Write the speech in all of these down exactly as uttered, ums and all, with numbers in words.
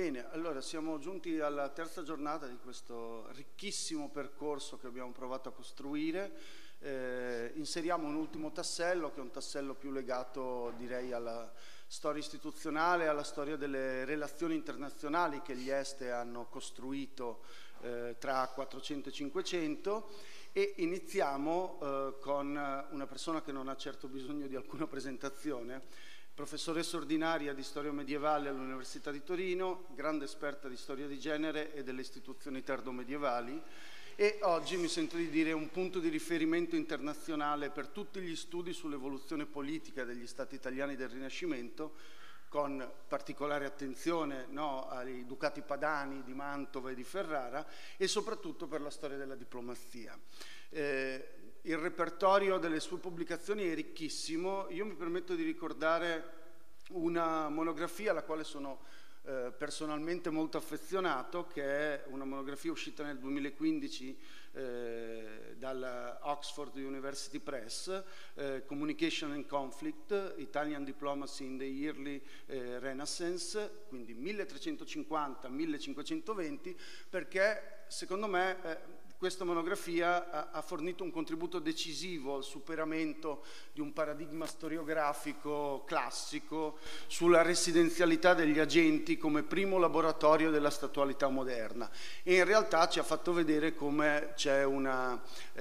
Bene, allora siamo giunti alla terza giornata di questo ricchissimo percorso che abbiamo provato a costruire. Eh, inseriamo un ultimo tassello, che è un tassello più legato, direi, alla storia istituzionale, alla storia delle relazioni internazionali che gli Este hanno costruito eh, tra quattrocento e cinquecento, e iniziamo eh, con una persona che non ha certo bisogno di alcuna presentazione, professoressa ordinaria di storia medievale all'Università di Torino, grande esperta di storia di genere e delle istituzioni tardomedievali, e oggi mi sento di dire un punto di riferimento internazionale per tutti gli studi sull'evoluzione politica degli Stati italiani del Rinascimento, con particolare attenzione no, ai ducati padani di Mantova e di Ferrara, e soprattutto per la storia della diplomazia. Eh, Il repertorio delle sue pubblicazioni è ricchissimo. Io mi permetto di ricordare una monografia alla quale sono eh, personalmente molto affezionato, che è una monografia uscita nel duemilaquindici eh, dalla Oxford University Press, eh, Communication and Conflict, Italian Diplomacy in the Early eh, Renaissance, quindi milletrecentocinquanta millecinquecentoventi, perché secondo me eh, questa monografia ha, ha fornito un contributo decisivo al superamento di un paradigma storiografico classico sulla residenzialità degli agenti come primo laboratorio della statualità moderna, e in realtà ci ha fatto vedere come c'è una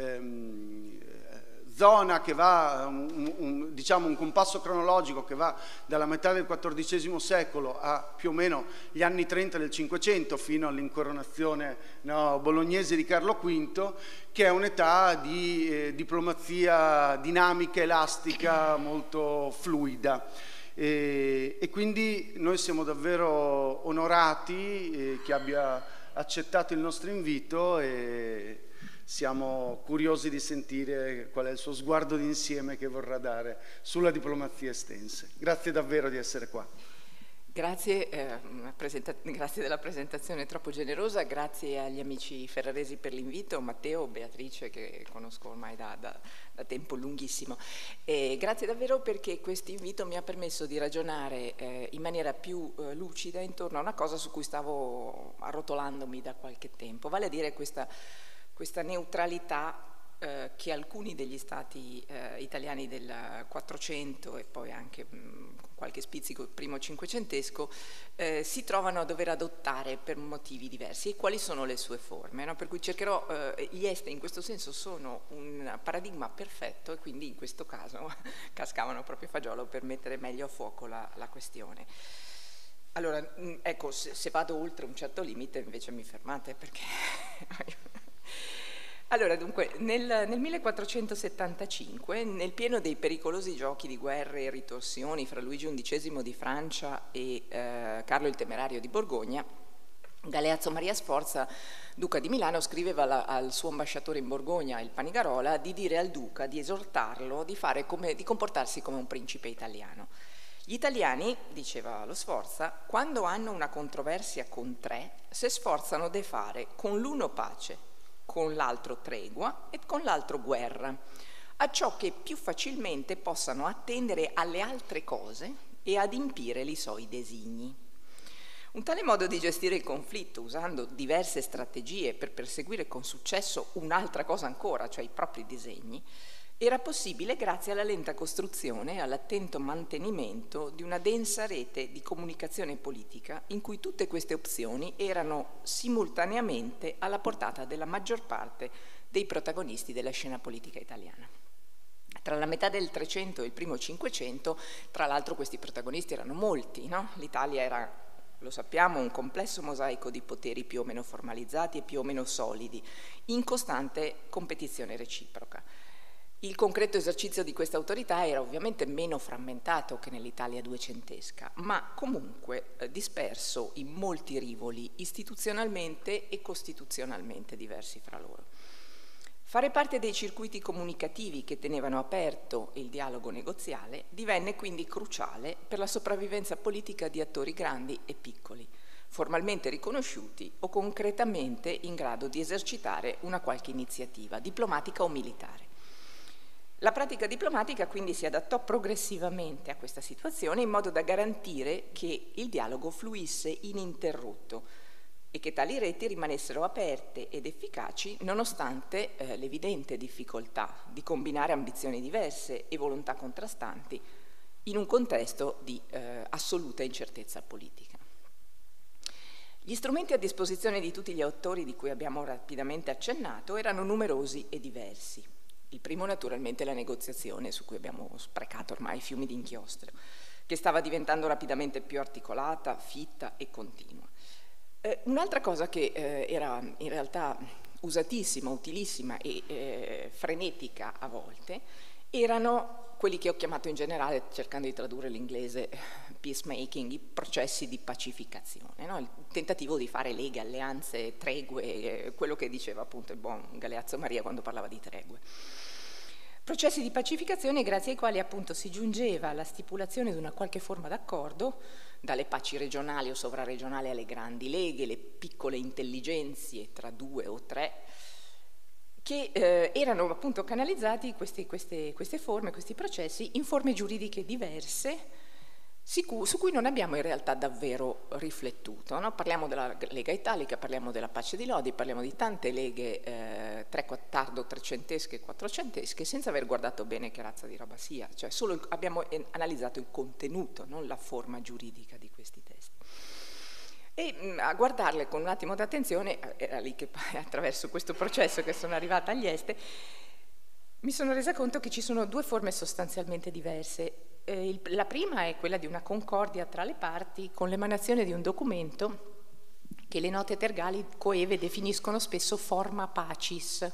ehm, zona che va, un, un, diciamo un compasso cronologico che va dalla metà del quattordicesimo secolo a più o meno gli anni trenta del Cinquecento, fino all'incoronazione no, bolognese di Carlo quinto, che è un'età di eh, diplomazia dinamica, elastica, molto fluida. E, e quindi noi siamo davvero onorati eh, che abbia accettato il nostro invito, e siamo curiosi di sentire qual è il suo sguardo d'insieme che vorrà dare sulla diplomazia estense. Grazie davvero di essere qua. Grazie, eh, grazie della presentazione troppo generosa, grazie agli amici ferraresi per l'invito, Matteo, Beatrice, che conosco ormai da, da, da tempo lunghissimo, e grazie davvero perché questo invito mi ha permesso di ragionare eh, in maniera più eh, lucida intorno a una cosa su cui stavo arrotolandomi da qualche tempo, vale a dire questa questa neutralità eh, che alcuni degli stati eh, italiani del Quattrocento e poi anche mh, qualche spizzico primo cinquecentesco eh, si trovano a dover adottare per motivi diversi. E quali sono le sue forme? No? Per cui cercherò, eh, gli Este in questo senso sono un paradigma perfetto, e quindi in questo caso cascavano proprio fagiolo per mettere meglio a fuoco la, la questione. Allora, mh, ecco, se, se vado oltre un certo limite invece mi fermate, perché... Allora, dunque, nel, nel millequattrocentosettantacinque, nel pieno dei pericolosi giochi di guerre e ritorsioni fra Luigi undicesimo di Francia e eh, Carlo il Temerario di Borgogna, Galeazzo Maria Sforza, duca di Milano, scriveva la, al suo ambasciatore in Borgogna, il Panigarola, di dire al duca, di esortarlo, di, fare come, di comportarsi come un principe italiano. Gli italiani, diceva lo Sforza, quando hanno una controversia con tre, se sforzano di fare con l'uno pace, con l'altro tregua e con l'altro guerra, a ciò che più facilmente possano attendere alle altre cose e adempire i suoi designi. Un tale modo di gestire il conflitto, usando diverse strategie per perseguire con successo un'altra cosa ancora, cioè i propri disegni, era possibile grazie alla lenta costruzione e all'attento mantenimento di una densa rete di comunicazione politica in cui tutte queste opzioni erano simultaneamente alla portata della maggior parte dei protagonisti della scena politica italiana. Tra la metà del Trecento e il primo Cinquecento, tra l'altro, questi protagonisti erano molti, no? L'Italia era, lo sappiamo, un complesso mosaico di poteri più o meno formalizzati e più o meno solidi, in costante competizione reciproca. Il concreto esercizio di questa autorità era ovviamente meno frammentato che nell'Italia duecentesca, ma comunque eh, disperso in molti rivoli istituzionalmente e costituzionalmente diversi fra loro. Fare parte dei circuiti comunicativi che tenevano aperto il dialogo negoziale divenne quindi cruciale per la sopravvivenza politica di attori grandi e piccoli, formalmente riconosciuti o concretamente in grado di esercitare una qualche iniziativa diplomatica o militare. La pratica diplomatica quindi si adattò progressivamente a questa situazione in modo da garantire che il dialogo fluisse ininterrotto e che tali reti rimanessero aperte ed efficaci nonostante eh, l'evidente difficoltà di combinare ambizioni diverse e volontà contrastanti in un contesto di eh, assoluta incertezza politica. Gli strumenti a disposizione di tutti gli autori di cui abbiamo rapidamente accennato erano numerosi e diversi. Il primo naturalmente è la negoziazione, su cui abbiamo sprecato ormai fiumi di inchiostro, che stava diventando rapidamente più articolata, fitta e continua. Eh, un'altra cosa che eh, era in realtà usatissima, utilissima e eh, frenetica a volte erano quelli che ho chiamato in generale, cercando di tradurre l'inglese, peacemaking, i processi di pacificazione, no? Il tentativo di fare leghe, alleanze, tregue, eh, quello che diceva appunto il buon Galeazzo Maria quando parlava di tregue. Processi di pacificazione grazie ai quali appunto si giungeva alla stipulazione di una qualche forma d'accordo, dalle paci regionali o sovraregionali alle grandi leghe, le piccole intelligenzie tra due o tre, che eh, erano appunto canalizzati questi, queste, queste forme, questi processi in forme giuridiche diverse, su cui non abbiamo in realtà davvero riflettuto, no? Parliamo della Lega Italica, parliamo della pace di Lodi, parliamo di tante leghe eh, tre, tardo trecentesche e quattrocentesche senza aver guardato bene che razza di roba sia, cioè solo il, abbiamo analizzato il contenuto, non la forma giuridica di questi testi. E mh, a guardarle con un attimo d'attenzione, era lì che attraverso questo processo che sono arrivata agli Este, mi sono resa conto che ci sono due forme sostanzialmente diverse. Eh, il, la prima è quella di una concordia tra le parti con l'emanazione di un documento che le note tergali coeve definiscono spesso forma pacis.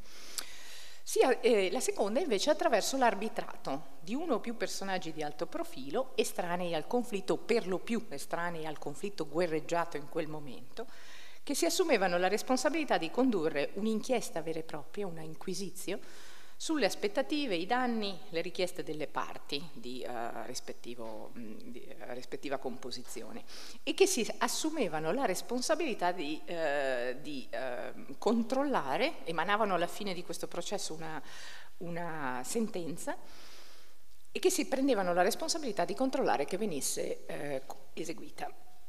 Sia, eh, la seconda invece attraverso l'arbitrato di uno o più personaggi di alto profilo estranei al conflitto, per lo più estranei al conflitto guerreggiato in quel momento, che si assumevano la responsabilità di condurre un'inchiesta vera e propria, una inquisitio, sulle aspettative, i danni, le richieste delle parti di, uh, rispettivo, mh, di uh, rispettiva composizione e che si assumevano la responsabilità di, uh, di uh, controllare, emanavano alla fine di questo processo una, una sentenza e che si prendevano la responsabilità di controllare che venisse uh, eseguita.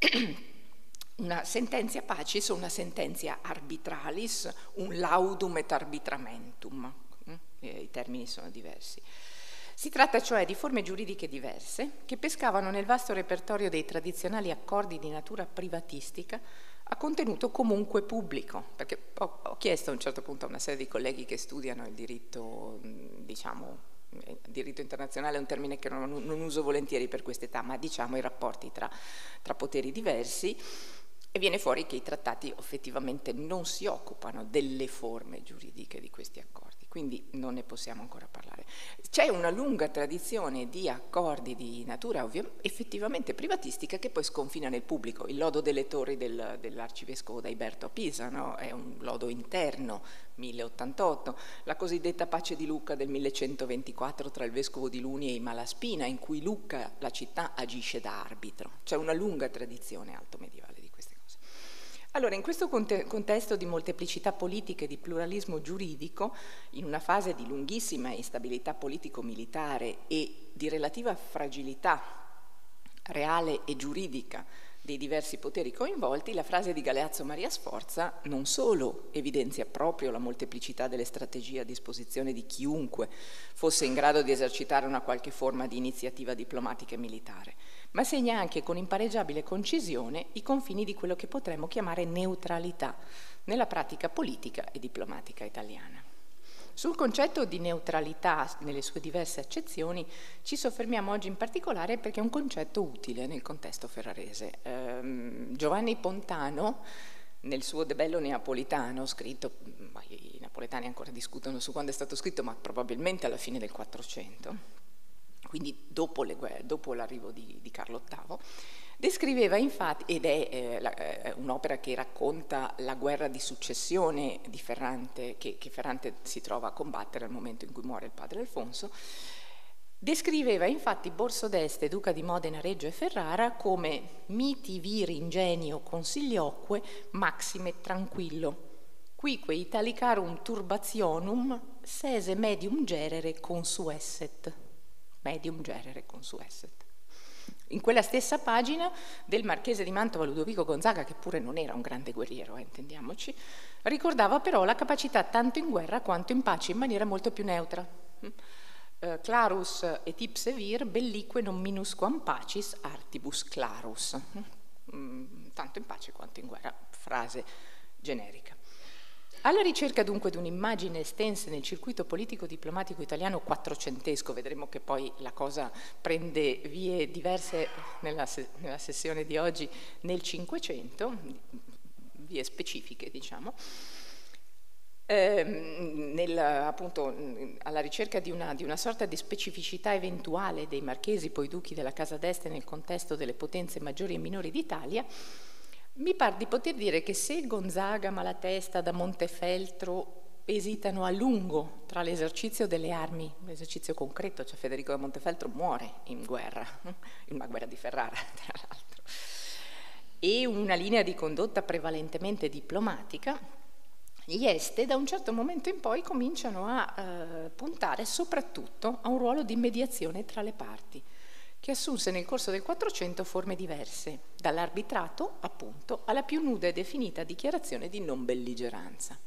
Una sententia pacis o una sententia arbitralis, un laudum et arbitramentum. I termini sono diversi. Si tratta cioè di forme giuridiche diverse che pescavano nel vasto repertorio dei tradizionali accordi di natura privatistica a contenuto comunque pubblico, perché ho, ho chiesto a un certo punto a una serie di colleghi che studiano il diritto, diciamo, il diritto internazionale è un termine che non, non uso volentieri per quest'età, ma diciamo i rapporti tra, tra poteri diversi, e viene fuori che i trattati effettivamente non si occupano delle forme giuridiche di questi accordi, quindi non ne possiamo ancora parlare. C'è una lunga tradizione di accordi di natura ovvio, effettivamente privatistica che poi sconfina nel pubblico. Il lodo delle torri del, dell'arcivescovo d'Aiberto a Pisa, no? È un lodo interno, mille ottantotto, la cosiddetta pace di Lucca del millecentoventiquattro tra il vescovo di Luni e i Malaspina, in cui Lucca, la città, agisce da arbitro. C'è una lunga tradizione alto medievale. Allora, in questo contesto di molteplicità politiche e di pluralismo giuridico, in una fase di lunghissima instabilità politico-militare e di relativa fragilità reale e giuridica dei diversi poteri coinvolti, la frase di Galeazzo Maria Sforza non solo evidenzia proprio la molteplicità delle strategie a disposizione di chiunque fosse in grado di esercitare una qualche forma di iniziativa diplomatica e militare, ma segna anche con impareggiabile concisione i confini di quello che potremmo chiamare neutralità nella pratica politica e diplomatica italiana. Sul concetto di neutralità nelle sue diverse accezioni ci soffermiamo oggi in particolare perché è un concetto utile nel contesto ferrarese. Ehm, Giovanni Pontano, nel suo De Bello Neapolitano, scritto, ma i napoletani ancora discutono su quando è stato scritto, ma probabilmente alla fine del quattrocento, quindi dopo, le guerre, dopo l'arrivo di, di Carlo ottavo, descriveva infatti, ed è eh, eh, un'opera che racconta la guerra di successione di Ferrante, che, che Ferrante si trova a combattere al momento in cui muore il padre Alfonso, descriveva infatti Borso d'Este, duca di Modena, Reggio e Ferrara, come miti viri ingenio consiglioque maxime tranquillo, quique italicarum turbationum sese medium gerere consuesset. Medium gerere consuesset. In quella stessa pagina del marchese di Mantova Ludovico Gonzaga, che pure non era un grande guerriero, eh, intendiamoci, ricordava però la capacità tanto in guerra quanto in pace in maniera molto più neutra. Uh, clarus et ipse vir bellique non minusquam pacis artibus clarus. Mm, tanto in pace quanto in guerra, frase generica. Alla ricerca dunque di un'immagine estensa nel circuito politico-diplomatico italiano quattrocentesco, vedremo che poi la cosa prende vie diverse nella, se nella sessione di oggi nel Cinquecento, vie specifiche diciamo, eh, nel, appunto alla ricerca di una, di una sorta di specificità eventuale dei marchesi poi duchi della Casa d'Este nel contesto delle potenze maggiori e minori d'Italia. Mi pare di poter dire che se Gonzaga, Malatesta, da Montefeltro esitano a lungo tra l'esercizio delle armi, l'esercizio concreto, cioè Federico da Montefeltro muore in guerra, in una guerra di Ferrara tra l'altro, e una linea di condotta prevalentemente diplomatica, gli Este da un certo momento in poi cominciano a eh, puntare soprattutto a un ruolo di mediazione tra le parti, che assunse nel corso del Quattrocento forme diverse, dall'arbitrato, appunto, alla più nuda e definita dichiarazione di non belligeranza.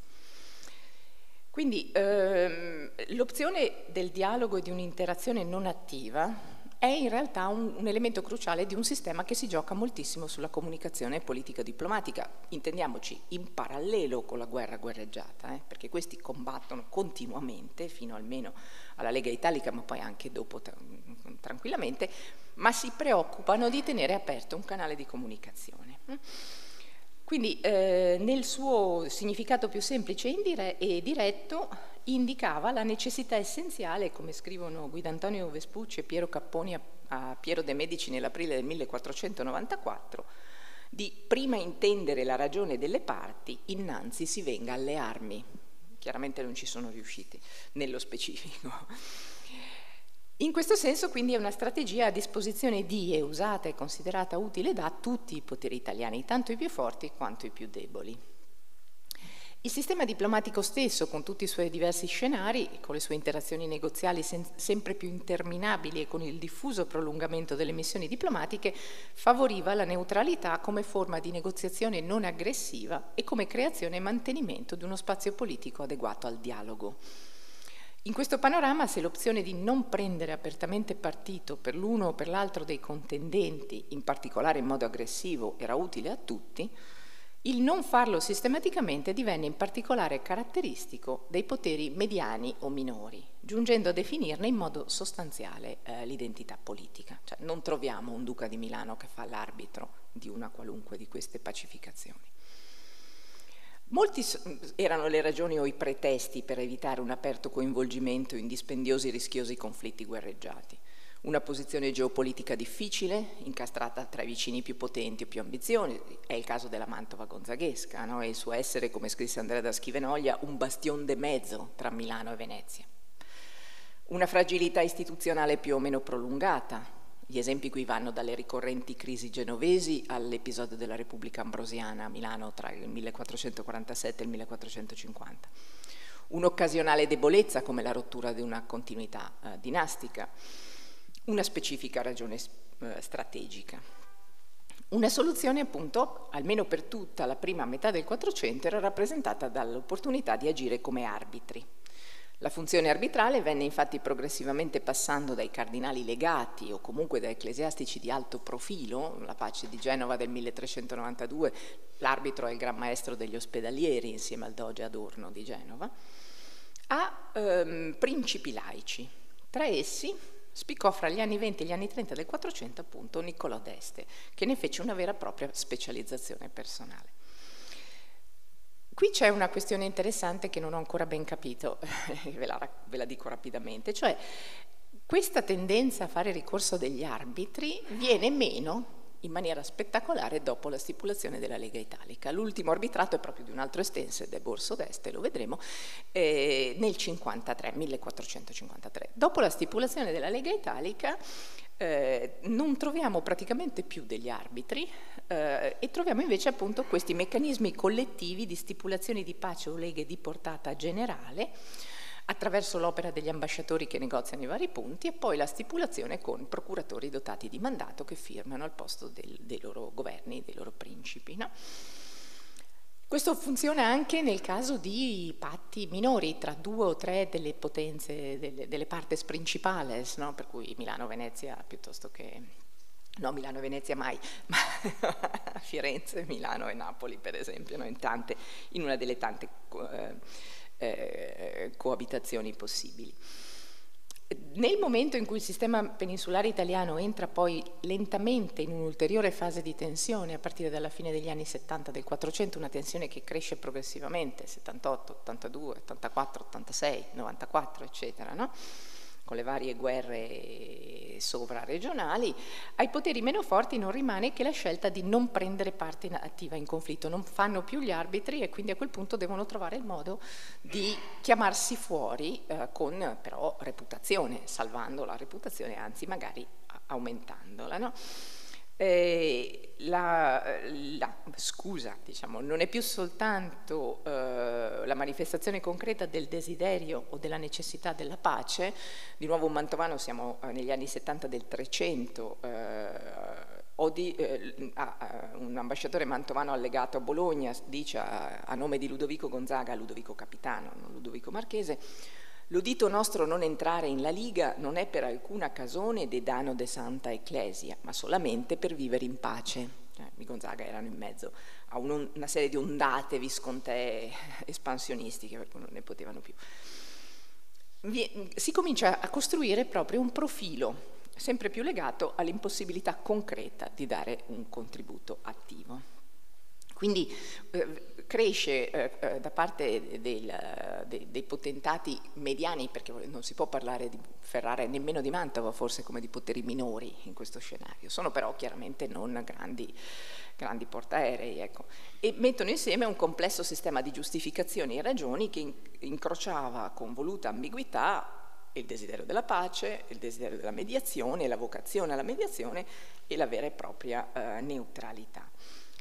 Quindi ehm, l'opzione del dialogo e di un'interazione non attiva è in realtà un, un elemento cruciale di un sistema che si gioca moltissimo sulla comunicazione politica diplomatica, intendiamoci in parallelo con la guerra guerreggiata, eh, perché questi combattono continuamente, fino almeno alla Lega Italica, ma poi anche dopo tra, tranquillamente, ma si preoccupano di tenere aperto un canale di comunicazione. Quindi eh, nel suo significato più semplice e diretto indicava la necessità essenziale, come scrivono Guidantonio Vespucci e Piero Capponi a, a Piero de' Medici nell'aprile del millequattrocentonovantaquattro, di prima intendere la ragione delle parti, innanzi si venga alle armi. Chiaramente non ci sono riusciti nello specifico. In questo senso quindi è una strategia a disposizione di e usata e considerata utile da tutti i poteri italiani, tanto i più forti quanto i più deboli. Il sistema diplomatico stesso, con tutti i suoi diversi scenari, con le sue interazioni negoziali sempre più interminabili e con il diffuso prolungamento delle missioni diplomatiche, favoriva la neutralità come forma di negoziazione non aggressiva e come creazione e mantenimento di uno spazio politico adeguato al dialogo. In questo panorama, se l'opzione di non prendere apertamente partito per l'uno o per l'altro dei contendenti, in particolare in modo aggressivo, era utile a tutti, il non farlo sistematicamente divenne in particolare caratteristico dei poteri mediani o minori, giungendo a definirne in modo sostanziale eh, l'identità politica. Cioè, non troviamo un duca di Milano che fa l'arbitro di una qualunque di queste pacificazioni. Molti erano le ragioni o i pretesti per evitare un aperto coinvolgimento in dispendiosi e rischiosi conflitti guerreggiati. Una posizione geopolitica difficile, incastrata tra i vicini più potenti o più ambiziosi, è il caso della Mantova gonzaghesca, no? E il suo essere, come scrisse Andrea da Schivenoglia, un bastion de mezzo tra Milano e Venezia. Una fragilità istituzionale più o meno prolungata. Gli esempi qui vanno dalle ricorrenti crisi genovesi all'episodio della Repubblica Ambrosiana a Milano tra il millequattrocentoquarantasette e il millequattrocentocinquanta. Un'occasionale debolezza come la rottura di una continuità eh, dinastica, una specifica ragione eh, strategica. Una soluzione appunto, almeno per tutta la prima metà del Quattrocento, era rappresentata dall'opportunità di agire come arbitri. La funzione arbitrale venne infatti progressivamente passando dai cardinali legati o comunque da ecclesiastici di alto profilo, la pace di Genova del milletrecentonovantadue, l'arbitro è il gran maestro degli ospedalieri insieme al doge Adorno di Genova, a ehm, principi laici. Tra essi spiccò fra gli anni venti e gli anni trenta del Quattrocento appunto Niccolò d'Este, che ne fece una vera e propria specializzazione personale. Qui c'è una questione interessante che non ho ancora ben capito, ve la, ve la dico rapidamente, cioè questa tendenza a fare ricorso degli arbitri viene meno in maniera spettacolare dopo la stipulazione della Lega Italica. L'ultimo arbitrato è proprio di un altro estense, del Borso d'Este, lo vedremo, eh, nel cinquantatré, millequattrocentocinquantatré. Dopo la stipulazione della Lega Italica eh, non troviamo praticamente più degli arbitri eh, e troviamo invece appunto questi meccanismi collettivi di stipulazioni di pace o leghe di portata generale attraverso l'opera degli ambasciatori che negoziano i vari punti e poi la stipulazione con procuratori dotati di mandato che firmano al posto del, dei loro governi, dei loro principi, no? Questo funziona anche nel caso di patti minori tra due o tre delle potenze, delle, delle partes principales, no? Per cui Milano-Venezia piuttosto che... no, Milano e Venezia mai, ma Firenze, Milano e Napoli per esempio, no? in, tante, in una delle tante eh, eh, coabitazioni possibili. Nel momento in cui il sistema peninsulare italiano entra poi lentamente in un'ulteriore fase di tensione a partire dalla fine degli anni settanta del Quattrocento, una tensione che cresce progressivamente, settantotto, ottantadue, ottantaquattro, ottantasei, novantaquattro, eccetera, no? Con le varie guerre sovraregionali, ai poteri meno forti non rimane che la scelta di non prendere parte attiva in conflitto, non fanno più gli arbitri e quindi a quel punto devono trovare il modo di chiamarsi fuori eh, con però reputazione, salvando la reputazione, anzi magari aumentandola, no? Eh, la, la scusa, diciamo, non è più soltanto eh, la manifestazione concreta del desiderio o della necessità della pace. Di nuovo un mantovano, siamo eh, negli anni settanta del Trecento, eh, Odi, eh, ah, un ambasciatore mantovano allegato a Bologna dice a, a nome di Ludovico Gonzaga, Ludovico Capitano, non Ludovico Marchese: l'udito nostro non entrare in la Liga non è per alcuna casone de dano de santa ecclesia, ma solamente per vivere in pace. Cioè, i Gonzaga erano in mezzo a un, una serie di ondate viscontee espansionistiche, per cui non ne potevano più. Vi, si comincia a costruire proprio un profilo sempre più legato all'impossibilità concreta di dare un contributo attivo. Quindi eh, cresce eh, da parte del, de, dei potentati mediani, perché non si può parlare di Ferrara e nemmeno di Mantova forse come di poteri minori in questo scenario, sono però chiaramente non grandi, grandi portaerei, ecco, e mettono insieme un complesso sistema di giustificazioni e ragioni che in, incrociava con voluta ambiguità il desiderio della pace, il desiderio della mediazione, la vocazione alla mediazione e la vera e propria eh, neutralità.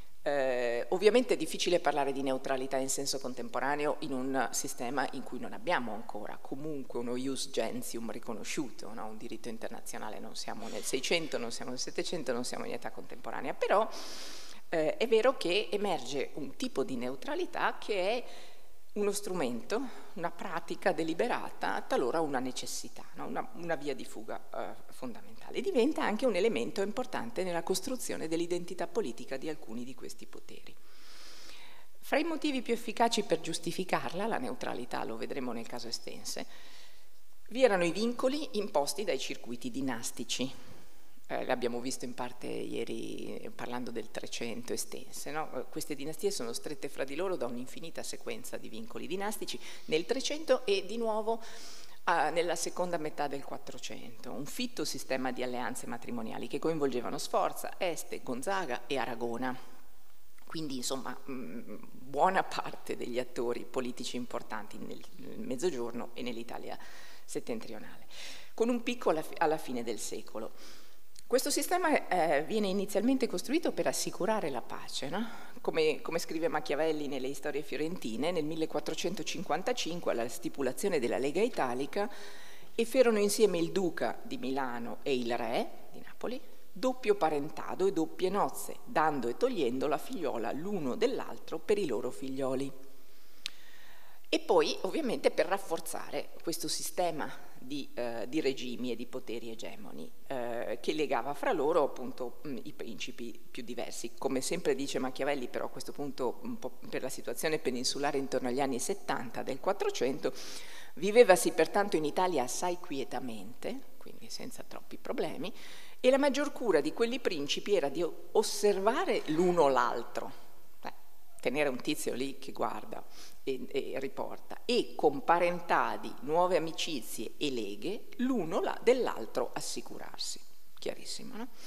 Eh, ovviamente è difficile parlare di neutralità in senso contemporaneo in un sistema in cui non abbiamo ancora comunque uno ius gentium riconosciuto, no? Un diritto internazionale, non siamo nel Seicento, non siamo nel Settecento, non siamo in età contemporanea, però eh, è vero che emerge un tipo di neutralità che è uno strumento, una pratica deliberata, talora una necessità, no? una, una via di fuga eh, fondamentale. Diventa anche un elemento importante nella costruzione dell'identità politica di alcuni di questi poteri. Fra i motivi più efficaci per giustificarla, la neutralità, lo vedremo nel caso Estense, vi erano i vincoli imposti dai circuiti dinastici. Eh, l'abbiamo visto in parte ieri parlando del Trecento Estense, no? Queste dinastie sono strette fra di loro da un'infinita sequenza di vincoli dinastici nel Trecento e di nuovo eh, nella seconda metà del Quattrocento, un fitto sistema di alleanze matrimoniali che coinvolgevano Sforza, Este, Gonzaga e Aragona. Quindi insomma mh, buona parte degli attori politici importanti nel, nel Mezzogiorno e nell'Italia settentrionale, con un picco alla, alla fine del secolo. Questo sistema eh, viene inizialmente costruito per assicurare la pace, no? come, come scrive Machiavelli nelle Storie fiorentine, nel millequattrocentocinquantacinque alla stipulazione della Lega Italica efferono insieme il duca di Milano e il re di Napoli, doppio parentado e doppie nozze, dando e togliendo la figliola l'uno dell'altro per i loro figlioli. E poi ovviamente per rafforzare questo sistema di, eh, di regimi e di poteri egemoni eh, che legava fra loro appunto mh, i principi più diversi. Come sempre dice Machiavelli, però a questo punto un po' per la situazione peninsulare intorno agli anni settanta del Quattrocento, vivevasi pertanto in Italia assai quietamente, quindi senza troppi problemi, e la maggior cura di quelli principi era di osservare l'uno l'altro, tenere un tizio lì che guarda e, e riporta, e con parentadi, nuove amicizie e leghe, l'uno dell'altro assicurarsi. Chiarissimo, no?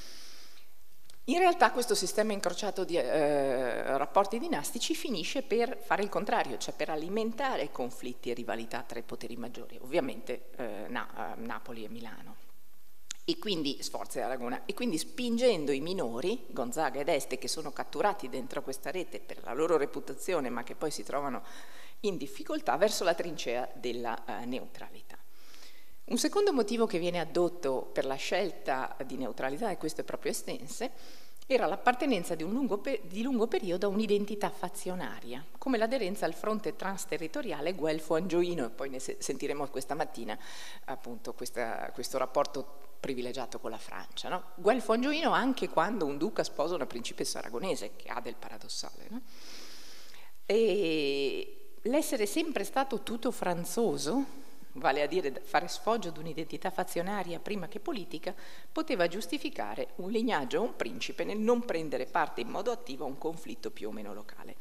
In realtà questo sistema incrociato di eh, rapporti dinastici finisce per fare il contrario, cioè per alimentare conflitti e rivalità tra i poteri maggiori, ovviamente eh, Na- Napoli e Milano. E quindi Sforza e Aragona, e quindi spingendo i minori, Gonzaga ed Este, che sono catturati dentro questa rete per la loro reputazione, ma che poi si trovano in difficoltà verso la trincea della eh, neutralità. Un secondo motivo che viene addotto per la scelta di neutralità, e questo è proprio Estense, era l'appartenenza di, un lungo di lungo periodo a un'identità fazionaria, come l'aderenza al fronte transterritoriale guelfo-angioino, e poi ne se sentiremo questa mattina appunto questa, questo rapporto privilegiato con la Francia. No? Guelfo-angioino anche quando un duca sposa una principessa aragonese, che ha del paradossale. No? E l'essere sempre stato tutto franzoso, vale a dire fare sfoggio di un'identità fazionaria prima che politica, poteva giustificare un lignaggio o un principe nel non prendere parte in modo attivo a un conflitto più o meno locale.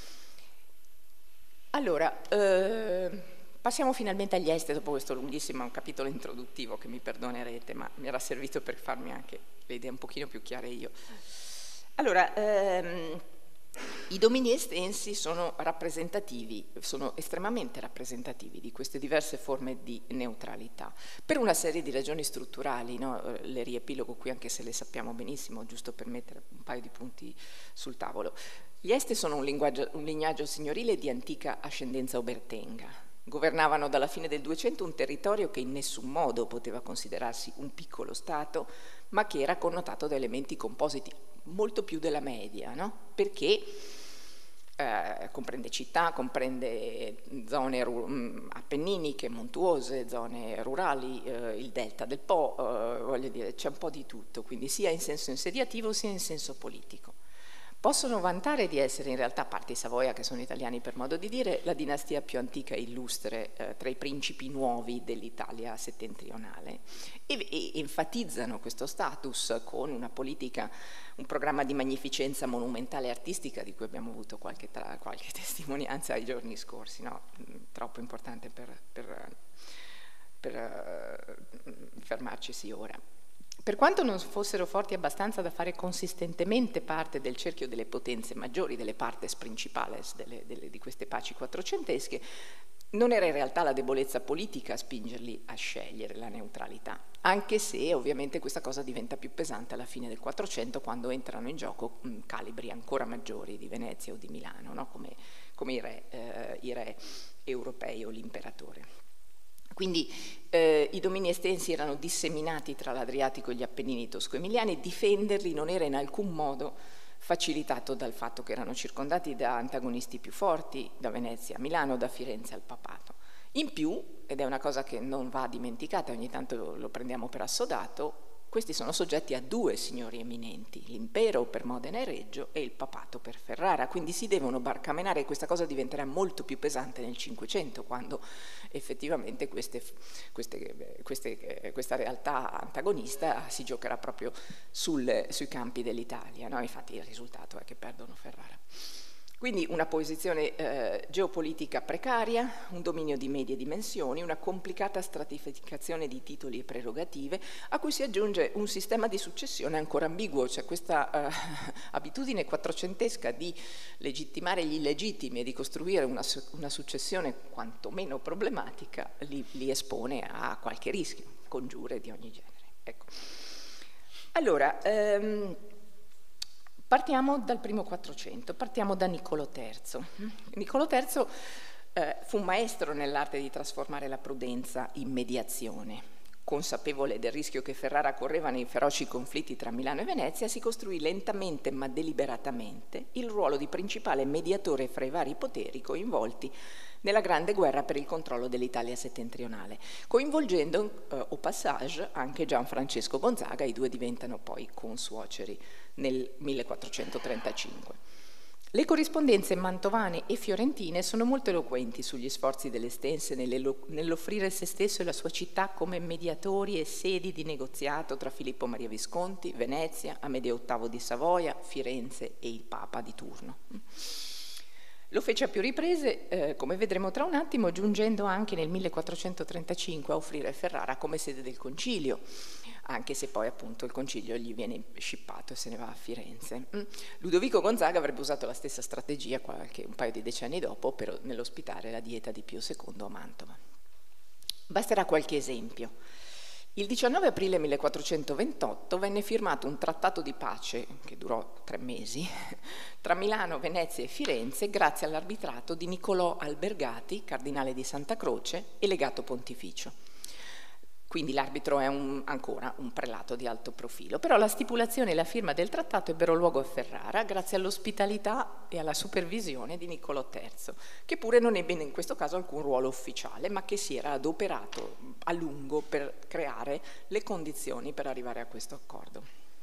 Allora, eh, passiamo finalmente agli Este dopo questo lunghissimo capitolo introduttivo che mi perdonerete, ma mi era servito per farmi anche le idee un pochino più chiare io. Allora, ehm, i domini estensi sono rappresentativi, sono estremamente rappresentativi di queste diverse forme di neutralità, per una serie di ragioni strutturali, no? Le riepilogo qui anche se le sappiamo benissimo, giusto per mettere un paio di punti sul tavolo. Gli Este sono un, un lignaggio signorile di antica ascendenza obertenga. Governavano dalla fine del Duecento un territorio che in nessun modo poteva considerarsi un piccolo Stato, ma che era connotato da elementi compositi molto più della media, no? Perché eh, comprende città, comprende zone appenniniche, montuose, zone rurali, eh, il delta del Po, eh, voglio dire, c'è un po' di tutto, quindi sia in senso insediativo sia in senso politico. Possono vantare di essere in realtà, a parte i Savoia che sono italiani per modo di dire, la dinastia più antica e illustre eh, tra i principi nuovi dell'Italia settentrionale e, e enfatizzano questo status con una politica, un programma di magnificenza monumentale e artistica di cui abbiamo avuto qualche, tra, qualche testimonianza ai giorni scorsi, no? Troppo importante per, per, per uh, fermarcisi ora. Per quanto non fossero forti abbastanza da fare consistentemente parte del cerchio delle potenze maggiori, delle partes principales delle, delle, di queste paci quattrocentesche, non era in realtà la debolezza politica a spingerli a scegliere la neutralità, anche se ovviamente questa cosa diventa più pesante alla fine del Quattrocento, quando entrano in gioco mh, calibri ancora maggiori di Venezia o di Milano, no? come, come i, re, eh, i re europei o l'imperatore. Quindi eh, i domini estensi erano disseminati tra l'Adriatico e gli Appennini tosco-emiliani e difenderli non era in alcun modo facilitato dal fatto che erano circondati da antagonisti più forti, da Venezia a Milano, da Firenze al Papato. In più, ed è una cosa che non va dimenticata, ogni tanto lo prendiamo per assodato, questi sono soggetti a due signori eminenti, l'impero per Modena e Reggio e il papato per Ferrara, quindi si devono barcamenare e questa cosa diventerà molto più pesante nel Cinquecento, quando effettivamente queste, queste, queste, questa realtà antagonista si giocherà proprio sul, sui campi dell'Italia, no? Infatti il risultato è che perdono Ferrara. Quindi una posizione eh, geopolitica precaria, un dominio di medie dimensioni, una complicata stratificazione di titoli e prerogative, a cui si aggiunge un sistema di successione ancora ambiguo, cioè questa eh, abitudine quattrocentesca di legittimare gli illegittimi e di costruire una, una successione quantomeno problematica li, li espone a qualche rischio, congiure di ogni genere. Ecco. Allora, ehm, partiamo dal primo Quattrocento, partiamo da Niccolò terzo. Niccolò terzo eh, fu un maestro nell'arte di trasformare la prudenza in mediazione. Consapevole del rischio che Ferrara correva nei feroci conflitti tra Milano e Venezia, si costruì lentamente ma deliberatamente il ruolo di principale mediatore fra i vari poteri coinvolti nella grande guerra per il controllo dell'Italia settentrionale, coinvolgendo eh, au passage anche Gianfrancesco Gonzaga. I due diventano poi consuoceri nel millequattrocentotrentacinque. Le corrispondenze mantovane e fiorentine sono molto eloquenti sugli sforzi dell'Estense nell'offrire se stesso e la sua città come mediatori e sedi di negoziato tra Filippo Maria Visconti, Venezia, Amedeo ottavo di Savoia, Firenze e il Papa di turno. Lo fece a più riprese, eh, come vedremo tra un attimo, giungendo anche nel millequattrocentotrentacinque a offrire Ferrara come sede del concilio, anche se poi appunto il concilio gli viene scippato e se ne va a Firenze. Mm. Ludovico Gonzaga avrebbe usato la stessa strategia qualche, un paio di decenni dopo per, nell'ospitare la dieta di Pio secondo a Mantova. Basterà qualche esempio. Il diciannove aprile millequattrocentoventotto venne firmato un trattato di pace, che durò tre mesi, tra Milano, Venezia e Firenze, grazie all'arbitrato di Niccolò Albergati, cardinale di Santa Croce e legato pontificio. Quindi l'arbitro è un, ancora un prelato di alto profilo. Però la stipulazione e la firma del trattato ebbero luogo a Ferrara grazie all'ospitalità e alla supervisione di Niccolò terzo, che pure non ebbe in questo caso alcun ruolo ufficiale, ma che si era adoperato a lungo per creare le condizioni per arrivare a questo accordo.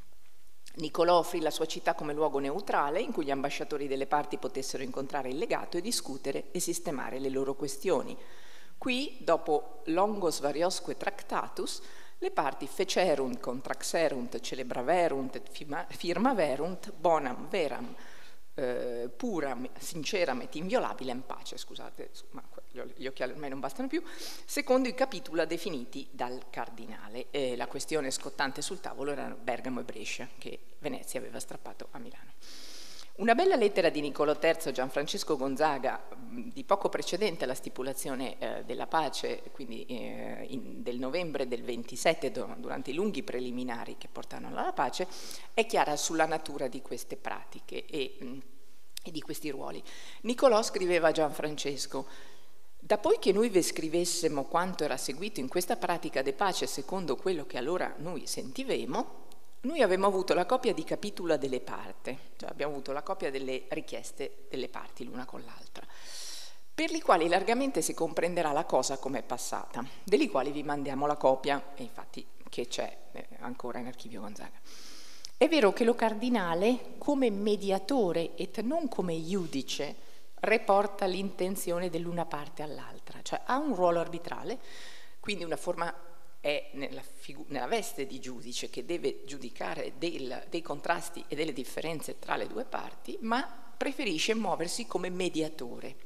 Niccolò offrì la sua città come luogo neutrale in cui gli ambasciatori delle parti potessero incontrare il legato e discutere e sistemare le loro questioni. Qui, dopo longos variosque tractatus, le parti fecerunt, contraxerunt, celebraverunt, firmaverunt, bonam veram, eh, puram, sinceram et inviolabilem pace, scusate, ma gli occhiali ormai non bastano più, secondo i capitula definiti dal cardinale. E la questione scottante sul tavolo erano Bergamo e Brescia, che Venezia aveva strappato a Milano. Una bella lettera di Niccolò terzo a Gianfrancesco Gonzaga, di poco precedente alla stipulazione eh, della pace, quindi eh, in, del novembre del ventisette, do, durante i lunghi preliminari che portarono alla pace, è chiara sulla natura di queste pratiche e, mh, e di questi ruoli. Niccolò scriveva a Gianfrancesco: da poi che noi vi scrivessimo quanto era seguito in questa pratica de pace secondo quello che allora noi sentivemo, noi abbiamo avuto la copia di capitula delle parti, cioè abbiamo avuto la copia delle richieste delle parti l'una con l'altra, per le quali largamente si comprenderà la cosa come è passata, delle quali vi mandiamo la copia, e infatti che c'è eh, ancora in archivio Gonzaga. È vero che lo cardinale, come mediatore et non come giudice, reporta l'intenzione dell'una parte all'altra, cioè ha un ruolo arbitrale, quindi una forma è nella, nella veste di giudice che deve giudicare del, dei contrasti e delle differenze tra le due parti, ma preferisce muoversi come mediatore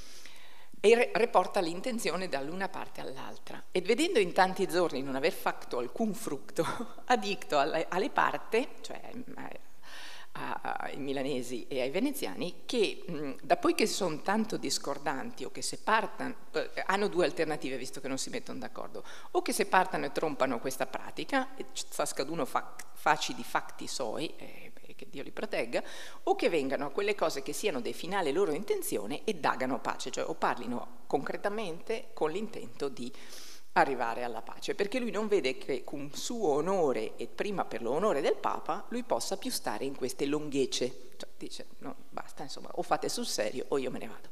e re, reporta l'intenzione dall'una parte all'altra. E vedendo in tanti giorni non aver fatto alcun frutto, ha dicto alle, alle parti, cioè ai milanesi e ai veneziani, che mh, da poi che sono tanto discordanti o che se partano, eh, hanno due alternative visto che non si mettono d'accordo, o che se partano e trompano questa pratica, e ciascaduno fa, faci di fatti suoi, eh, che Dio li protegga, o che vengano a quelle cose che siano dei finali loro intenzione e dagano pace, cioè o parlino concretamente con l'intento di arrivare alla pace, perché lui non vede che con suo onore e prima per l'onore del Papa lui possa più stare in queste longhecce, cioè dice no, basta, insomma, o fate sul serio o io me ne vado.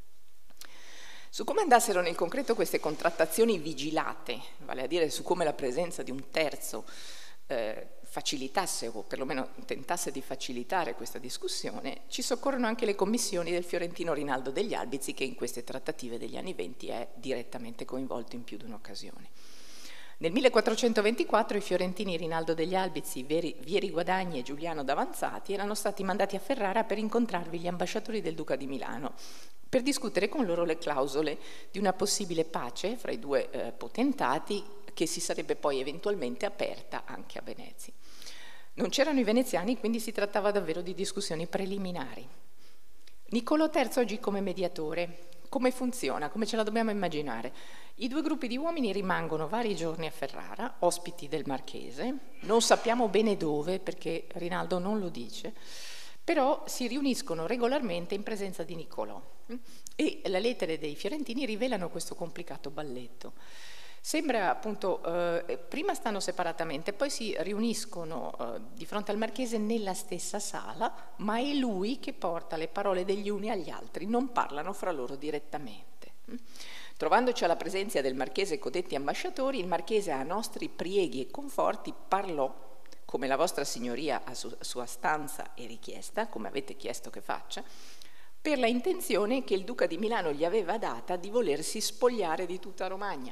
Su come andassero nel concreto queste contrattazioni vigilate, vale a dire su come la presenza di un terzo eh, facilitasse o perlomeno tentasse di facilitare questa discussione, ci soccorrono anche le commissioni del fiorentino Rinaldo degli Albizi, che in queste trattative degli anni venti è direttamente coinvolto in più di un'occasione. Nel millequattrocentoventiquattro i fiorentini Rinaldo degli Albizi, Vieri Guadagni e Giuliano Davanzati erano stati mandati a Ferrara per incontrarvi gli ambasciatori del Duca di Milano, per discutere con loro le clausole di una possibile pace fra i due eh, potentati, che si sarebbe poi eventualmente aperta anche a Venezia. Non c'erano i veneziani, quindi si trattava davvero di discussioni preliminari. Niccolò terzo agì come mediatore. Come funziona? Come ce la dobbiamo immaginare? I due gruppi di uomini rimangono vari giorni a Ferrara, ospiti del Marchese, non sappiamo bene dove perché Rinaldo non lo dice, però si riuniscono regolarmente in presenza di Niccolò e le lettere dei fiorentini rivelano questo complicato balletto. Sembra appunto, eh, prima stanno separatamente, poi si riuniscono eh, di fronte al Marchese nella stessa sala, ma è lui che porta le parole degli uni agli altri, non parlano fra loro direttamente. Trovandoci alla presenza del Marchese e codetti ambasciatori, il Marchese a nostri prieghi e conforti parlò, come la vostra signoria a su- sua stanza e richiesta, come avete chiesto che faccia, per la intenzione che il Duca di Milano gli aveva data di volersi spogliare di tutta Romagna.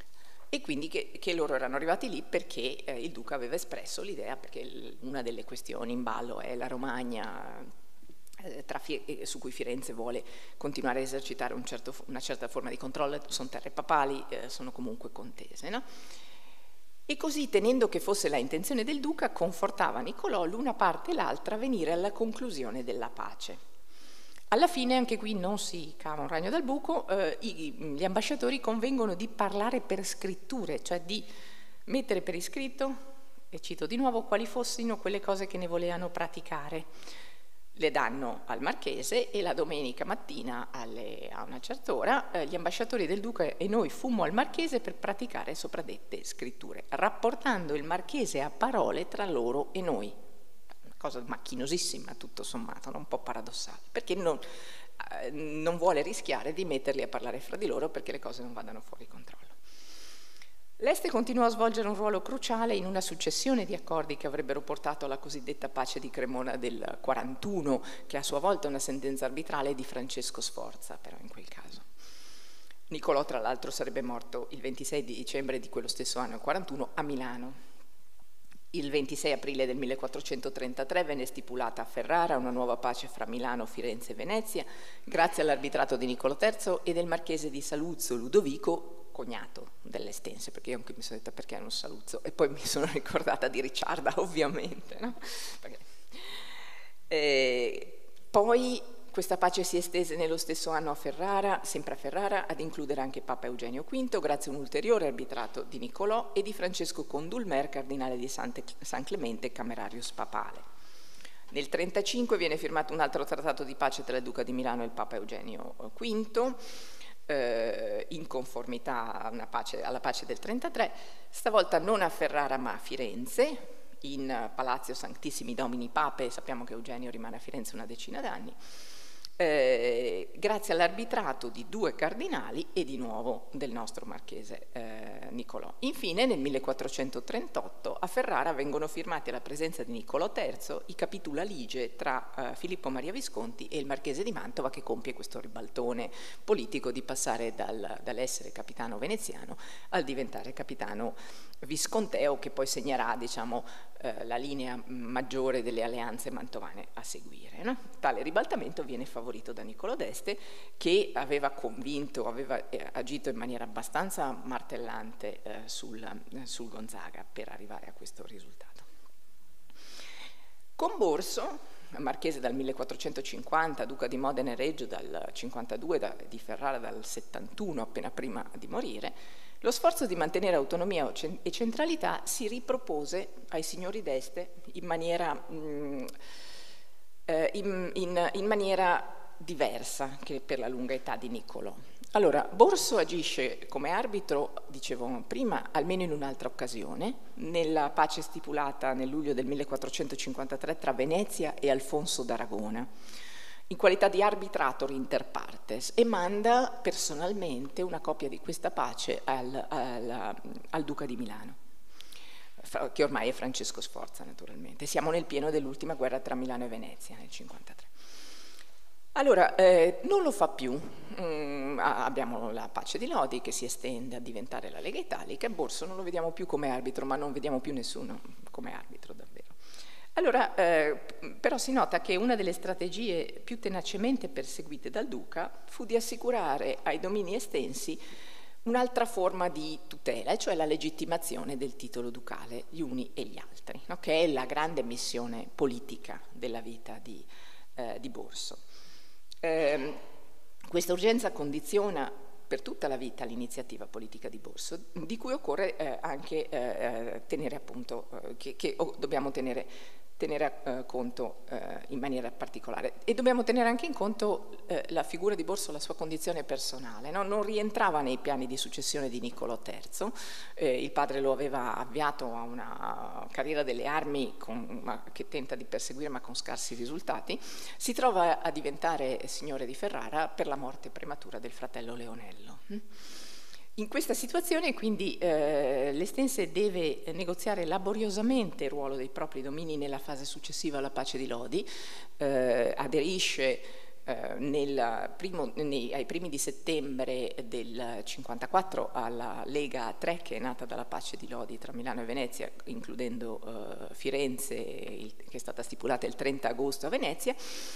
E quindi che, che loro erano arrivati lì perché eh, il Duca aveva espresso l'idea, perché il, una delle questioni in ballo è la Romagna, eh, tra Fi- su cui Firenze vuole continuare a esercitare un certo, una certa forma di controllo, sono terre papali, eh, sono comunque contese, no? E così, tenendo che fosse la intenzione del Duca, confortava Niccolò l'una parte e l'altra a venire alla conclusione della pace. Alla fine, anche qui non si cava un ragno dal buco, eh, i, gli ambasciatori convengono di parlare per scritture, cioè di mettere per iscritto, e cito di nuovo, quali fossero quelle cose che ne volevano praticare. Le danno al marchese e la domenica mattina alle, a una certa ora eh, gli ambasciatori del duca e noi fummo al marchese per praticare sopradette scritture, rapportando il marchese a parole tra loro e noi. Una cosa macchinosissima tutto sommato, un po' paradossale, perché non, eh, non vuole rischiare di metterli a parlare fra di loro perché le cose non vadano fuori controllo. L'Este continuò a svolgere un ruolo cruciale in una successione di accordi che avrebbero portato alla cosiddetta pace di Cremona del quarantuno, che a sua volta è una sentenza arbitrale di Francesco Sforza, però in quel caso. Niccolò, tra l'altro, sarebbe morto il ventisei di dicembre di quello stesso anno, il quarantuno, a Milano. Il ventisei aprile del millequattrocentotrentatré venne stipulata a Ferrara una nuova pace fra Milano, Firenze e Venezia, grazie all'arbitrato di Niccolò terzo e del marchese di Saluzzo Ludovico, cognato dell'Estense, perché io anche mi sono detta perché non Saluzzo, e poi mi sono ricordata di Ricciarda, ovviamente. No? Perché... Eh, poi questa pace si estese nello stesso anno a Ferrara, sempre a Ferrara, ad includere anche Papa Eugenio quinto, grazie a un ulteriore arbitrato di Niccolò e di Francesco Condulmer, cardinale di Sante, San Clemente, camerarius papale. Nel trentacinque viene firmato un altro trattato di pace tra il Duca di Milano e il Papa Eugenio quinto, eh, in conformità a una pace, alla pace del trentatré, stavolta non a Ferrara ma a Firenze, in Palazzo Sanctissimi Domini Pape. Sappiamo che Eugenio rimane a Firenze una decina d'anni, eh, grazie all'arbitrato di due cardinali e di nuovo del nostro marchese eh, Niccolò. Infine nel millequattrocentotrentotto a Ferrara vengono firmati alla presenza di Niccolò terzo i capitula lige tra eh, Filippo Maria Visconti e il marchese di Mantova, che compie questo ribaltone politico di passare dal, dall'essere capitano veneziano al diventare capitano visconteo, che poi segnerà, diciamo, eh, la linea maggiore delle alleanze mantovane a seguire. No? Tale ribaltamento viene favorito da Niccolò d'Este, che aveva convinto, aveva eh, agito in maniera abbastanza martellante eh, sul, eh, sul Gonzaga per arrivare a questo risultato. Con Borso, marchese dal millequattrocentocinquanta, duca di Modena e Reggio dal cinquantadue, da, di Ferrara dal settantuno, appena prima di morire, lo sforzo di mantenere autonomia e centralità si ripropose ai signori d'Este in maniera, mh, eh, in, in, in maniera diversa che per la lunga età di Niccolò. Allora, Borso agisce come arbitro, dicevo prima, almeno in un'altra occasione, nella pace stipulata nel luglio del millequattrocentocinquantatré tra Venezia e Alfonso d'Aragona, in qualità di arbitrator inter partes, e manda personalmente una copia di questa pace al, al, al Duca di Milano, che ormai è Francesco Sforza, naturalmente. Siamo nel pieno dell'ultima guerra tra Milano e Venezia, nel cinquantatré. Allora, eh, non lo fa più. Mm, abbiamo la pace di Lodi che si estende a diventare la Lega Italica, e Borso non lo vediamo più come arbitro, ma non vediamo più nessuno come arbitro davvero. Allora, eh, però si nota che una delle strategie più tenacemente perseguite dal Duca fu di assicurare ai domini estensi un'altra forma di tutela, cioè la legittimazione del titolo ducale, gli uni e gli altri, no? Che è la grande missione politica della vita di, eh, di Borso. Eh, questa urgenza condiziona per tutta la vita l'iniziativa politica di Borso, di cui occorre eh, anche eh, tenere appunto, eh, che, che oh, dobbiamo tenere tenere eh, conto eh, in maniera particolare, e dobbiamo tenere anche in conto eh, la figura di Borso, la sua condizione personale, no? Non rientrava nei piani di successione di Niccolò terzo, eh, il padre lo aveva avviato a una carriera delle armi con, ma, che tenta di perseguire ma con scarsi risultati. Si trova a diventare signore di Ferrara per la morte prematura del fratello Leonello. In questa situazione quindi eh, l'Estense deve negoziare laboriosamente il ruolo dei propri domini nella fase successiva alla pace di Lodi, eh, aderisce eh, nel primo, nei, ai primi di settembre del cinquantaquattro alla Lega tre, che è nata dalla pace di Lodi tra Milano e Venezia, includendo eh, Firenze, il, che è stata stipulata il trenta agosto a Venezia,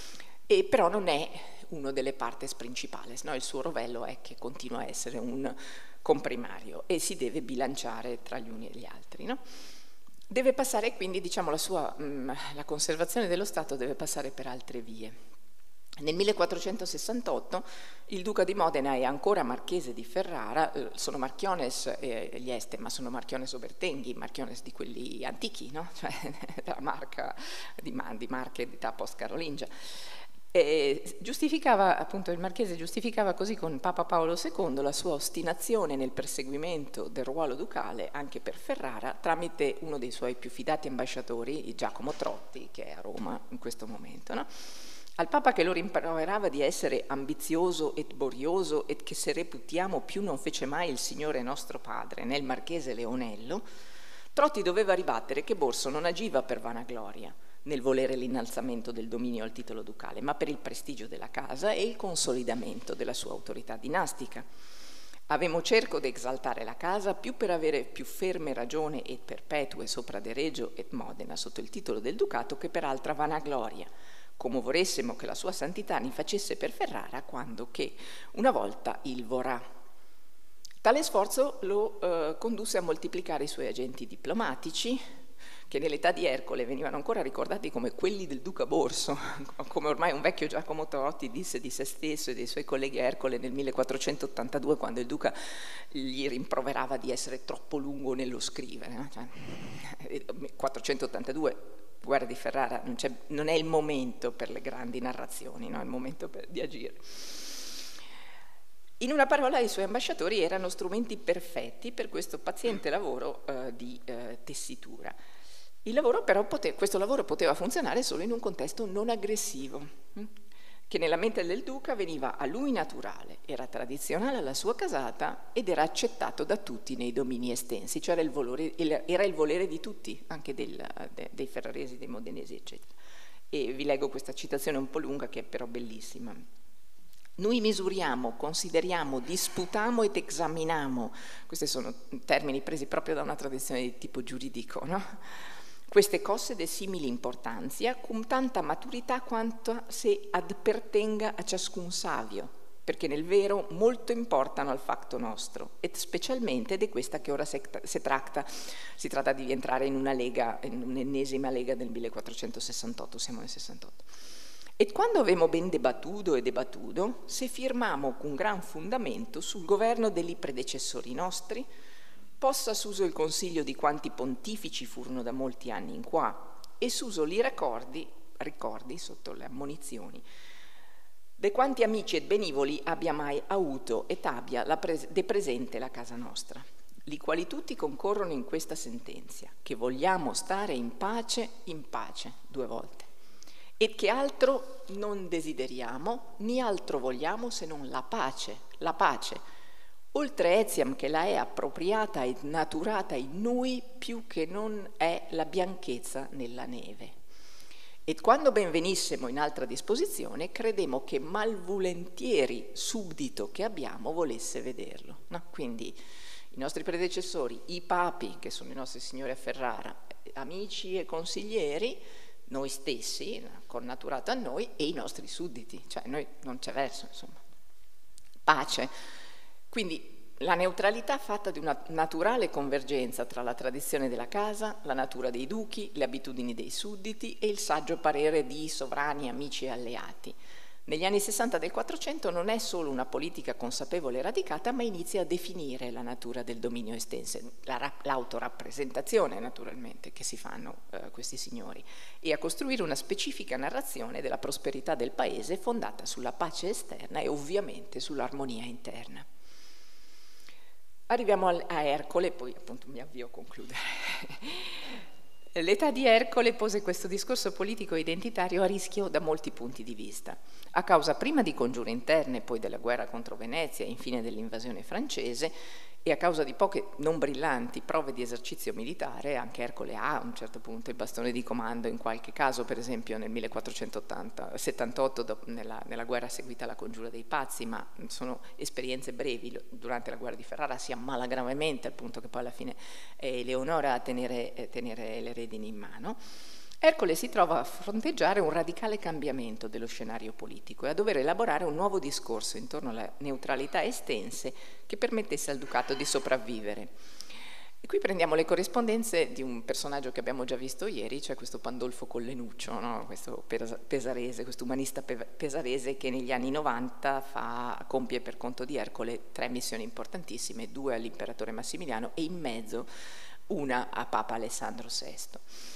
e però non è uno delle partes principales, no? Il suo rovello è che continua a essere un comprimario e si deve bilanciare tra gli uni e gli altri, no? Deve passare quindi, diciamo, la sua mh, la conservazione dello Stato deve passare per altre vie. Nel millequattrocentosessantotto il duca di Modena è ancora marchese di Ferrara, eh, sono Marchiones e gli Este, ma sono Marchiones Obertenghi, Marchiones di quelli antichi, no? Cioè della marca di, di marche di età post-carolingia. E giustificava, appunto, il marchese giustificava così con Papa Paolo secondo la sua ostinazione nel perseguimento del ruolo ducale anche per Ferrara tramite uno dei suoi più fidati ambasciatori, Giacomo Trotti, che è a Roma in questo momento, no? Al Papa, che lo rimproverava di essere ambizioso et borioso e che se reputiamo più non fece mai il Signore nostro Padre nel marchese Leonello, Trotti doveva ribattere che Borso non agiva per vanagloria nel volere l'innalzamento del dominio al titolo ducale, ma per il prestigio della casa e il consolidamento della sua autorità dinastica. Avemo cerco di esaltare la casa più per avere più ferme ragione et perpetue sopra de Reggio et Modena sotto il titolo del ducato che per altra vanagloria, come vorressimo che la sua santità ne facesse per Ferrara quando che una volta il vorrà. Tale sforzo lo eh, condusse a moltiplicare i suoi agenti diplomatici, che nell'età di Ercole venivano ancora ricordati come quelli del duca Borso, come ormai un vecchio Giacomo Trotti disse di se stesso e dei suoi colleghi a Ercole nel millequattrocentottantadue, quando il duca gli rimproverava di essere troppo lungo nello scrivere. No? Cioè, quattrocentottantadue, guerra di Ferrara, non, non è il momento per le grandi narrazioni, no? È il momento per, di agire. In una parola, i suoi ambasciatori erano strumenti perfetti per questo paziente lavoro eh, di eh, tessitura. Il lavoro però pote- questo lavoro poteva funzionare solo in un contesto non aggressivo, hm? che nella mente del duca veniva a lui naturale, era tradizionale alla sua casata ed era accettato da tutti nei domini estensi, cioè era il, volere, il, era il volere di tutti, anche del, de, dei ferraresi, dei modenesi, eccetera. E vi leggo questa citazione un po' lunga che è però bellissima. Noi misuriamo, consideriamo, disputiamo ed esaminamo, questi sono termini presi proprio da una tradizione di tipo giuridico, no? Queste cose de simili importanzia con tanta maturità quanto se adpertenga a ciascun savio, perché nel vero molto importano al fatto nostro, e specialmente di questa che ora si tratta, si tratta di entrare in una lega, in un'ennesima lega del millequattrocentosessantotto, siamo nel sessantotto. E quando avevamo ben debattuto e debattuto, se firmamo con gran fundamento sul governo degli predecessori nostri, possa s'uso il consiglio di quanti pontifici furono da molti anni in qua, e s'uso li ricordi, ricordi sotto le ammonizioni, de quanti amici e benivoli abbia mai avuto et abbia la pres- de presente la casa nostra, li quali tutti concorrono in questa sentenzia, che vogliamo stare in pace, in pace, due volte, e che altro non desideriamo, ni altro vogliamo se non la pace, la pace, oltre etiam che la è appropriata e naturata in noi più che non è la bianchezza nella neve. E quando ben venissimo in altra disposizione, credemo che malvolentieri subdito che abbiamo volesse vederlo. No? Quindi i nostri predecessori, i papi, che sono i nostri signori a Ferrara, amici e consiglieri, noi stessi, connaturato a noi, e i nostri sudditi, cioè noi non c'è verso, insomma. Pace. Quindi la neutralità fatta di una naturale convergenza tra la tradizione della casa, la natura dei duchi, le abitudini dei sudditi e il saggio parere di sovrani, amici e alleati. Negli anni sessanta del Quattrocento non è solo una politica consapevole e radicata, ma inizia a definire la natura del dominio estense, la, l'autorappresentazione naturalmente che si fanno eh, questi signori, e a costruire una specifica narrazione della prosperità del paese fondata sulla pace esterna e ovviamente sull'armonia interna. Arriviamo a Ercole, poi appunto mi avvio a concludere. L'età di Ercole pose questo discorso politico e identitario a rischio da molti punti di vista, a causa prima di congiure interne, poi della guerra contro Venezia e infine dell'invasione francese, e a causa di poche non brillanti prove di esercizio militare. Anche Ercole ha a un certo punto il bastone di comando in qualche caso, per esempio nel millequattrocentosettantotto nella, nella guerra seguita alla congiura dei pazzi, ma sono esperienze brevi. Durante la guerra di Ferrara si ammala gravemente al punto che poi alla fine è Eleonora a tenere, eh, tenere le redini in mano. Ercole si trova a fronteggiare un radicale cambiamento dello scenario politico e a dover elaborare un nuovo discorso intorno alla neutralità estense che permettesse al ducato di sopravvivere. E qui prendiamo le corrispondenze di un personaggio che abbiamo già visto ieri, cioè questo Pandolfo Collenuccio, no? Questo pesarese, questo umanista pesarese che negli anni novanta fa, compie per conto di Ercole tre missioni importantissime, due all'imperatore Massimiliano e in mezzo una a Papa Alessandro sesto.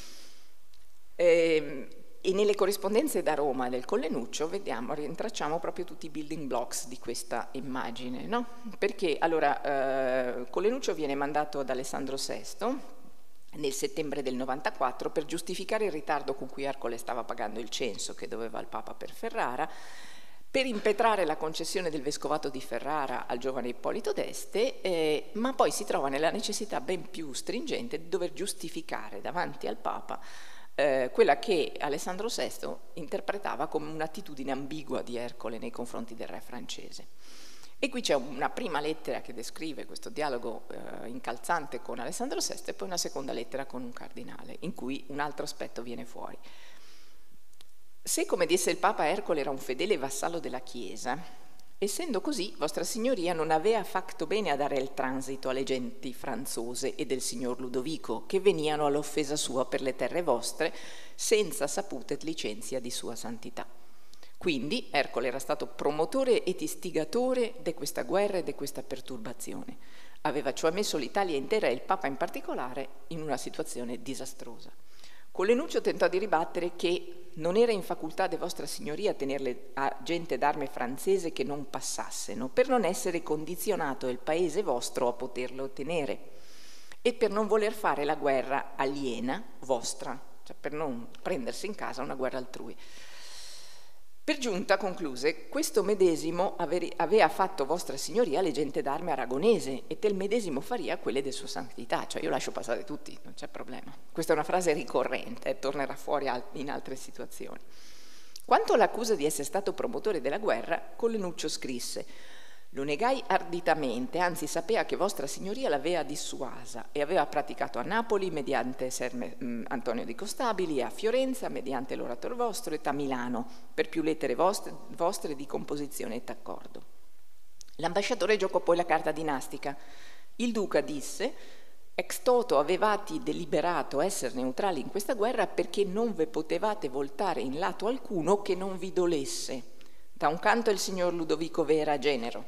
E, e nelle corrispondenze da Roma del Collenuccio vediamo, rintracciamo proprio tutti i building blocks di questa immagine, no? Perché allora eh, Collenuccio viene mandato ad Alessandro sesto nel settembre del novantaquattro per giustificare il ritardo con cui Ercole stava pagando il censo che doveva al Papa per Ferrara, per impetrare la concessione del vescovato di Ferrara al giovane Ippolito d'Este, eh, ma poi si trova nella necessità ben più stringente di dover giustificare davanti al Papa eh, quella che Alessandro sesto interpretava come un'attitudine ambigua di Ercole nei confronti del re francese. E qui c'è una prima lettera che descrive questo dialogo eh, incalzante con Alessandro sesto e poi una seconda lettera con un cardinale, in cui un altro aspetto viene fuori. Se, come disse il Papa, Ercole era un fedele vassallo della Chiesa, essendo così, Vostra Signoria non aveva fatto bene a dare il transito alle genti franzose e del signor Ludovico, che veniano all'offesa sua per le terre vostre, senza saputet licenzia di sua santità. Quindi Ercole era stato promotore ed istigatore di questa guerra e di questa perturbazione. Aveva cioè messo l'Italia intera e il Papa in particolare in una situazione disastrosa. Collenuccio tentò di ribattere che non era in facoltà di Vostra Signoria tenerle a gente d'arme francese che non passassero, per non essere condizionato il paese vostro a poterlo ottenere e per non voler fare la guerra aliena vostra, cioè per non prendersi in casa una guerra altrui. Per giunta, concluse, questo medesimo aveva fatto Vostra Signoria le gente d'arme aragonese e tel medesimo faria quelle di Sua Santità, cioè io lascio passare tutti, non c'è problema. Questa è una frase ricorrente, eh, tornerà fuori in altre situazioni. Quanto all'accusa di essere stato promotore della guerra, Collenuccio scrisse: lo negai arditamente, anzi sapea che Vostra Signoria l'aveva dissuasa e aveva praticato a Napoli mediante Ser Antonio di Costabili e a Fiorenza mediante l'orator vostro et a Milano per più lettere vostre, vostre di composizione et accordo. L'ambasciatore giocò poi la carta dinastica. Il duca disse: ex toto avevati deliberato essere neutrali in questa guerra perché non ve potevate voltare in lato alcuno che non vi dolesse. Da un canto il signor Ludovico vera genero,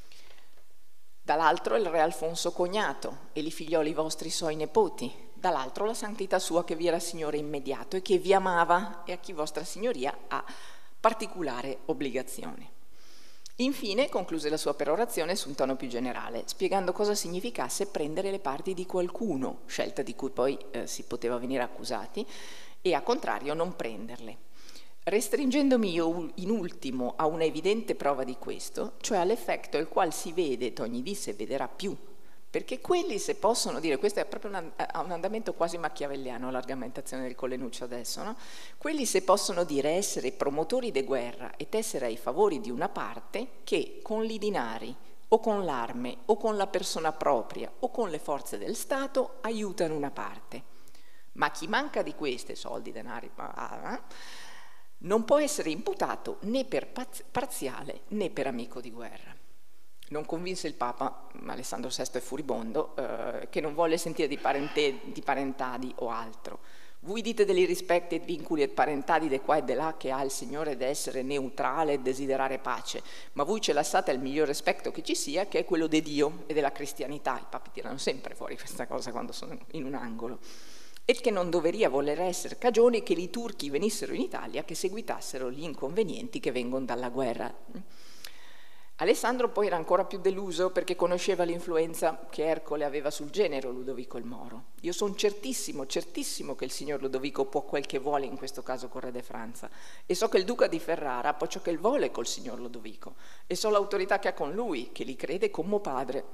dall'altro il re Alfonso cognato e i figlioli vostri suoi nepoti, dall'altro la santità sua che vi era signore immediato e che vi amava e a chi Vostra Signoria ha particolare obbligazione. Infine concluse la sua perorazione su un tono più generale, spiegando cosa significasse prendere le parti di qualcuno, scelta di cui poi eh, si poteva venire accusati, e a contrario non prenderle. Restringendomi io in ultimo a una evidente prova di questo, cioè all'effetto il qual si vede, ogni dì se vedrà più, perché quelli se possono dire, questo è proprio un, un andamento quasi machiavelliano l'argomentazione del Collenuccio adesso, no? Quelli se possono dire essere promotori di guerra ed essere ai favori di una parte che con i denari o con l'arme o con la persona propria o con le forze del Stato aiutano una parte. Ma chi manca di queste, soldi, denari, eh, non può essere imputato né per parziale né per amico di guerra. Non convinse il Papa, Alessandro sesto è furibondo, eh, che non vuole sentire di, parente, di parentadi o altro. Voi dite degli rispetti e vincoli e parentadi de qua e de là che ha il Signore d'essere neutrale e desiderare pace, ma voi ce lasciate il miglior rispetto che ci sia, che è quello di Dio e della cristianità. I papi tirano sempre fuori questa cosa quando sono in un angolo. E che non doveria voler essere cagione che i turchi venissero in Italia che seguitassero gli inconvenienti che vengono dalla guerra. Alessandro poi era ancora più deluso perché conosceva l'influenza che Ercole aveva sul genero Ludovico il Moro. Io sono certissimo, certissimo che il signor Ludovico può quel che vuole in questo caso con Re de Franza e so che il duca di Ferrara può ciò che vuole col signor Ludovico e so l'autorità che ha con lui, che li crede come padre.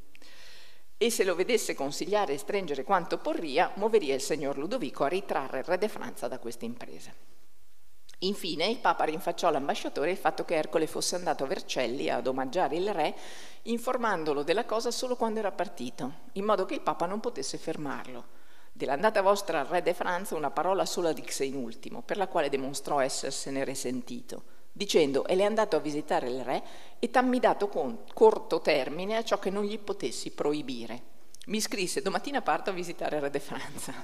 E se lo vedesse consigliare e stringere quanto porria, muoveria il signor Ludovico a ritrarre il re de Franza da questa impresa. Infine il Papa rinfacciò all'ambasciatore il fatto che Ercole fosse andato a Vercelli ad omaggiare il re, informandolo della cosa solo quando era partito, in modo che il Papa non potesse fermarlo. Dell'andata vostra al re de Franza una parola sola disse in ultimo, per la quale dimostrò essersene risentito, dicendo: e l'è andato a visitare il re e t'hammi dato con corto termine a ciò che non gli potessi proibire. Mi scrisse: domattina parto a visitare il re de Francia.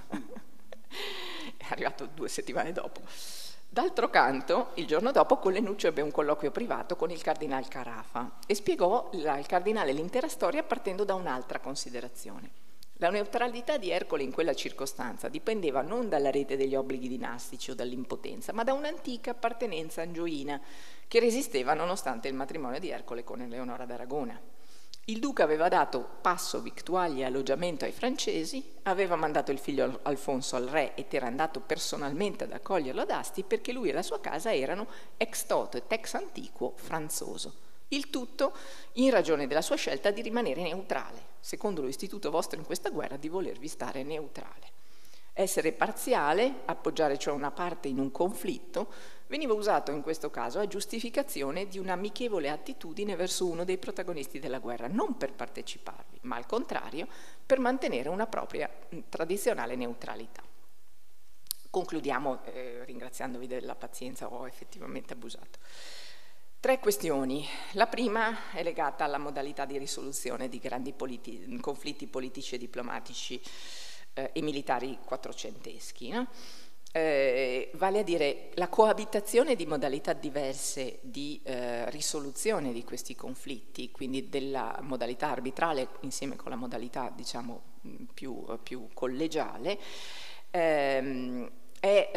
È arrivato due settimane dopo. D'altro canto, il giorno dopo, Collenuccio ebbe un colloquio privato con il cardinal Carafa e spiegò al cardinale l'intera storia partendo da un'altra considerazione. La neutralità di Ercole in quella circostanza dipendeva non dalla rete degli obblighi dinastici o dall'impotenza, ma da un'antica appartenenza angioina che resisteva nonostante il matrimonio di Ercole con Eleonora d'Aragona. Il duca aveva dato passo, vittuaglie e alloggiamento ai francesi, aveva mandato il figlio Alfonso al re ed era andato personalmente ad accoglierlo ad Asti perché lui e la sua casa erano ex toto et ex antiquo franzoso. Il tutto in ragione della sua scelta di rimanere neutrale, secondo l'istituto vostro in questa guerra di volervi stare neutrale. Essere parziale, appoggiare cioè una parte in un conflitto, veniva usato in questo caso a giustificazione di un'amichevole attitudine verso uno dei protagonisti della guerra, non per parteciparvi, ma al contrario per mantenere una propria tradizionale neutralità. Concludiamo eh, ringraziandovi della pazienza, ho effettivamente abusato. Tre questioni. La prima è legata alla modalità di risoluzione di grandi politi- conflitti politici e diplomatici eh, e militari quattrocenteschi, no? Eh, vale a dire la coabitazione di modalità diverse di eh, risoluzione di questi conflitti, quindi della modalità arbitrale insieme con la modalità, diciamo, più, più collegiale, ehm, è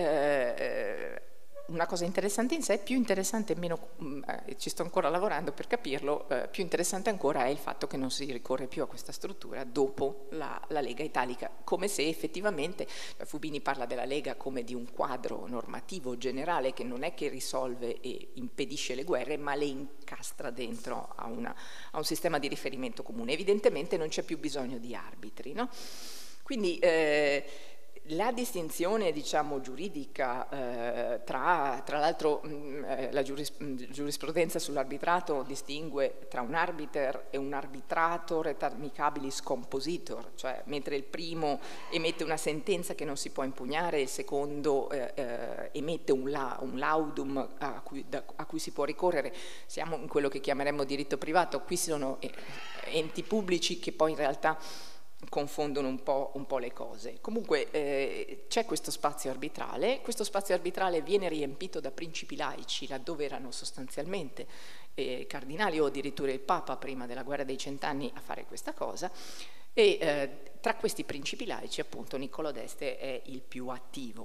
eh, una cosa interessante in sé, più interessante e meno, eh, ci sto ancora lavorando per capirlo, eh, più interessante ancora è il fatto che non si ricorre più a questa struttura dopo la, la Lega Italica, come se effettivamente, Fubini parla della Lega come di un quadro normativo generale che non è che risolve e impedisce le guerre, ma le incastra dentro a, una, a un sistema di riferimento comune. Evidentemente non c'è più bisogno di arbitri, no? Quindi eh, la distinzione, diciamo, giuridica eh, tra, tra l'altro eh, la giuris, giurisprudenza sull'arbitrato distingue tra un arbiter e un arbitrator et amicabilis compositor, cioè mentre il primo emette una sentenza che non si può impugnare, il secondo eh, eh, emette un, la, un laudum a cui, da, a cui si può ricorrere. Siamo in quello che chiameremmo diritto privato, qui sono enti pubblici che poi in realtà confondono un po', un po' le cose. Comunque eh, c'è questo spazio arbitrale, questo spazio arbitrale viene riempito da principi laici, laddove erano sostanzialmente eh, cardinali o addirittura il Papa prima della guerra dei cent'anni a fare questa cosa, e eh, tra questi principi laici appunto Niccolò d'Este è il più attivo.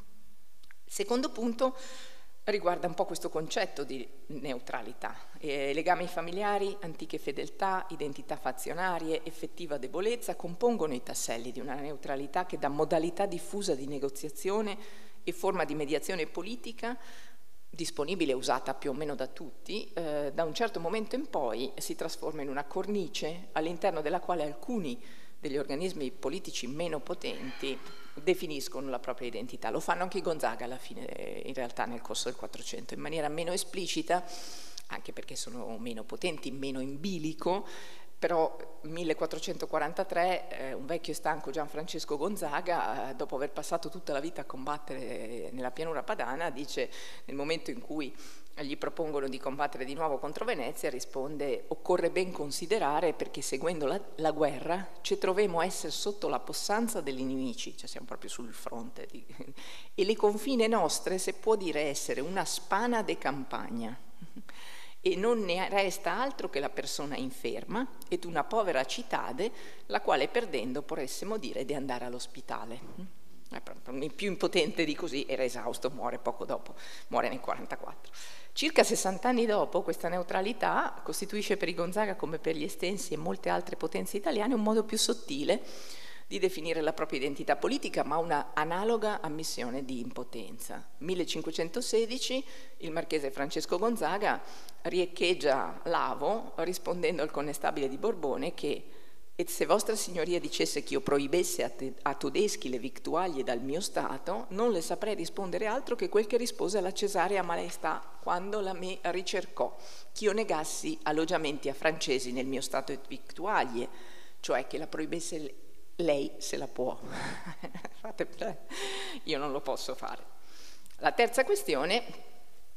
Secondo punto riguarda un po' questo concetto di neutralità, eh, legami familiari, antiche fedeltà, identità fazionarie, effettiva debolezza compongono i tasselli di una neutralità che da modalità diffusa di negoziazione e forma di mediazione politica, disponibile e usata più o meno da tutti, eh, da un certo momento in poi si trasforma in una cornice all'interno della quale alcuni degli organismi politici meno potenti definiscono la propria identità. Lo fanno anche i Gonzaga alla fine, in realtà nel corso del Quattrocento, in maniera meno esplicita, anche perché sono meno potenti, meno in bilico, però millequattrocentoquarantatré eh, un vecchio e stanco Gianfrancesco Gonzaga, eh, dopo aver passato tutta la vita a combattere nella pianura padana, dice, nel momento in cui gli propongono di combattere di nuovo contro Venezia, risponde: occorre ben considerare, perché seguendo la, la guerra ci troviamo a essere sotto la possanza degli nemici, cioè siamo proprio sul fronte di, e le confine nostre se può dire essere una spana de campagna e non ne resta altro che la persona inferma ed una povera citade, la quale perdendo vorressimo dire di andare all'ospitale. Il più impotente di così era esausto, muore poco dopo, muore nel quarantaquattro. Circa sessanta anni dopo, questa neutralità costituisce per i Gonzaga, come per gli Estensi e molte altre potenze italiane, un modo più sottile di definire la propria identità politica, ma una analoga ammissione di impotenza. millecinquecentosedici il marchese Francesco Gonzaga riecheggia Lavo rispondendo al connestabile di Borbone che «Et se vostra signoria dicesse che io proibesse a, te, a tedeschi le vittuaglie dal mio stato, non le saprei rispondere altro che quel che rispose alla Cesarea Maestà quando la me ricercò, che io negassi alloggiamenti a francesi nel mio stato et vittuaglie, cioè che la proibesse lei se la può». Io non lo posso fare. La terza questione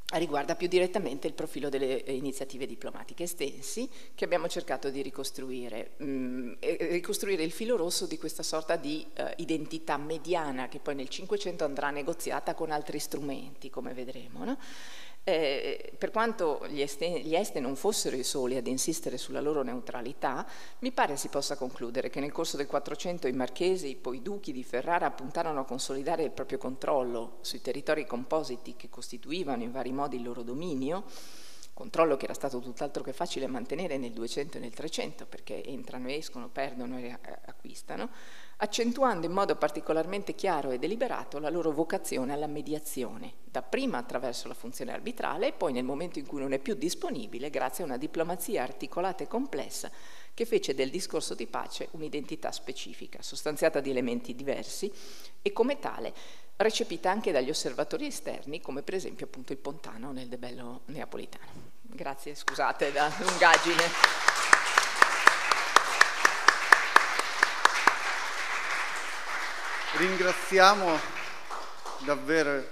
riguarda più direttamente il profilo delle iniziative diplomatiche estensi che abbiamo cercato di ricostruire, mh, ricostruire il filo rosso di questa sorta di uh, identità mediana che poi nel Cinquecento andrà negoziata con altri strumenti, come vedremo, no? Eh, per quanto gli, este, gli Este non fossero i soli ad insistere sulla loro neutralità, mi pare si possa concludere che nel corso del Quattrocento i marchesi, poi i duchi di Ferrara, puntarono a consolidare il proprio controllo sui territori compositi che costituivano in vari modi il loro dominio, controllo che era stato tutt'altro che facile mantenere nel Duecento e nel Trecento, perché entrano e escono, perdono e acquistano, accentuando in modo particolarmente chiaro e deliberato la loro vocazione alla mediazione, dapprima attraverso la funzione arbitrale e poi nel momento in cui non è più disponibile grazie a una diplomazia articolata e complessa che fece del discorso di pace un'identità specifica, sostanziata di elementi diversi e come tale recepita anche dagli osservatori esterni, come per esempio appunto il Pontano nel De Bello Neapolitano. Grazie, scusate la lungaggine. Ringraziamo davvero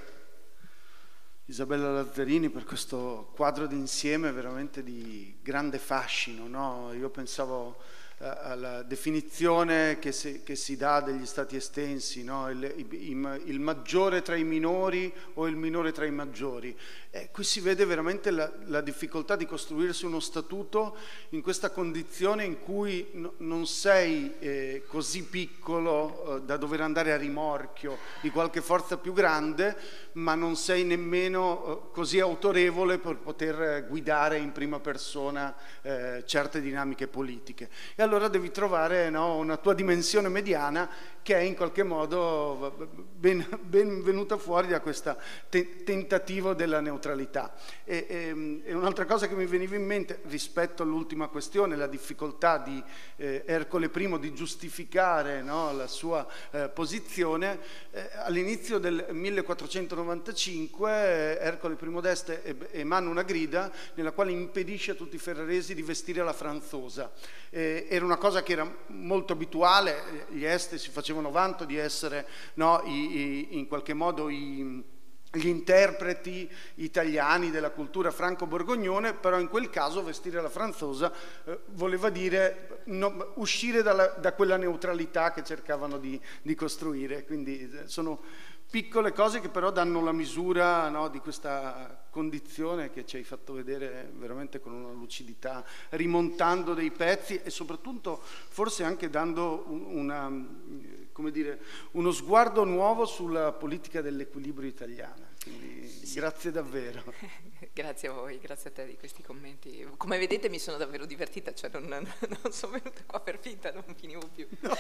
Isabella Lazzarini per questo quadro d'insieme veramente di grande fascino, no? Io pensavo eh, alla definizione che si, che si dà degli stati estensi, no? il, il, il maggiore tra i minori o il minore tra i maggiori. E qui si vede veramente la, la difficoltà di costruirsi uno statuto in questa condizione in cui no, non sei eh, così piccolo eh, da dover andare a rimorchio di qualche forza più grande, ma non sei nemmeno eh, così autorevole per poter guidare in prima persona eh, certe dinamiche politiche. E allora devi trovare, no, una tua dimensione mediana che è in qualche modo ben, ben venuta fuori da questo te tentativo della neutralità. E, e, e un'altra cosa che mi veniva in mente rispetto all'ultima questione, la difficoltà di eh, Ercole I di giustificare, no, la sua eh, posizione, eh, all'inizio del millequattrocentonovantacinque eh, Ercole I d'Este emana una grida nella quale impedisce a tutti i ferraresi di vestire la franzosa. Eh, era una cosa che era molto abituale, gli Este si facevano vanto di essere, no, i, i, in qualche modo i, gli interpreti italiani della cultura franco-borgognone, però in quel caso vestire la franzosa eh, voleva dire no, uscire dalla, da quella neutralità che cercavano di, di costruire. Quindi sono piccole cose che però danno la misura, no, di questa condizione che ci hai fatto vedere veramente con una lucidità, rimontando dei pezzi e soprattutto forse anche dando una, come dire, uno sguardo nuovo sulla politica dell'equilibrio italiana. Quindi sì, grazie davvero. Grazie a voi, grazie a te di questi commenti. Come vedete mi sono davvero divertita, cioè non, non sono venuta qua per finta, non finivo più. No.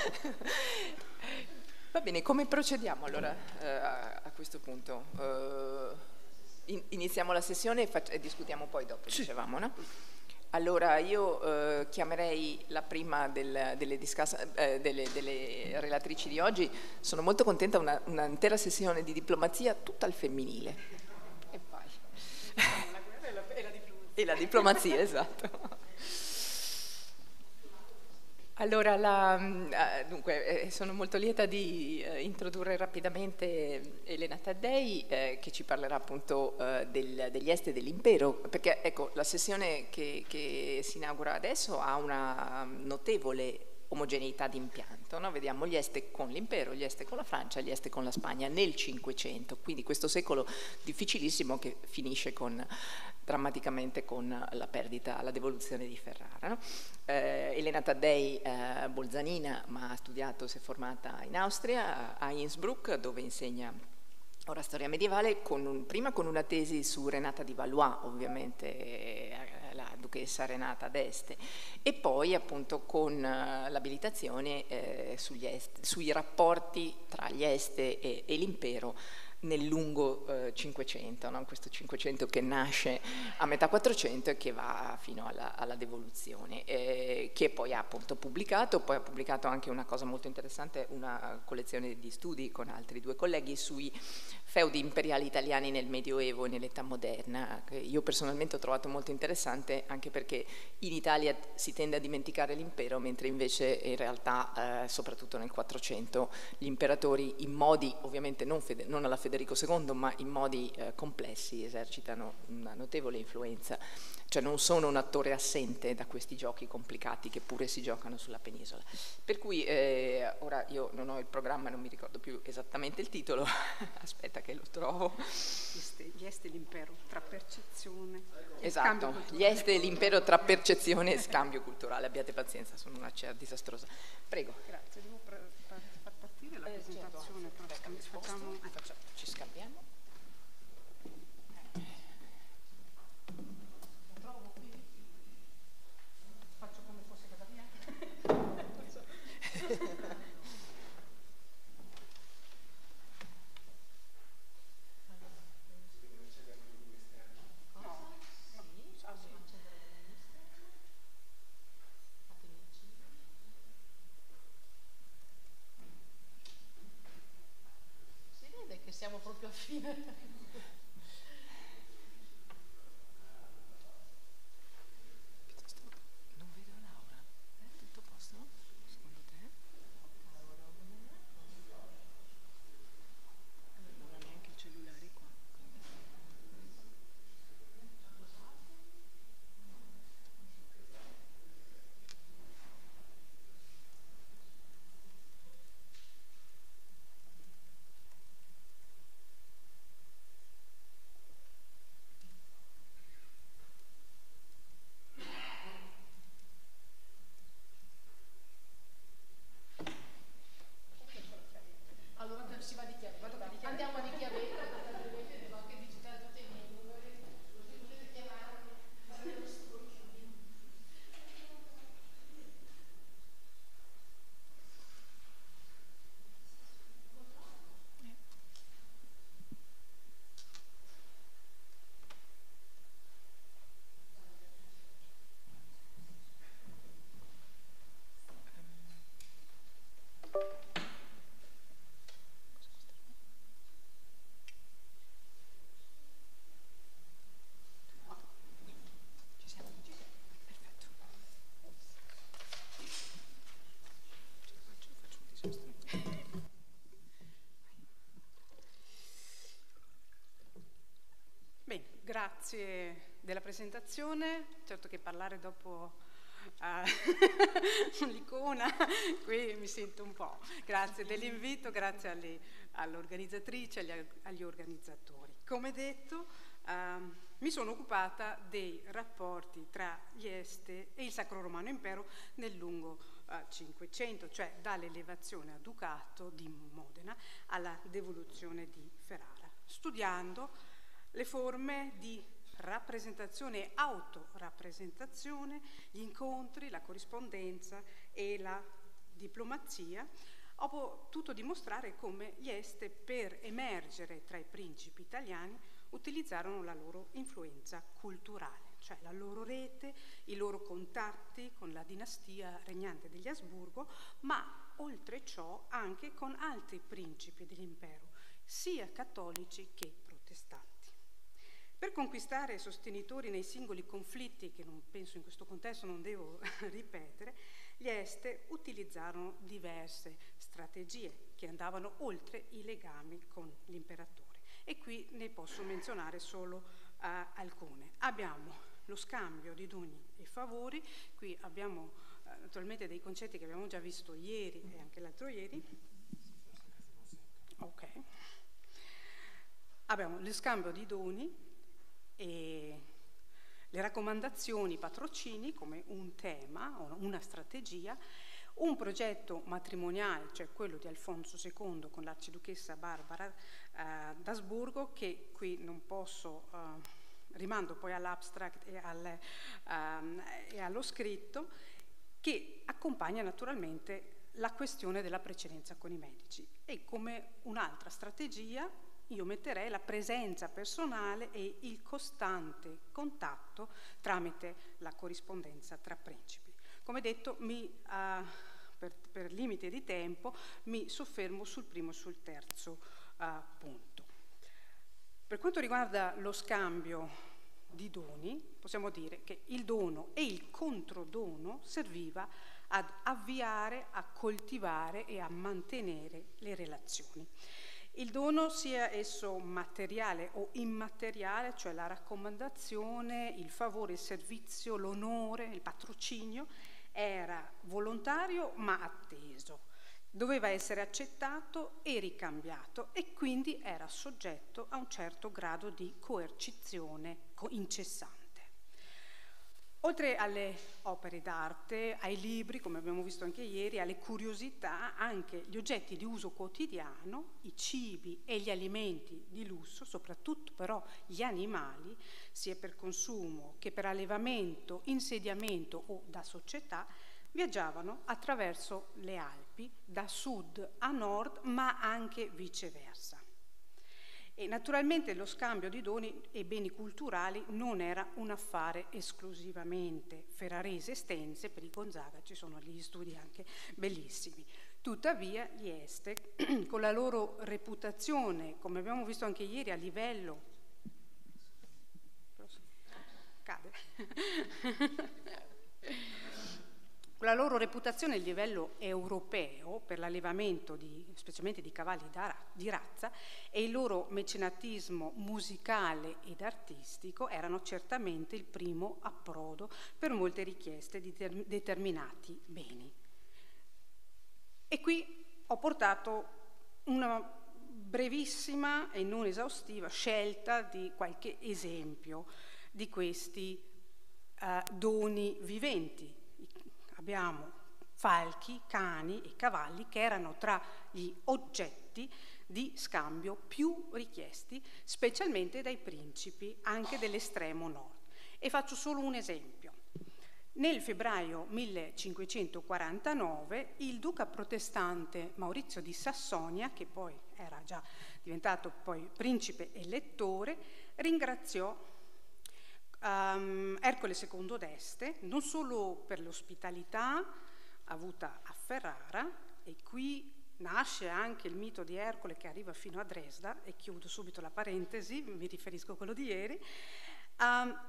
Va bene, come procediamo allora eh, a, a questo punto? Uh, in, iniziamo la sessione e, e discutiamo poi dopo, sì, dicevamo, no? Allora io eh, chiamerei la prima del, delle, eh, delle, delle relatrici di oggi. Sono molto contenta, una, una intera sessione di diplomazia tutta al femminile. E vai. La guerra e la, e la diplomazia. E la diplomazia, esatto. Allora, la, dunque, eh, sono molto lieta di eh, introdurre rapidamente Elena Taddei eh, che ci parlerà appunto eh, del, degli Este dell'impero, perché ecco, la sessione che, che si inaugura adesso ha una notevole omogeneità di impianto, no? Vediamo gli Este con l'impero, gli Este con la Francia, gli Este con la Spagna nel Cinquecento, quindi questo secolo difficilissimo che finisce con, drammaticamente con la perdita, la devoluzione di Ferrara, no? eh, Elena Taddei, eh, bolzanina, ma ha studiato, si è formata in Austria, a Innsbruck, dove insegna ora storia medievale, con un, prima con una tesi su Renata di Valois, ovviamente la duchessa Renata d'Este, e poi appunto con uh, l'abilitazione eh, sugli est, sui rapporti tra gli Este e, e l'impero nel lungo eh, Cinquecento, no? Questo Cinquecento che nasce a metà Quattrocento e che va fino alla, alla devoluzione, eh, che poi ha appunto pubblicato, poi ha pubblicato anche una cosa molto interessante, una collezione di studi con altri due colleghi sui feudi imperiali italiani nel Medioevo e nell'età moderna, che io personalmente ho trovato molto interessante, anche perché in Italia si tende a dimenticare l'impero, mentre invece in realtà, eh, soprattutto nel Quattrocento, gli imperatori in modi ovviamente non, non alla fede Federico secondo, ma in modi eh, complessi esercitano una notevole influenza, cioè non sono un attore assente da questi giochi complicati che pure si giocano sulla penisola. Per cui eh, ora io non ho il programma, non mi ricordo più esattamente il titolo, aspetta che lo trovo. Gli Est e l'impero tra percezione e esatto, scambio culturale. Gli Est e l'impero tra percezione e scambio culturale, abbiate pazienza, sono una C E R disastrosa. Prego. Grazie, devo far partire la Eh, presentazione, certo, però facciamo... eh. Facciamo, ci scambiamo. La trovo qui? Faccio come fosse casa mia? Siamo proprio affine. Non vedo Laura. È tutto a posto? Secondo te? Non ha neanche il cellulare qua. Bene, grazie della presentazione. Certo che parlare dopo uh, l'icona qui mi sento un po'. Grazie dell'invito, grazie alle, all'organizzatrice, agli, agli organizzatori. Come detto, uh, mi sono occupata dei rapporti tra gli Este e il Sacro Romano Impero nel lungo uh, Cinquecento, cioè dall'elevazione a Ducato di Modena alla devoluzione di Ferrara, studiando le forme di rappresentazione e autorappresentazione, gli incontri, la corrispondenza e la diplomazia. Ho potuto dimostrare come gli Este, per emergere tra i principi italiani, utilizzarono la loro influenza culturale, cioè la loro rete, i loro contatti con la dinastia regnante degli Asburgo, ma oltre ciò anche con altri principi dell'impero, sia cattolici che protestanti. Per conquistare sostenitori nei singoli conflitti, che non penso in questo contesto non devo ripetere, gli Este utilizzarono diverse strategie che andavano oltre i legami con l'imperatore. E qui ne posso menzionare solo uh, alcune. Abbiamo lo scambio di doni e favori, qui abbiamo uh, naturalmente dei concetti che abbiamo già visto ieri e anche l'altro ieri. Ok. Abbiamo lo scambio di doni e le raccomandazioni, i patrocini come un tema, una strategia, un progetto matrimoniale, cioè quello di Alfonso secondo con l'arciduchessa Barbara eh, d'Asburgo, che qui non posso, eh, rimando poi all'abstract e, al, um, e allo scritto, che accompagna naturalmente la questione della precedenza con i medici. E come un'altra strategia io metterei la presenza personale e il costante contatto tramite la corrispondenza tra principi. Come detto, mi, uh, per, per limite di tempo, mi soffermo sul primo e sul terzo uh, punto. Per quanto riguarda lo scambio di doni, possiamo dire che il dono e il controdono serviva ad avviare, a coltivare e a mantenere le relazioni. Il dono, sia esso materiale o immateriale, cioè la raccomandazione, il favore, il servizio, l'onore, il patrocinio, era volontario ma atteso, doveva essere accettato e ricambiato e quindi era soggetto a un certo grado di coercizione incessante. Oltre alle opere d'arte, ai libri, come abbiamo visto anche ieri, alle curiosità, anche gli oggetti di uso quotidiano, i cibi e gli alimenti di lusso, soprattutto però gli animali, sia per consumo che per allevamento, insediamento o da società, viaggiavano attraverso le Alpi, da sud a nord, ma anche viceversa. E naturalmente lo scambio di doni e beni culturali non era un affare esclusivamente ferrarese estense. Per i Gonzaga ci sono degli studi anche bellissimi. Tuttavia gli Este, con la loro reputazione, come abbiamo visto anche ieri, a livello... Cade. Con la loro reputazione a livello europeo per l'allevamento di, specialmente di cavalli di razza, e il loro mecenatismo musicale ed artistico erano certamente il primo approdo per molte richieste di determinati beni. E qui ho portato una brevissima e non esaustiva scelta di qualche esempio di questi uh, doni viventi. Abbiamo falchi, cani e cavalli che erano tra gli oggetti di scambio più richiesti, specialmente dai principi anche dell'estremo nord. E faccio solo un esempio. Nel febbraio millecinquecentoquarantanove il duca protestante Maurizio di Sassonia, che poi era già diventato poi principe elettore, ringraziò Um, Ercole secondo d'Este non solo per l'ospitalità avuta a Ferrara, e qui nasce anche il mito di Ercole che arriva fino a Dresda, e chiudo subito la parentesi, mi riferisco a quello di ieri. um,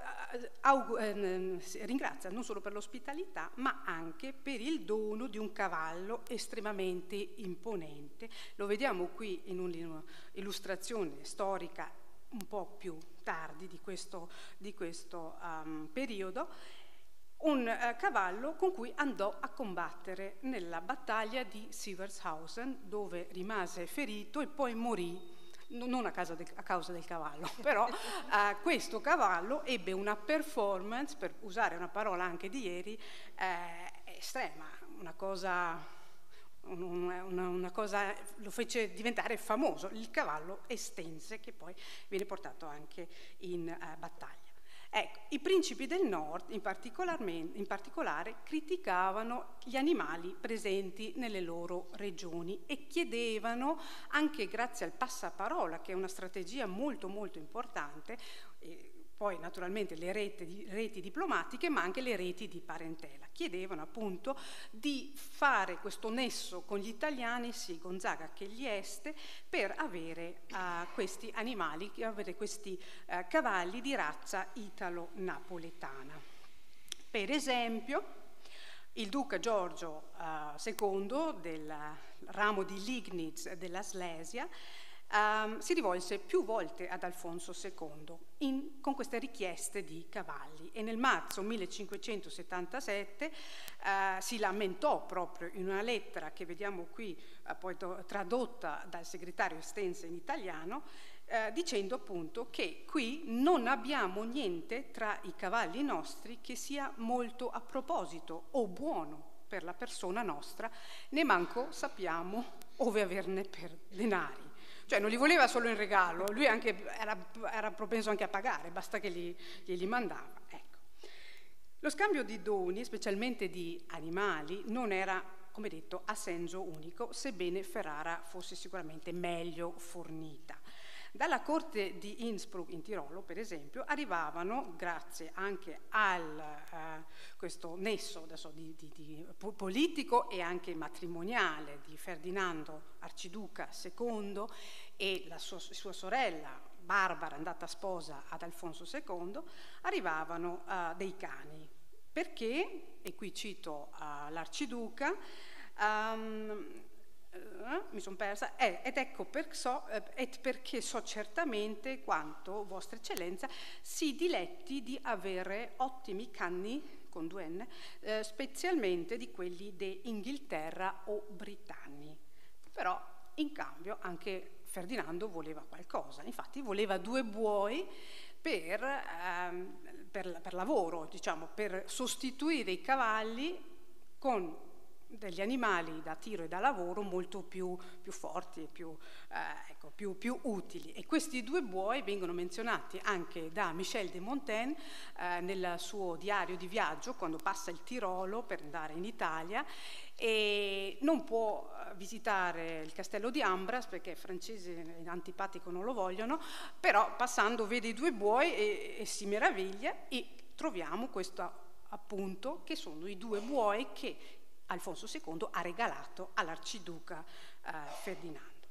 uh, uh, ringrazia non solo per l'ospitalità ma anche per il dono di un cavallo estremamente imponente. Lo vediamo qui in un'illustrazione storica un po' più tardi di questo, di questo um, periodo, un uh, cavallo con cui andò a combattere nella battaglia di Sievershausen, dove rimase ferito e poi morì, non a causa, de, a causa del cavallo, però uh, questo cavallo ebbe una performance, per usare una parola anche di ieri, eh, estrema, una cosa... Una, una cosa lo fece diventare famoso, il cavallo estense, che poi viene portato anche in uh, battaglia. Ecco, i principi del nord in, in particolare criticavano gli animali presenti nelle loro regioni e chiedevano, anche grazie al passaparola, che è una strategia molto molto importante, eh, poi naturalmente le reti, reti diplomatiche, ma anche le reti di parentela. Chiedevano appunto di fare questo nesso con gli italiani, sia Gonzaga che gli Este, per avere uh, questi animali, avere questi uh, cavalli di razza italo-napoletana. Per esempio, il duca Giorgio uh, secondo del ramo di Liegnitz della Slesia Um, si rivolse più volte ad Alfonso secondo in, con queste richieste di cavalli, e nel marzo millecinquecentosettantasette uh, si lamentò proprio in una lettera che vediamo qui uh, poi do, tradotta dal segretario Estense in italiano, uh, dicendo appunto che qui non abbiamo niente tra i cavalli nostri che sia molto a proposito o buono per la persona nostra, né manco sappiamo ove averne per denari. Cioè non li voleva solo in regalo, lui anche era, era propenso anche a pagare, basta che li, glieli mandava. Ecco. Lo scambio di doni, specialmente di animali, non era, come detto, a senso unico, sebbene Ferrara fosse sicuramente meglio fornita. Dalla corte di Innsbruck in Tirolo, per esempio, arrivavano, grazie anche a uh, questo nesso adesso, di, di, di politico e anche matrimoniale di Ferdinando Arciduca secondo e la sua, sua sorella Barbara, andata sposa ad Alfonso secondo, arrivavano uh, dei cani. Perché, e qui cito uh, l'Arciduca, um, Uh, mi sono persa, eh, ed ecco per so, eh, ed perché so certamente quanto Vostra Eccellenza si diletti di avere ottimi canni, con due N, eh, specialmente di quelli di Inghilterra o Britanni. Però in cambio anche Ferdinando voleva qualcosa, infatti voleva due buoi per, ehm, per, per lavoro, diciamo, per sostituire i cavalli con degli animali da tiro e da lavoro molto più, più forti e più, eh, ecco, più, più utili. E questi due buoi vengono menzionati anche da Michel de Montaigne eh, nel suo diario di viaggio, quando passa il Tirolo per andare in Italia e non può visitare il castello di Ambras perché i francesi antipatico non lo vogliono, però passando vede i due buoi e, e si meraviglia, e troviamo questo appunto che sono i due buoi che Alfonso secondo ha regalato all'arciduca eh, Ferdinando.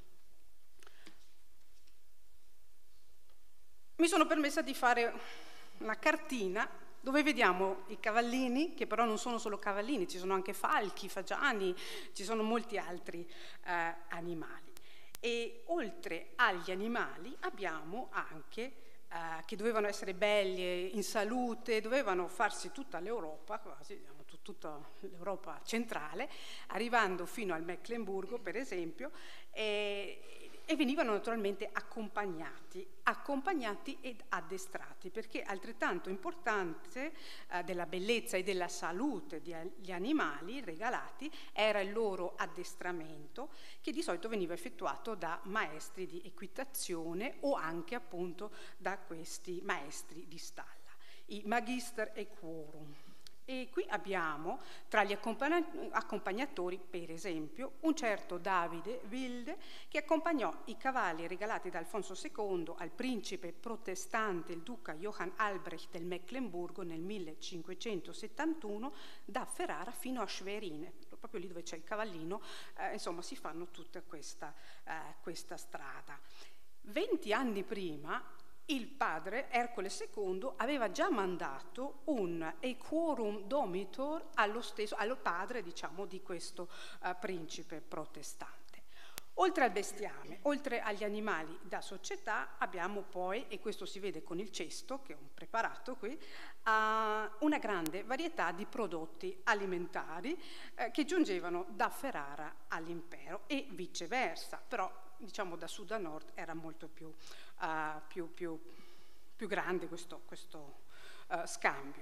Mi sono permessa di fare una cartina dove vediamo i cavallini, che però non sono solo cavallini, ci sono anche falchi, fagiani, ci sono molti altri eh, animali. E oltre agli animali abbiamo anche eh, che dovevano essere belli, in salute, dovevano farsi tutta l'Europa, quasi, diciamo, tutta l'Europa centrale, arrivando fino al Meclemburgo, per esempio, e, e venivano naturalmente accompagnati, accompagnati ed addestrati, perché altrettanto importante eh, della bellezza e della salute degli animali regalati era il loro addestramento, che di solito veniva effettuato da maestri di equitazione o anche appunto da questi maestri di stalla, i magister equorum. E qui abbiamo tra gli accompagnatori, per esempio, un certo Davide Wilde, che accompagnò i cavalli regalati da Alfonso secondo al principe protestante, il duca Johann Albrecht del Meclemburgo, nel millecinquecentosettantuno, da Ferrara fino a Schwerin, proprio lì dove c'è il cavallino, eh, insomma si fanno tutta questa, eh, questa strada. Venti anni prima, il padre, Ercole secondo, aveva già mandato un equorum domitor allo stesso, al padre, diciamo, di questo uh, principe protestante. Oltre al bestiame, oltre agli animali da società, abbiamo poi, e questo si vede con il cesto, che ho preparato qui, uh, una grande varietà di prodotti alimentari uh, che giungevano da Ferrara all'impero e viceversa, però diciamo da sud a nord era molto più, uh, più, più, più grande questo, questo uh, scambio.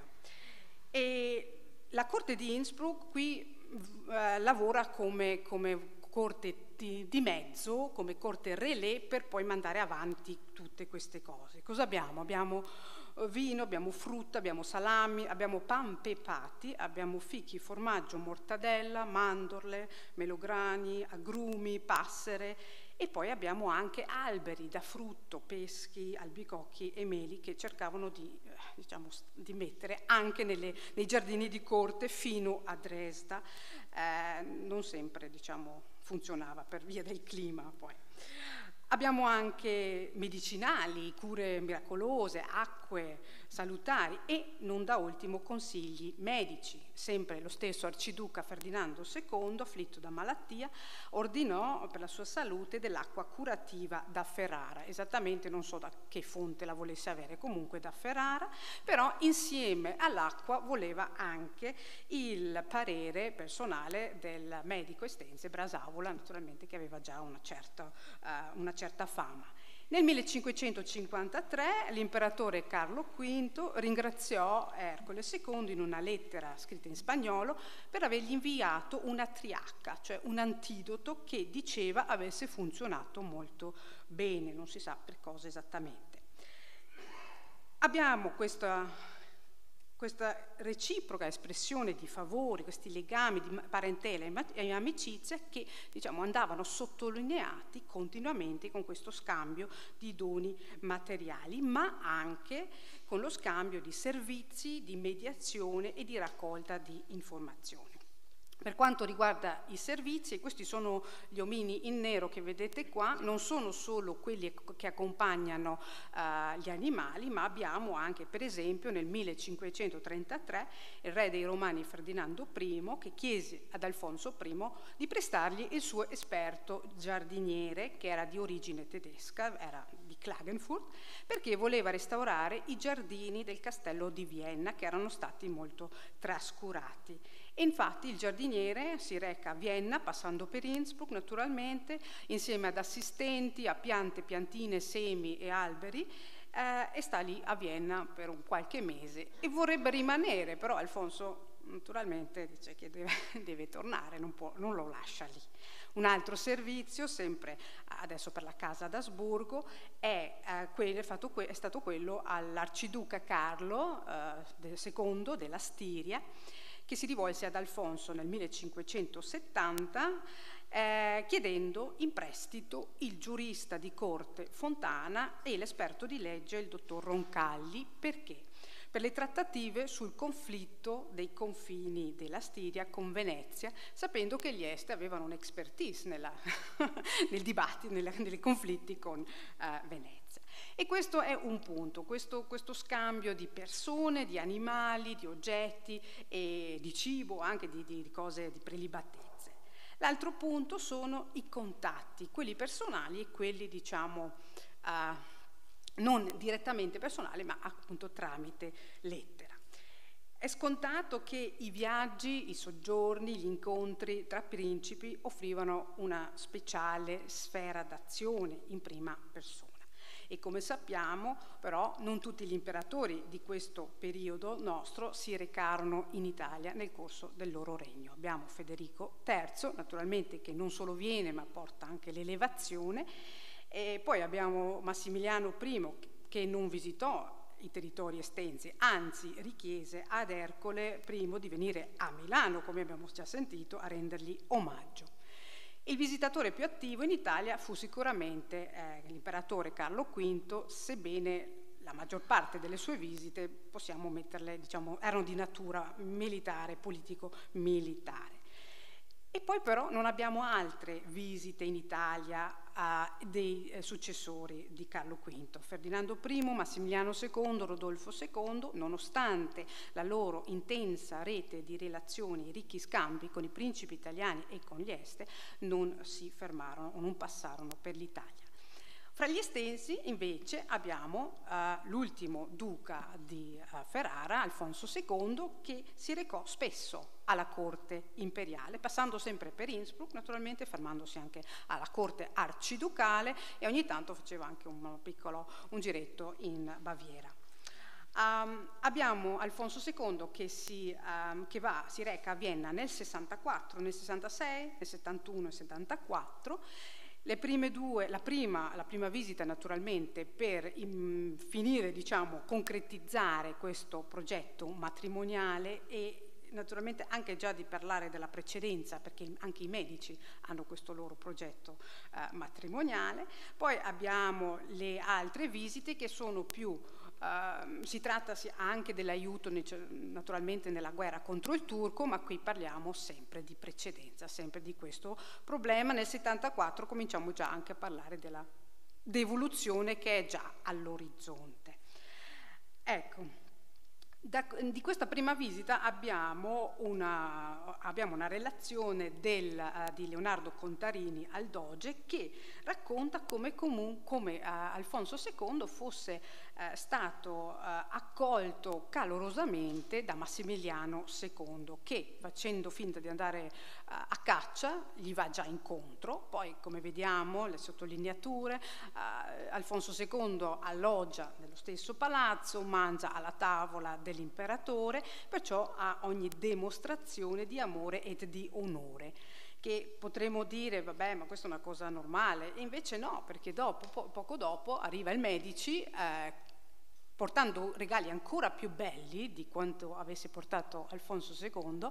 E la corte di Innsbruck qui uh, lavora come, come corte di, di mezzo, come corte relais, per poi mandare avanti tutte queste cose. Cosa abbiamo? Abbiamo vino, abbiamo frutta, abbiamo salami, abbiamo pan pepati, abbiamo fichi, formaggio, mortadella, mandorle, melograni, agrumi, passere, e poi abbiamo anche alberi da frutto, peschi, albicocchi e meli che cercavano di, eh, diciamo, di mettere anche nelle, nei giardini di corte fino a Dresda. Eh, non sempre, diciamo, funzionava per via del clima poi. Abbiamo anche medicinali, cure miracolose, acque salutari e, non da ultimo, consigli medici. Sempre lo stesso arciduca Ferdinando secondo, afflitto da malattia, ordinò per la sua salute dell'acqua curativa da Ferrara. Esattamente non so da che fonte la volesse avere, comunque da Ferrara, però insieme all'acqua voleva anche il parere personale del medico estense Brasavola, naturalmente, che aveva già una certa, uh, una certa fama. Nel millecinquecentocinquantatré l'imperatore Carlo quinto ringraziò Ercole secondo in una lettera scritta in spagnolo per avergli inviato una triacca, cioè un antidoto che diceva avesse funzionato molto bene, non si sa per cosa esattamente. Abbiamo questa questa reciproca espressione di favori, questi legami di parentela e amicizia che, diciamo, andavano sottolineati continuamente con questo scambio di doni materiali, ma anche con lo scambio di servizi, di mediazione e di raccolta di informazioni. Per quanto riguarda i servizi, questi sono gli omini in nero che vedete qua, non sono solo quelli che accompagnano uh, gli animali, ma abbiamo anche, per esempio, nel millecinquecentotrentatré il re dei Romani Ferdinando primo che chiese ad Alfonso primo di prestargli il suo esperto giardiniere, che era di origine tedesca, era di Klagenfurt, perché voleva restaurare i giardini del castello di Vienna, che erano stati molto trascurati. E infatti il giardiniere si reca a Vienna, passando per Innsbruck naturalmente, insieme ad assistenti, a piante, piantine, semi e alberi, eh, e sta lì a Vienna per un qualche mese e vorrebbe rimanere, però Alfonso naturalmente dice che deve, deve tornare, non, può, non lo lascia lì. Un altro servizio, sempre adesso per la casa d'Asburgo, è, eh, quello, è, fatto que- è stato quello all'arciduca Carlo eh, secondo della Stiria, che si rivolse ad Alfonso nel millecinquecentosettanta eh, chiedendo in prestito il giurista di corte Fontana e l'esperto di legge il dottor Roncalli. Perché? Per le trattative sul conflitto dei confini della Stiria con Venezia, sapendo che gli Este avevano un'expertise nella, nel dibattito, nei conflitti con eh, Venezia. E questo è un punto, questo, questo scambio di persone, di animali, di oggetti, e di cibo, anche di, di cose, di prelibatezze. L'altro punto sono i contatti, quelli personali e quelli, diciamo, uh, non direttamente personali, ma appunto tramite lettera. È scontato che i viaggi, i soggiorni, gli incontri tra principi offrivano una speciale sfera d'azione in prima persona. E come sappiamo, però, non tutti gli imperatori di questo periodo nostro si recarono in Italia nel corso del loro regno. Abbiamo Federico terzo, naturalmente, che non solo viene, ma porta anche l'elevazione, e poi abbiamo Massimiliano primo, che non visitò i territori estensi, anzi richiese ad Ercole primo di venire a Milano, come abbiamo già sentito, a rendergli omaggio. Il visitatore più attivo in Italia fu sicuramente eh, l'imperatore Carlo quinto, sebbene la maggior parte delle sue visite, possiamo metterle, diciamo, erano di natura militare, politico-militare. E poi però non abbiamo altre visite in Italia uh, dei eh, successori di Carlo quinto. Ferdinando primo, Massimiliano secondo, Rodolfo secondo, nonostante la loro intensa rete di relazioni e ricchi scambi con i principi italiani e con gli Este, non si fermarono o non passarono per l'Italia. Fra gli estensi, invece, abbiamo uh, l'ultimo duca di uh, Ferrara, Alfonso secondo, che si recò spesso alla corte imperiale, passando sempre per Innsbruck, naturalmente fermandosi anche alla corte arciducale e ogni tanto faceva anche un piccolo un giretto in Baviera. Um, abbiamo Alfonso secondo che, si, um, che va, si reca a Vienna nel sessantaquattro, nel sessantasei, nel settantuno e settantaquattro. Le prime due, la prima, la prima visita naturalmente per in, finire, diciamo, concretizzare questo progetto matrimoniale e naturalmente anche già di parlare della precedenza, perché anche i medici hanno questo loro progetto eh, matrimoniale. Poi abbiamo le altre visite che sono più Uh, si tratta anche dell'aiuto naturalmente nella guerra contro il turco, ma qui parliamo sempre di precedenza, sempre di questo problema. Nel settantaquattro cominciamo già anche a parlare della devoluzione che è già all'orizzonte. Ecco, da, di questa prima visita abbiamo una, abbiamo una relazione del, uh, di Leonardo Contarini al Doge, che racconta come, comun, come uh, Alfonso secondo fosse uh, stato uh, accolto calorosamente da Massimiliano secondo, che facendo finta di andare uh, a caccia gli va già incontro. Poi, come vediamo, le sottolineature, uh, Alfonso secondo alloggia nello stesso palazzo, mangia alla tavola dell'imperatore, perciò ha ogni dimostrazione di amore ed di onore, che potremmo dire, vabbè, ma questa è una cosa normale, e invece no, perché dopo, po- poco dopo arriva il Medici, eh, portando regali ancora più belli di quanto avesse portato Alfonso secondo,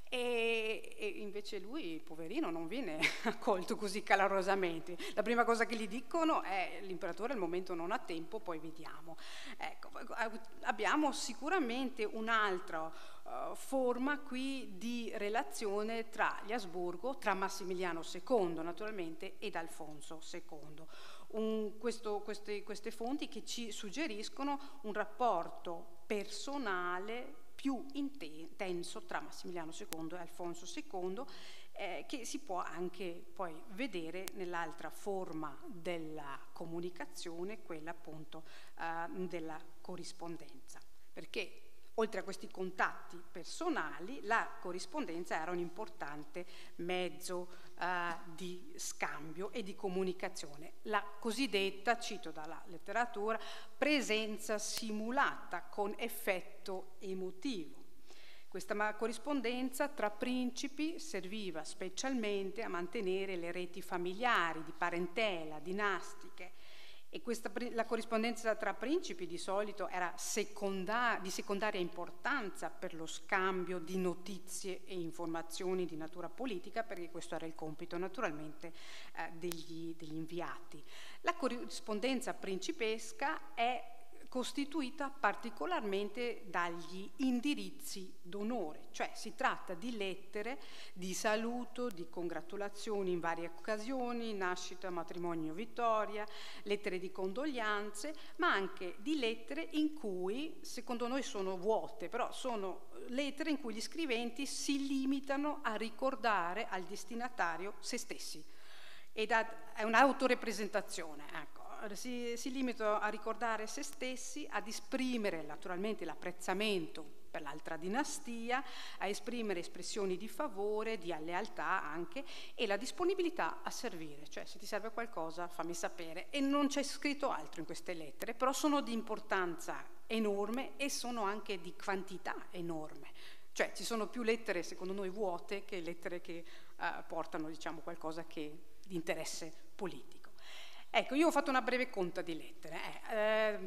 e, e invece lui, poverino, non viene accolto così calorosamente. La prima cosa che gli dicono è: l'imperatore al momento non ha tempo, poi vediamo. Ecco, abbiamo sicuramente un'altra uh, forma qui di relazione tra gli Asburgo, tra Massimiliano secondo naturalmente ed Alfonso secondo. Un, questo, queste, queste fonti che ci suggeriscono un rapporto personale più intenso tra Massimiliano secondo e Alfonso secondo, eh, che si può anche poi vedere nell'altra forma della comunicazione, quella appunto eh, della corrispondenza, perché oltre a questi contatti personali, la corrispondenza era un importante mezzo eh, di scambio e di comunicazione. La cosiddetta, cito dalla letteratura, presenza simulata con effetto emotivo. Questa corrispondenza tra principi serviva specialmente a mantenere le reti familiari, di parentela, dinastiche. E questa, la corrispondenza tra principi di solito era seconda, di secondaria importanza per lo scambio di notizie e informazioni di natura politica, perché questo era il compito naturalmente eh, degli, degli inviati. La corrispondenza principesca è costituita particolarmente dagli indirizzi d'onore, cioè si tratta di lettere di saluto, di congratulazioni in varie occasioni, nascita, matrimonio, vittoria, lettere di condoglianze, ma anche di lettere in cui, secondo noi sono vuote, però sono lettere in cui gli scriventi si limitano a ricordare al destinatario se stessi. Ed è un'autorepresentazione, ecco. Si, si limitano a ricordare se stessi, ad esprimere naturalmente l'apprezzamento per l'altra dinastia, a esprimere espressioni di favore, di lealtà anche, e la disponibilità a servire, cioè se ti serve qualcosa fammi sapere. E non c'è scritto altro in queste lettere, però sono di importanza enorme e sono anche di quantità enorme. Cioè ci sono più lettere secondo noi vuote che lettere che eh, portano, diciamo, qualcosa che di interesse politico. Ecco, io ho fatto una breve conta di lettere. Eh,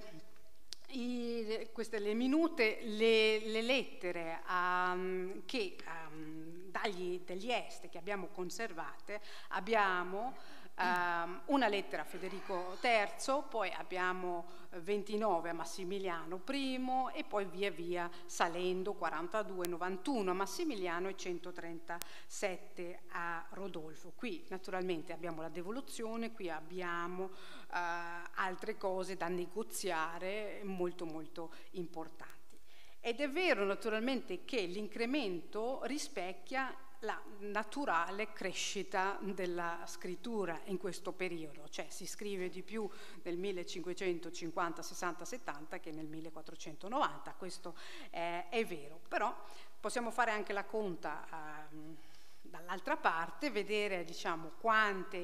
i, queste le minute, le, le lettere um, che um, dagli, degli est che abbiamo conservate, abbiamo um, una lettera a Federico terzo, poi abbiamo ventinove a Massimiliano primo e poi via via salendo quarantadue, novantuno a Massimiliano e centotrentasette a Rodolfo. Qui naturalmente abbiamo la devoluzione, qui abbiamo uh, altre cose da negoziare molto molto importanti. Ed è vero naturalmente che l'incremento rispecchia la naturale crescita della scrittura in questo periodo, cioè si scrive di più nel millecinquecentocinquanta, sessanta, settanta che nel millequattrocentonovanta, questo è, è vero, però possiamo fare anche la conta ehm, dall'altra parte, vedere, diciamo, quante,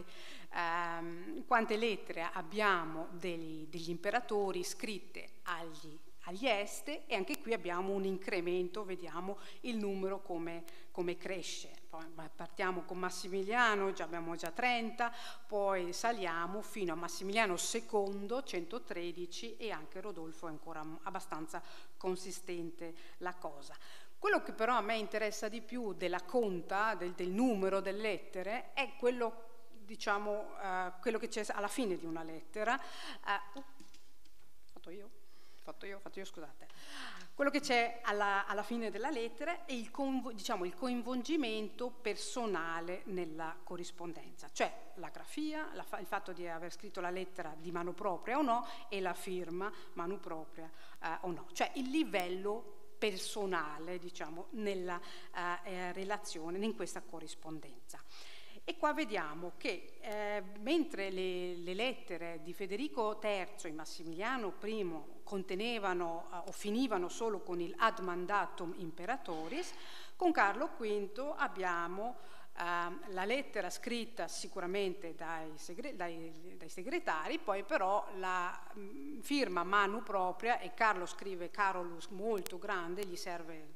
ehm, quante lettere abbiamo degli, degli imperatori scritte agli agli est, e anche qui abbiamo un incremento, vediamo il numero come, come cresce. Poi partiamo con Massimiliano, già abbiamo già trenta, poi saliamo fino a Massimiliano secondo, centotredici, e anche Rodolfo è ancora abbastanza consistente la cosa. Quello che però a me interessa di più della conta, del, del numero delle lettere, è quello, diciamo, eh, quello che c'è alla fine di una lettera. Eh, uh, fatto io? Fatto io, fatto io, scusate. Quello che c'è alla, alla fine della lettera è il, diciamo, il coinvolgimento personale nella corrispondenza, cioè la grafia, la, il fatto di aver scritto la lettera di mano propria o no, e la firma mano propria eh, o no, cioè il livello personale, diciamo, nella eh, relazione, in questa corrispondenza. E qua vediamo che eh, mentre le, le lettere di Federico terzo e Massimiliano primo contenevano eh, o finivano solo con il ad mandatum imperatoris, con Carlo quinto abbiamo eh, la lettera scritta sicuramente dai, segre, dai, dai segretari, poi però la mh, firma manu propria, e Carlo scrive Carolus molto grande, gli serve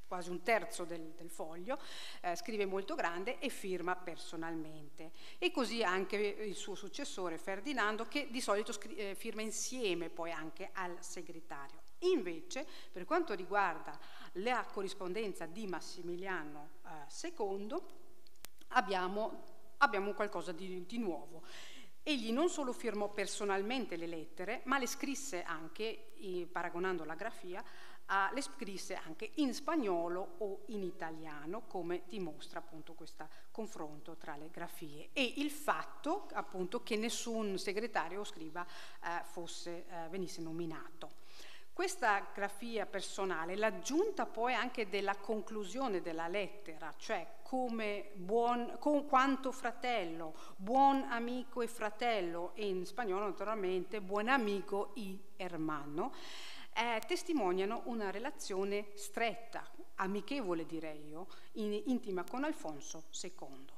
quasi un terzo del, del foglio, eh, scrive molto grande e firma personalmente. E così anche il suo successore Ferdinando, che di solito eh, firma insieme poi anche al segretario. Invece, per quanto riguarda la corrispondenza di Massimiliano eh, secondo, abbiamo, abbiamo qualcosa di, di nuovo. Egli non solo firmò personalmente le lettere, ma le scrisse anche, eh, paragonando la grafia, Uh, le scrisse anche in spagnolo o in italiano, come dimostra appunto questo confronto tra le grafie, e il fatto appunto che nessun segretario o scriba uh, fosse, uh, venisse nominato. Questa grafia personale, l'aggiunta poi anche della conclusione della lettera, cioè come buon, con quanto fratello, buon amico e fratello, e in spagnolo naturalmente buon amigo y hermano, Eh, testimoniano una relazione stretta, amichevole direi io, in, intima con Alfonso secondo.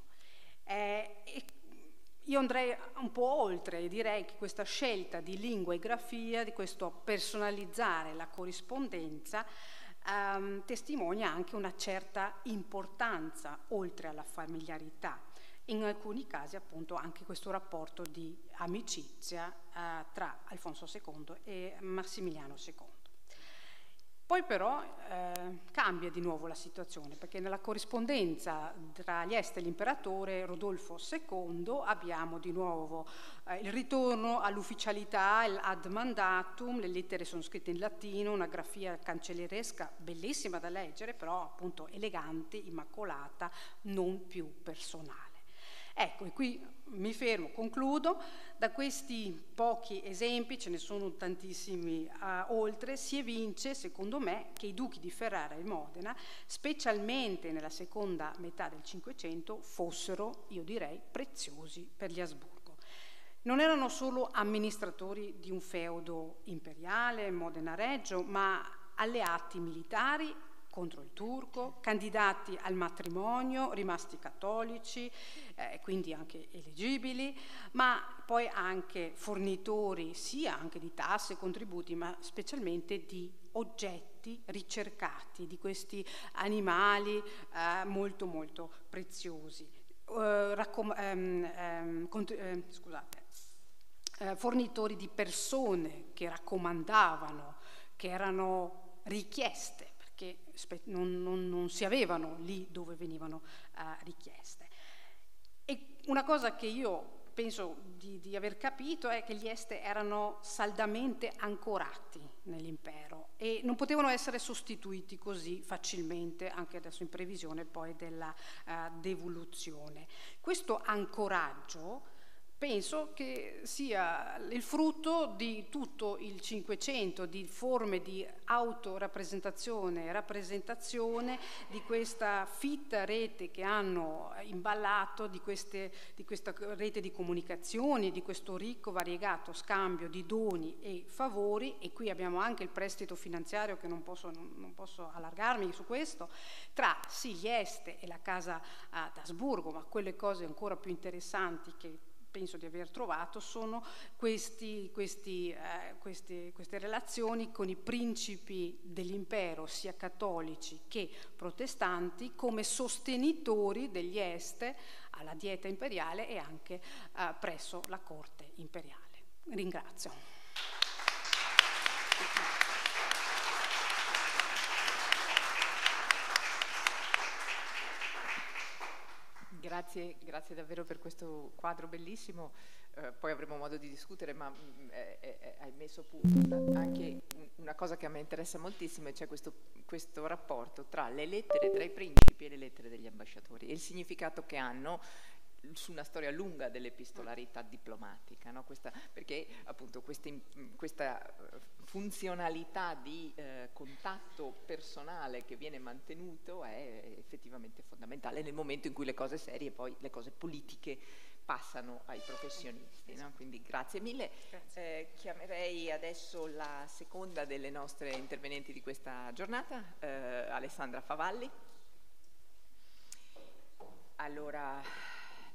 Eh, e io andrei un po' oltre e direi che questa scelta di lingua e grafia, di questo personalizzare la corrispondenza, ehm, testimonia anche una certa importanza oltre alla familiarità. In alcuni casi appunto anche questo rapporto di amicizia eh, tra Alfonso secondo e Massimiliano secondo. Poi però eh, cambia di nuovo la situazione, perché nella corrispondenza tra gli Este e l'imperatore Rodolfo secondo abbiamo di nuovo eh, il ritorno all'ufficialità, ad mandatum, le lettere sono scritte in latino, una grafia cancelleresca bellissima da leggere, però appunto elegante, immacolata, non più personale. Ecco, e qui mi fermo, concludo. Da questi pochi esempi, ce ne sono tantissimi uh, oltre, si evince, secondo me, che i duchi di Ferrara e Modena, specialmente nella seconda metà del Cinquecento, fossero, io direi, preziosi per gli Asburgo. Non erano solo amministratori di un feudo imperiale, Modena-Reggio, ma alleati militari contro il turco, candidati al matrimonio, rimasti cattolici, eh, quindi anche eleggibili, ma poi anche fornitori sia anche di tasse e contributi, ma specialmente di oggetti ricercati, di questi animali eh, molto molto preziosi. Uh, raccom- ehm, ehm, cont- eh, scusate, eh, fornitori di persone che raccomandavano, che erano richieste, che non, non, non si avevano lì dove venivano uh, richieste. E una cosa che io penso di, di aver capito è che gli Este erano saldamente ancorati nell'impero e non potevano essere sostituiti così facilmente, anche adesso in previsione poi della uh, devoluzione. Questo ancoraggio penso che sia il frutto di tutto il Cinquecento, di forme di autorappresentazione e rappresentazione, di questa fitta rete che hanno imballato, di, queste, di questa rete di comunicazioni, di questo ricco variegato scambio di doni e favori, e qui abbiamo anche il prestito finanziario che non posso, non, non posso allargarmi su questo, tra sì gli Este e la casa uh, d'Asburgo, ma quelle cose ancora più interessanti che penso di aver trovato sono questi, questi, eh, questi, queste relazioni con i principi dell'impero, sia cattolici che protestanti, come sostenitori degli Este alla dieta imperiale e anche eh, presso la corte imperiale. Ringrazio. Grazie, grazie davvero per questo quadro bellissimo, eh, poi avremo modo di discutere, ma mh, eh, eh, hai messo appunto una, anche una cosa che a me interessa moltissimo, e cioè questo, questo rapporto tra le lettere tra i principi e le lettere degli ambasciatori e il significato che hanno su una storia lunga dell'epistolarità diplomatica, no? Questa, perché appunto queste, questa funzionalità di eh, contatto personale che viene mantenuto è effettivamente fondamentale nel momento in cui le cose serie e poi le cose politiche passano ai professionisti, no? Quindi grazie mille. Grazie. Eh, chiamerei adesso la seconda delle nostre intervenenti di questa giornata, eh, Alessandra Favalli. Allora,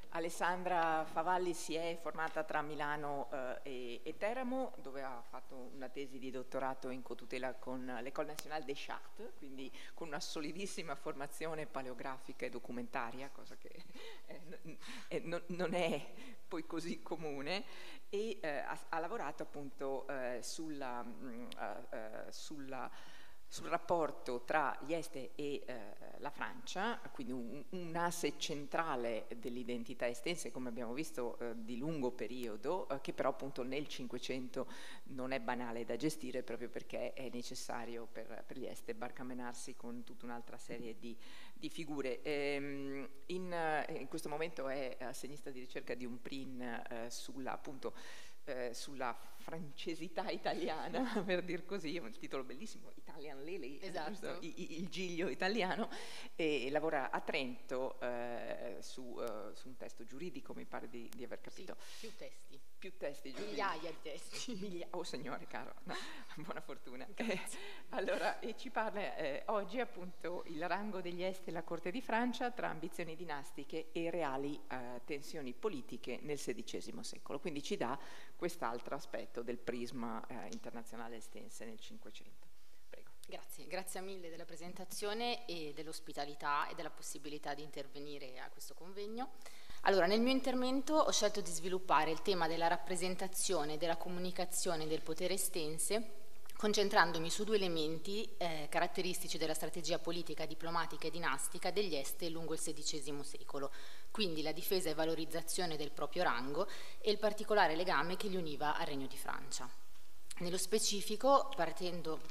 Alessandra Favalli si è formata tra Milano eh, e, e Teramo, dove ha fatto una tesi di dottorato in cotutela con l'École Nationale des Chartes, quindi con una solidissima formazione paleografica e documentaria, cosa che eh, eh, non, non è poi così comune, e eh, ha, ha lavorato appunto eh, sulla, mh, uh, uh, sulla sul rapporto tra gli Este e eh, la Francia, quindi un, un asse centrale dell'identità estense, come abbiamo visto, eh, di lungo periodo, eh, che però appunto nel Cinquecento non è banale da gestire, proprio perché è necessario per, per gli Este barcamenarsi con tutta un'altra serie di, di figure. Ehm, in, in questo momento è assegnista di ricerca di un P R I N eh, sulla appunto Eh, sulla francesità italiana, per dir così, è un titolo bellissimo, Italian Lily, esatto. il, il giglio italiano, e lavora a Trento eh, su, uh, su un testo giuridico, mi pare di, di aver capito. Sì, più testi. Più testi giuridici. Migliaia di testi. Miglia- oh signore caro, no, buona fortuna. Eh, allora, e ci parla eh, oggi appunto il rango degli Este e la Corte di Francia tra ambizioni dinastiche e reali eh, tensioni politiche nel sedicesimo secolo, quindi ci dà quest'altro aspetto del prisma eh, internazionale estense nel Cinquecento. Prego. Grazie, grazie mille della presentazione e dell'ospitalità e della possibilità di intervenire a questo convegno. Allora, nel mio intervento ho scelto di sviluppare il tema della rappresentazione, della comunicazione del potere estense, concentrandomi su due elementi eh, caratteristici della strategia politica, diplomatica e dinastica degli Este lungo il sedicesimo secolo, quindi la difesa e valorizzazione del proprio rango e il particolare legame che li univa al Regno di Francia. Nello specifico, partendo...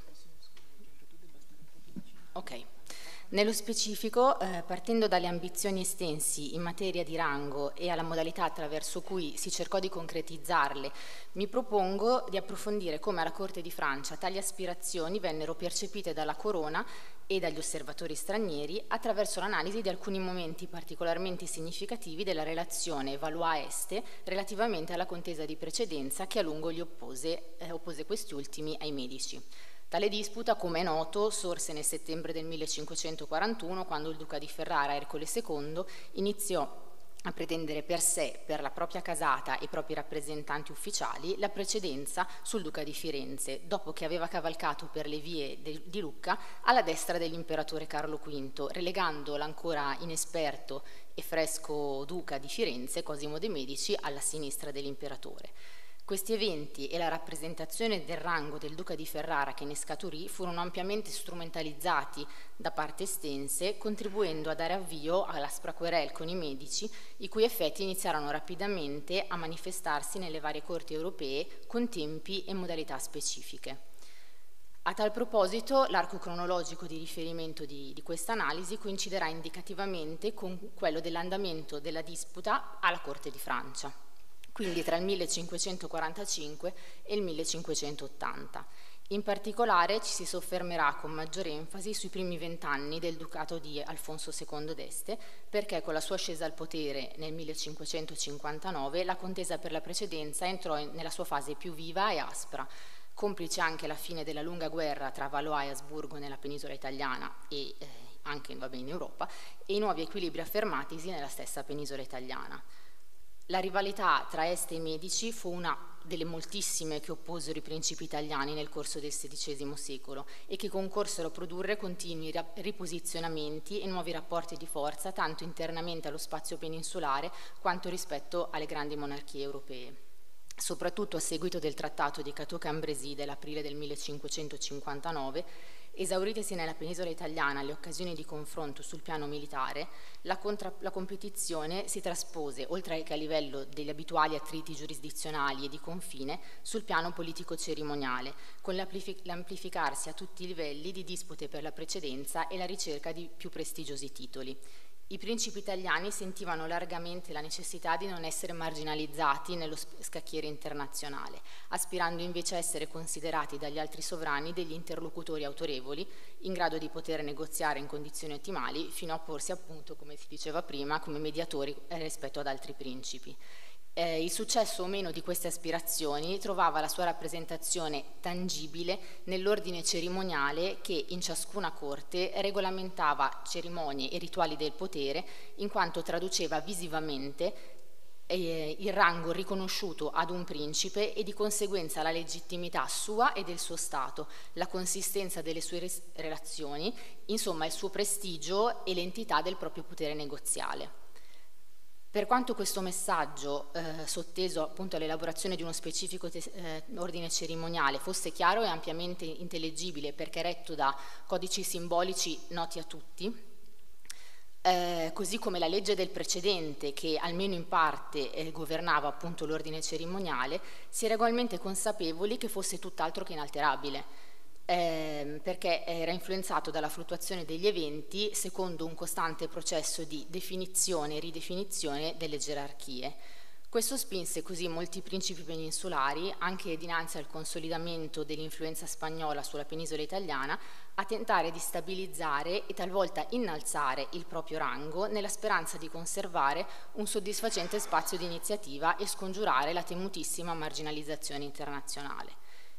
Ok. Nello specifico, eh, partendo dalle ambizioni estensi in materia di rango e alla modalità attraverso cui si cercò di concretizzarle, mi propongo di approfondire come alla Corte di Francia tali aspirazioni vennero percepite dalla corona e dagli osservatori stranieri attraverso l'analisi di alcuni momenti particolarmente significativi della relazione Valois-Este relativamente alla contesa di precedenza che a lungo gli oppose, eh, oppose questi ultimi ai Medici. Tale disputa, come è noto, sorse nel settembre del millecinquecentoquarantuno, quando il duca di Ferrara, Ercole secondo, iniziò a pretendere per sé, per la propria casata e i propri rappresentanti ufficiali, la precedenza sul duca di Firenze, dopo che aveva cavalcato per le vie di Lucca alla destra dell'imperatore Carlo quinto, relegando l'ancora inesperto e fresco duca di Firenze, Cosimo de' Medici, alla sinistra dell'imperatore. Questi eventi e la rappresentazione del rango del duca di Ferrara che ne scaturì furono ampiamente strumentalizzati da parte estense, contribuendo a dare avvio all'aspra querelle con i Medici, i cui effetti iniziarono rapidamente a manifestarsi nelle varie corti europee con tempi e modalità specifiche. A tal proposito, l'arco cronologico di riferimento di, di questa analisi coinciderà indicativamente con quello dell'andamento della disputa alla Corte di Francia, quindi tra il millecinquecentoquarantacinque e il millecinquecentottanta. In particolare ci si soffermerà con maggiore enfasi sui primi vent'anni del ducato di Alfonso secondo d'Este, perché con la sua ascesa al potere nel millecinquecentocinquantanove la contesa per la precedenza entrò in, nella sua fase più viva e aspra, complice anche la fine della lunga guerra tra Valois e Asburgo nella penisola italiana e eh, anche va bene, in Europa, e i nuovi equilibri affermatisi nella stessa penisola italiana. La rivalità tra Este e Medici fu una delle moltissime che opposero i principi italiani nel corso del sedicesimo secolo e che concorsero a produrre continui riposizionamenti e nuovi rapporti di forza tanto internamente allo spazio peninsulare quanto rispetto alle grandi monarchie europee. Soprattutto a seguito del trattato di Cateau-Cambrésis dell'aprile del millecinquecentocinquantanove, esauritesi nella penisola italiana le occasioni di confronto sul piano militare, la, contra- la competizione si traspose, oltre che a livello degli abituali attriti giurisdizionali e di confine, sul piano politico-cerimoniale, con l'amplific- l'amplificarsi a tutti i livelli di dispute per la precedenza e la ricerca di più prestigiosi titoli. I principi italiani sentivano largamente la necessità di non essere marginalizzati nello scacchiere internazionale, aspirando invece a essere considerati dagli altri sovrani degli interlocutori autorevoli, in grado di poter negoziare in condizioni ottimali, fino a porsi appunto, come si diceva prima, come mediatori rispetto ad altri principi. Eh, il successo o meno di queste aspirazioni trovava la sua rappresentazione tangibile nell'ordine cerimoniale che in ciascuna corte regolamentava cerimonie e rituali del potere, in quanto traduceva visivamente eh, il rango riconosciuto ad un principe e di conseguenza la legittimità sua e del suo Stato, la consistenza delle sue res- relazioni, insomma il suo prestigio e l'entità del proprio potere negoziale. Per quanto questo messaggio, eh, sotteso appunto all'elaborazione di uno specifico eh, ordine cerimoniale, fosse chiaro e ampiamente intellegibile perché retto da codici simbolici noti a tutti, eh, così come la legge del precedente, che almeno in parte eh, governava appunto l'ordine cerimoniale, si era ugualmente consapevoli che fosse tutt'altro che inalterabile. Eh, perché era influenzato dalla fluttuazione degli eventi secondo un costante processo di definizione e ridefinizione delle gerarchie. Questo spinse così molti principi peninsulari, anche dinanzi al consolidamento dell'influenza spagnola sulla penisola italiana, a tentare di stabilizzare e talvolta innalzare il proprio rango nella speranza di conservare un soddisfacente spazio di iniziativa e scongiurare la temutissima marginalizzazione internazionale.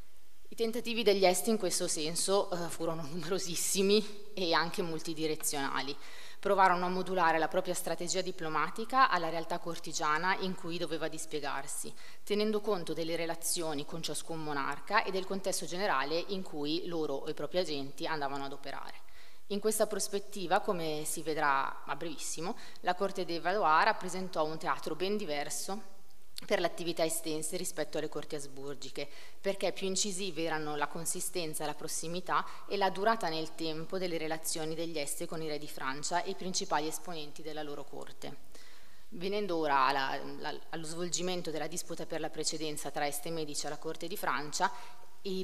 I tentativi degli Est in questo senso eh, furono numerosissimi e anche multidirezionali. Provarono a modulare la propria strategia diplomatica alla realtà cortigiana in cui doveva dispiegarsi, tenendo conto delle relazioni con ciascun monarca e del contesto generale in cui loro o i propri agenti andavano ad operare. In questa prospettiva, come si vedrà a brevissimo, la Corte dei Valois rappresentò un teatro ben diverso per le attività estense rispetto alle corti asburgiche, perché più incisive erano la consistenza, la prossimità e la durata nel tempo delle relazioni degli Este con i re di Francia e i principali esponenti della loro corte. Venendo ora alla, alla, allo svolgimento della disputa per la precedenza tra Este e Medici alla corte di Francia, I,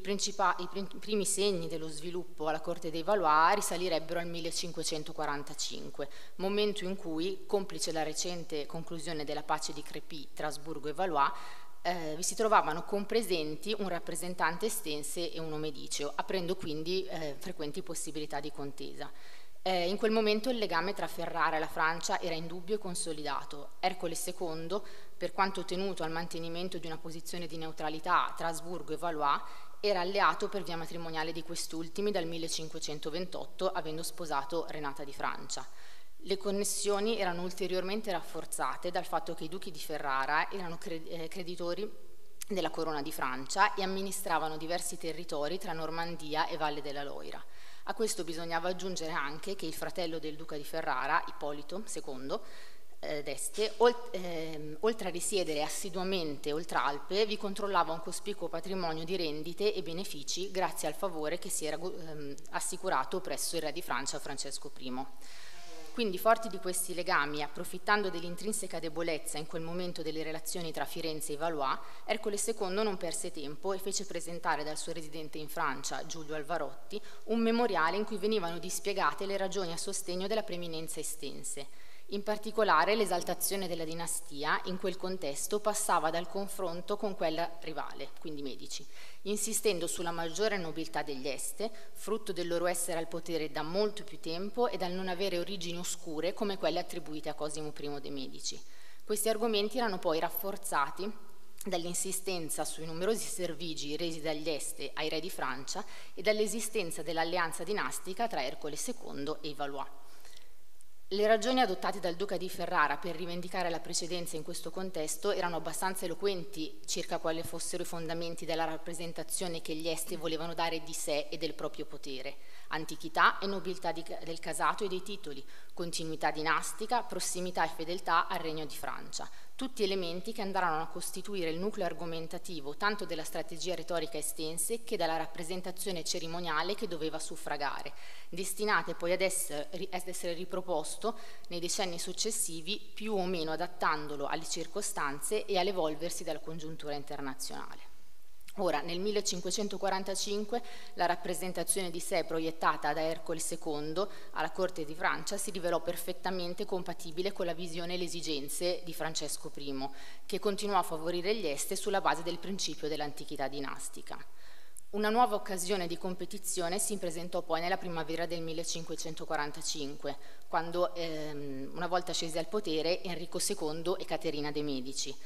i primi segni dello sviluppo alla corte dei Valois risalirebbero al millecinquecentoquarantacinque, momento in cui, complice la recente conclusione della pace di Crépy tra Asburgo e Valois, eh, vi si trovavano compresenti un rappresentante estense e uno mediceo, aprendo quindi eh, frequenti possibilità di contesa. Eh, in quel momento il legame tra Ferrara e la Francia era indubbio e consolidato. Ercole secondo, per quanto tenuto al mantenimento di una posizione di neutralità tra Asburgo e Valois, era alleato per via matrimoniale di quest'ultimi dal millecinquecentoventotto, avendo sposato Renata di Francia. Le connessioni erano ulteriormente rafforzate dal fatto che i duchi di Ferrara erano creditori della corona di Francia e amministravano diversi territori tra Normandia e Valle della Loira. A questo bisognava aggiungere anche che il fratello del duca di Ferrara, Ippolito secondo, eh, d'Este, olt- eh, oltre a risiedere assiduamente oltre Alpe, vi controllava un cospicuo patrimonio di rendite e benefici grazie al favore che si era ehm, assicurato presso il re di Francia Francesco primo. Quindi, forti di questi legami, approfittando dell'intrinseca debolezza in quel momento delle relazioni tra Firenze e Valois, Ercole secondo non perse tempo e fece presentare dal suo residente in Francia, Giulio Alvarotti, un memoriale in cui venivano dispiegate le ragioni a sostegno della preeminenza estense. In particolare, l'esaltazione della dinastia in quel contesto passava dal confronto con quella rivale, quindi Medici, insistendo sulla maggiore nobiltà degli Este, frutto del loro essere al potere da molto più tempo e dal non avere origini oscure come quelle attribuite a Cosimo primo dei Medici. Questi argomenti erano poi rafforzati dall'insistenza sui numerosi servigi resi dagli Este ai re di Francia e dall'esistenza dell'alleanza dinastica tra Ercole secondo e i Valois. Le ragioni adottate dal duca di Ferrara per rivendicare la precedenza in questo contesto erano abbastanza eloquenti circa quali fossero i fondamenti della rappresentazione che gli Este volevano dare di sé e del proprio potere: antichità e nobiltà di, del casato e dei titoli, continuità dinastica, prossimità e fedeltà al regno di Francia, tutti elementi che andarono a costituire il nucleo argomentativo tanto della strategia retorica estense che della rappresentazione cerimoniale che doveva suffragare, destinate poi ad essere, ad essere riproposto nei decenni successivi, più o meno adattandolo alle circostanze e all'evolversi della congiuntura internazionale. Ora, nel millecinquecentoquarantacinque, la rappresentazione di sé proiettata da Ercole secondo alla corte di Francia si rivelò perfettamente compatibile con la visione e le esigenze di Francesco primo, che continuò a favorire gli Este sulla base del principio dell'antichità dinastica. Una nuova occasione di competizione si presentò poi nella primavera del millecinquecentoquarantacinque, quando ehm, una volta scesi al potere Enrico secondo e Caterina de' Medici.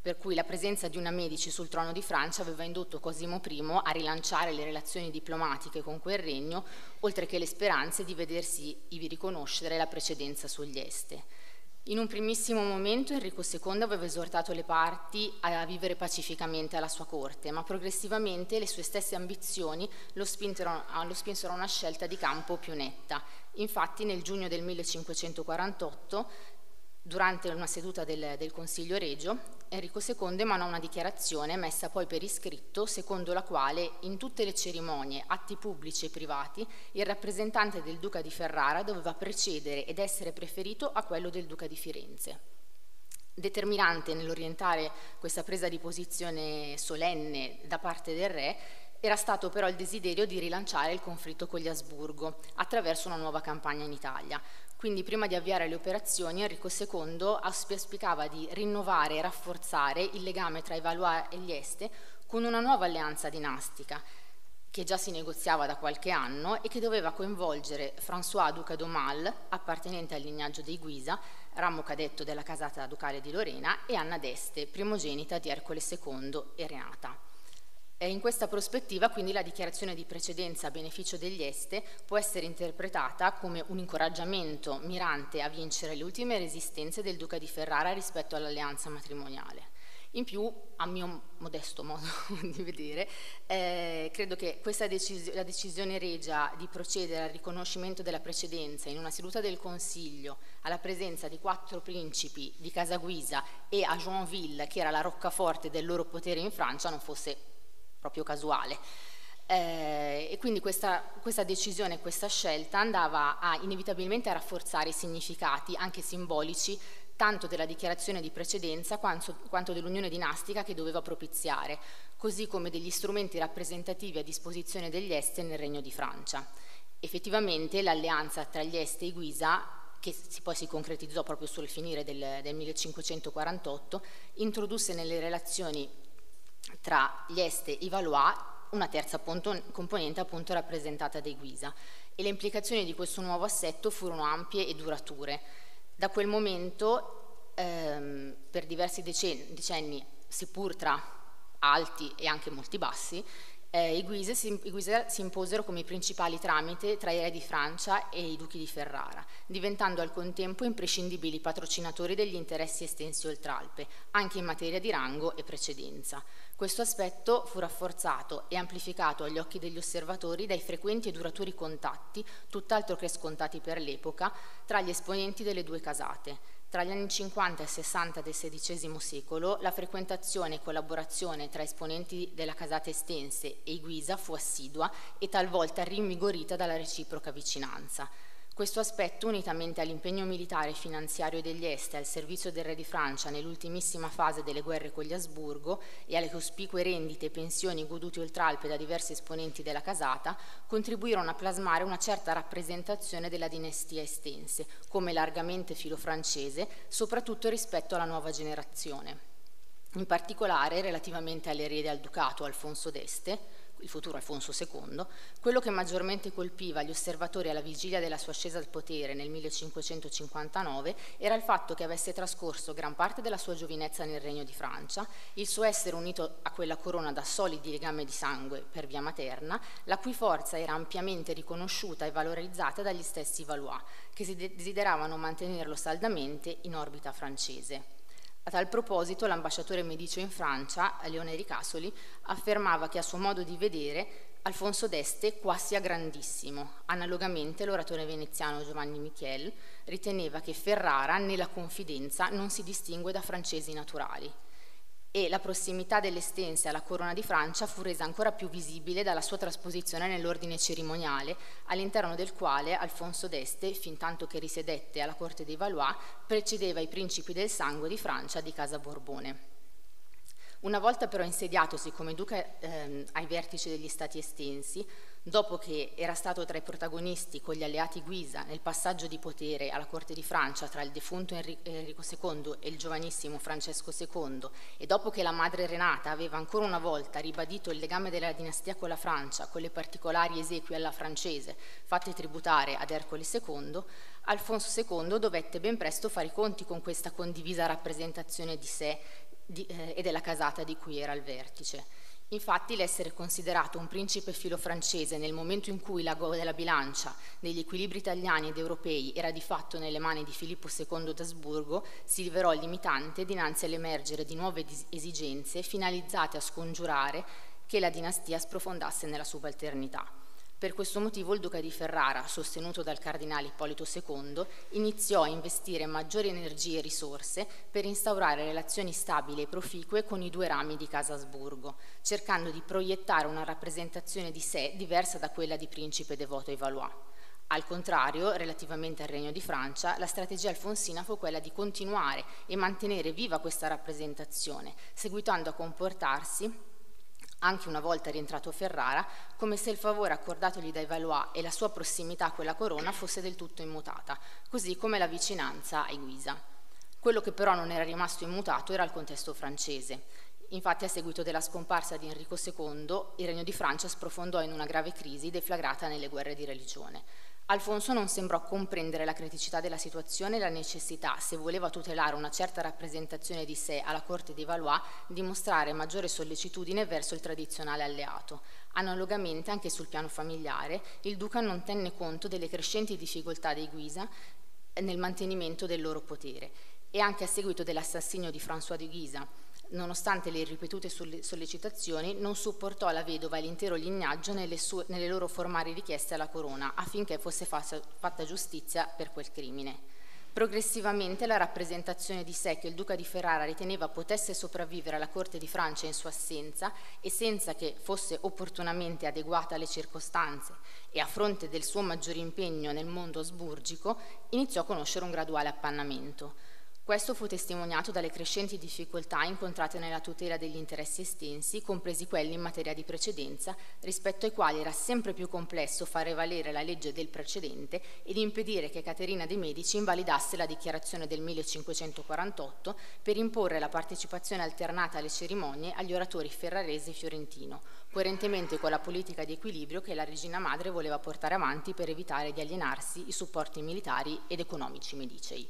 per cui la presenza di una Medici sul trono di Francia aveva indotto Cosimo primo a rilanciare le relazioni diplomatiche con quel regno, oltre che le speranze di vedersi ivi riconoscere la precedenza sugli Este. In un primissimo momento Enrico secondo aveva esortato le parti a vivere pacificamente alla sua corte, ma progressivamente le sue stesse ambizioni lo spinsero, lo spinsero a una scelta di campo più netta. Infatti nel giugno del millecinquecentoquarantotto, durante una seduta del, del Consiglio Regio, Enrico secondo emanò una dichiarazione messa poi per iscritto, secondo la quale in tutte le cerimonie, atti pubblici e privati, il rappresentante del Duca di Ferrara doveva precedere ed essere preferito a quello del Duca di Firenze. Determinante nell'orientare questa presa di posizione solenne da parte del re era stato però il desiderio di rilanciare il conflitto con gli Asburgo attraverso una nuova campagna in Italia. Quindi prima di avviare le operazioni Enrico secondo auspicava di rinnovare e rafforzare il legame tra i Valois e gli Este con una nuova alleanza dinastica che già si negoziava da qualche anno e che doveva coinvolgere François duca d'Aumale, appartenente al lignaggio dei Guisa, ramo cadetto della casata ducale di Lorena, e Anna d'Este, primogenita di Ercole secondo e Renata. E in questa prospettiva, quindi, la dichiarazione di precedenza a beneficio degli Este può essere interpretata come un incoraggiamento mirante a vincere le ultime resistenze del Duca di Ferrara rispetto all'alleanza matrimoniale. In più, a mio modesto modo di vedere, eh, credo che questa decis- la decisione regia di procedere al riconoscimento della precedenza in una seduta del Consiglio alla presenza di quattro principi di Casa Guisa e a Joinville, che era la roccaforte del loro potere in Francia, non fosse proprio casuale. Eh, e quindi questa, questa decisione, questa scelta andava a, inevitabilmente a rafforzare i significati anche simbolici tanto della dichiarazione di precedenza quanto, quanto dell'unione dinastica che doveva propiziare, così come degli strumenti rappresentativi a disposizione degli Este nel Regno di Francia. Effettivamente l'alleanza tra gli Este e i Guisa, che si, poi si concretizzò proprio sul finire del, del millecinquecentoquarantotto, introdusse nelle relazioni tra gli Este e i Valois una terza appunto, componente appunto rappresentata dai Guisa, e le implicazioni di questo nuovo assetto furono ampie e durature. Da quel momento, ehm, per diversi decenni, decenni, seppur tra alti e anche molti bassi, eh, i, Guisa si, i Guisa si imposero come i principali tramite tra i re di Francia e i duchi di Ferrara, diventando al contempo imprescindibili patrocinatori degli interessi estensi oltralpe, anche in materia di rango e precedenza. Questo aspetto fu rafforzato e amplificato agli occhi degli osservatori dai frequenti e duraturi contatti, tutt'altro che scontati per l'epoca, tra gli esponenti delle due casate. Tra gli anni cinquanta e sessanta del sedicesimo secolo la frequentazione e collaborazione tra esponenti della casata estense e i Guisa fu assidua e talvolta rinvigorita dalla reciproca vicinanza. Questo aspetto, unitamente all'impegno militare e finanziario degli Este al servizio del re di Francia nell'ultimissima fase delle guerre con gli Asburgo e alle cospicue rendite e pensioni godute oltralpe da diversi esponenti della casata, contribuirono a plasmare una certa rappresentazione della dinastia estense, come largamente filo-francese, soprattutto rispetto alla nuova generazione. In particolare, relativamente all'erede al ducato Alfonso d'Este, il futuro Alfonso secondo, quello che maggiormente colpiva gli osservatori alla vigilia della sua ascesa al potere nel millecinquecentocinquantanove era il fatto che avesse trascorso gran parte della sua giovinezza nel Regno di Francia, il suo essere unito a quella corona da solidi legami di sangue per via materna, la cui forza era ampiamente riconosciuta e valorizzata dagli stessi Valois, che si desideravano mantenerlo saldamente in orbita francese. A tal proposito, l'ambasciatore medicio in Francia, Leone Ricasoli, affermava che a suo modo di vedere Alfonso d'Este qua sia grandissimo. Analogamente l'oratore veneziano Giovanni Michiel riteneva che Ferrara nella confidenza non si distingue da francesi naturali. E la prossimità dell'Estense alla corona di Francia fu resa ancora più visibile dalla sua trasposizione nell'ordine cerimoniale, all'interno del quale Alfonso d'Este, fin tanto che risiedette alla corte dei Valois, precedeva i principi del sangue di Francia di casa Borbone. Una volta però insediatosi come duca ehm, ai vertici degli stati estensi, dopo che era stato tra i protagonisti con gli alleati Guisa nel passaggio di potere alla corte di Francia tra il defunto Enrico secondo e il giovanissimo Francesco secondo, e dopo che la madre Renata aveva ancora una volta ribadito il legame della dinastia con la Francia, con le particolari esequie alla francese fatte tributare ad Ercole secondo, Alfonso secondo dovette ben presto fare i conti con questa condivisa rappresentazione di sé di, eh, e della casata di cui era al vertice. Infatti l'essere considerato un principe filo-francese nel momento in cui l'ago della bilancia degli equilibri italiani ed europei era di fatto nelle mani di Filippo secondo d'Asburgo si rivelò limitante dinanzi all'emergere di nuove esigenze finalizzate a scongiurare che la dinastia sprofondasse nella subalternità. Per questo motivo il duca di Ferrara, sostenuto dal cardinale Ippolito secondo, iniziò a investire maggiori energie e risorse per instaurare relazioni stabili e proficue con i due rami di Casa Asburgo, cercando di proiettare una rappresentazione di sé diversa da quella di principe devoto ai Valois. Al contrario, relativamente al Regno di Francia, la strategia alfonsina fu quella di continuare e mantenere viva questa rappresentazione, seguitando a comportarsi anche una volta rientrato Ferrara, come se il favore accordatogli dai Valois e la sua prossimità a quella corona fosse del tutto immutata, così come la vicinanza ai Guisa. Quello che però non era rimasto immutato era il contesto francese. Infatti, a seguito della scomparsa di Enrico secondo, il Regno di Francia sprofondò in una grave crisi deflagrata nelle guerre di religione. Alfonso non sembrò comprendere la criticità della situazione e la necessità, se voleva tutelare una certa rappresentazione di sé alla corte dei Valois, di mostrare maggiore sollecitudine verso il tradizionale alleato. Analogamente, anche sul piano familiare, il duca non tenne conto delle crescenti difficoltà dei Guisa nel mantenimento del loro potere e anche a seguito dell'assassinio di François de Guisa, nonostante le ripetute sollecitazioni, non supportò la vedova e l'intero lignaggio nelle, sue, nelle loro formali richieste alla corona affinché fosse fatta giustizia per quel crimine. Progressivamente la rappresentazione di sé che il duca di Ferrara riteneva potesse sopravvivere alla corte di Francia in sua assenza e senza che fosse opportunamente adeguata alle circostanze e a fronte del suo maggiore impegno nel mondo asburgico, iniziò a conoscere un graduale appannamento. Questo fu testimoniato dalle crescenti difficoltà incontrate nella tutela degli interessi estensi, compresi quelli in materia di precedenza, rispetto ai quali era sempre più complesso fare valere la legge del precedente ed impedire che Caterina de' Medici invalidasse la dichiarazione del millecinquecentoquarantotto per imporre la partecipazione alternata alle cerimonie agli oratori ferrarese e fiorentino, coerentemente con la politica di equilibrio che la regina madre voleva portare avanti per evitare di alienarsi i supporti militari ed economici medicei.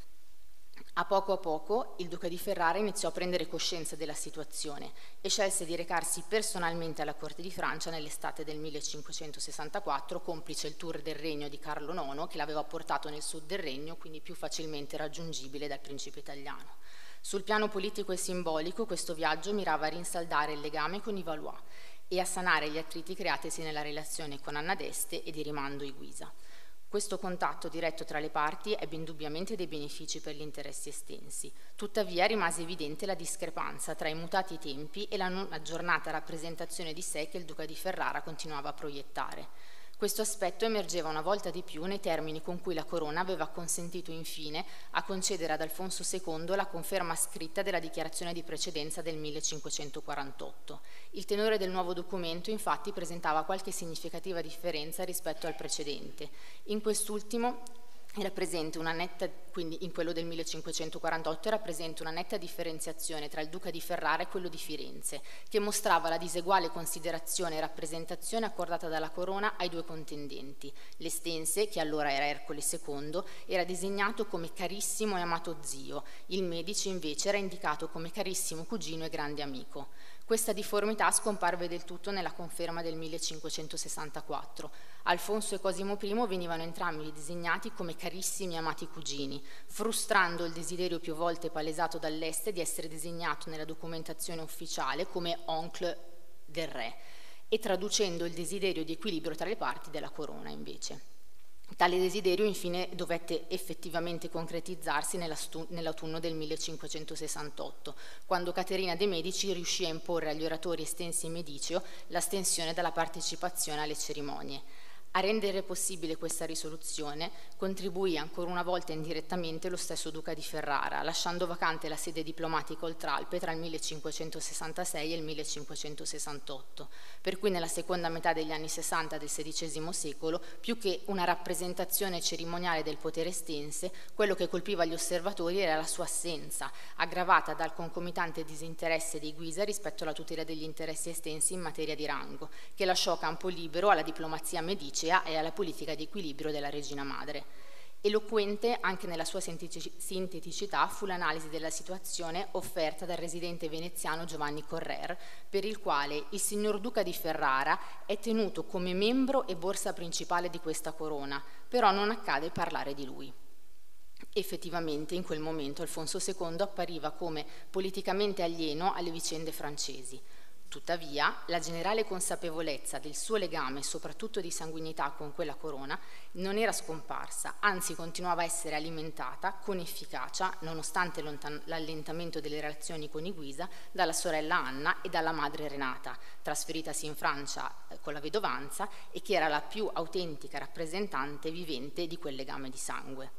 A poco a poco il duca di Ferrara iniziò a prendere coscienza della situazione e scelse di recarsi personalmente alla corte di Francia nell'estate del millecinquecentosessantaquattro, complice il tour del regno di Carlo nono che l'aveva portato nel sud del regno, quindi più facilmente raggiungibile dal principe italiano. Sul piano politico e simbolico questo viaggio mirava a rinsaldare il legame con i Valois e a sanare gli attriti creatisi nella relazione con Anna d'Este e di rimando i Guisa. Questo contatto diretto tra le parti ebbe indubbiamente dei benefici per gli interessi estensi. Tuttavia rimase evidente la discrepanza tra i mutati tempi e la non aggiornata rappresentazione di sé che il duca di Ferrara continuava a proiettare. Questo aspetto emergeva una volta di più nei termini con cui la corona aveva consentito infine a concedere ad Alfonso secondo la conferma scritta della dichiarazione di precedenza del millecinquecentoquarantotto. Il tenore del nuovo documento infatti presentava qualche significativa differenza rispetto al precedente. In quest'ultimo era presente una netta, quindi in quello del millecinquecentoquarantotto era presente una netta differenziazione tra il duca di Ferrara e quello di Firenze, che mostrava la diseguale considerazione e rappresentazione accordata dalla corona ai due contendenti. L'Estense, che allora era Ercole secondo, era designato come carissimo e amato zio, il Medici invece era indicato come carissimo cugino e grande amico. Questa difformità scomparve del tutto nella conferma del millecinquecentosessantaquattro. Alfonso e Cosimo primo venivano entrambi designati come carissimi e amati cugini, frustrando il desiderio più volte palesato dall'Este di essere designato nella documentazione ufficiale come oncle del re e traducendo il desiderio di equilibrio tra le parti della corona invece. Tale desiderio infine dovette effettivamente concretizzarsi nell'autunno del millecinquecentosessantotto, quando Caterina de' Medici riuscì a imporre agli oratori estensi in Mediceo l'astensione dalla partecipazione alle cerimonie. A rendere possibile questa risoluzione contribuì ancora una volta indirettamente lo stesso duca di Ferrara, lasciando vacante la sede diplomatica Oltralpe tra il millecinquecentosessantasei e il millecinquecentosessantotto, per cui nella seconda metà degli anni sessanta del sedicesimo secolo, più che una rappresentazione cerimoniale del potere estense, quello che colpiva gli osservatori era la sua assenza, aggravata dal concomitante disinteresse dei Guisa rispetto alla tutela degli interessi estensi in materia di rango, che lasciò campo libero alla diplomazia medicea e alla politica di equilibrio della regina madre. Eloquente anche nella sua sinteticità fu l'analisi della situazione offerta dal residente veneziano Giovanni Correr, per il quale il signor Duca di Ferrara è tenuto come membro e borsa principale di questa corona, però non accade parlare di lui. Effettivamente in quel momento Alfonso secondo appariva come politicamente alieno alle vicende francesi. Tuttavia, la generale consapevolezza del suo legame, soprattutto di sanguinità, con quella corona non era scomparsa, anzi continuava a essere alimentata con efficacia, nonostante l'allentamento delle relazioni con i Guisa, dalla sorella Anna e dalla madre Renata, trasferitasi in Francia con la vedovanza e che era la più autentica rappresentante vivente di quel legame di sangue.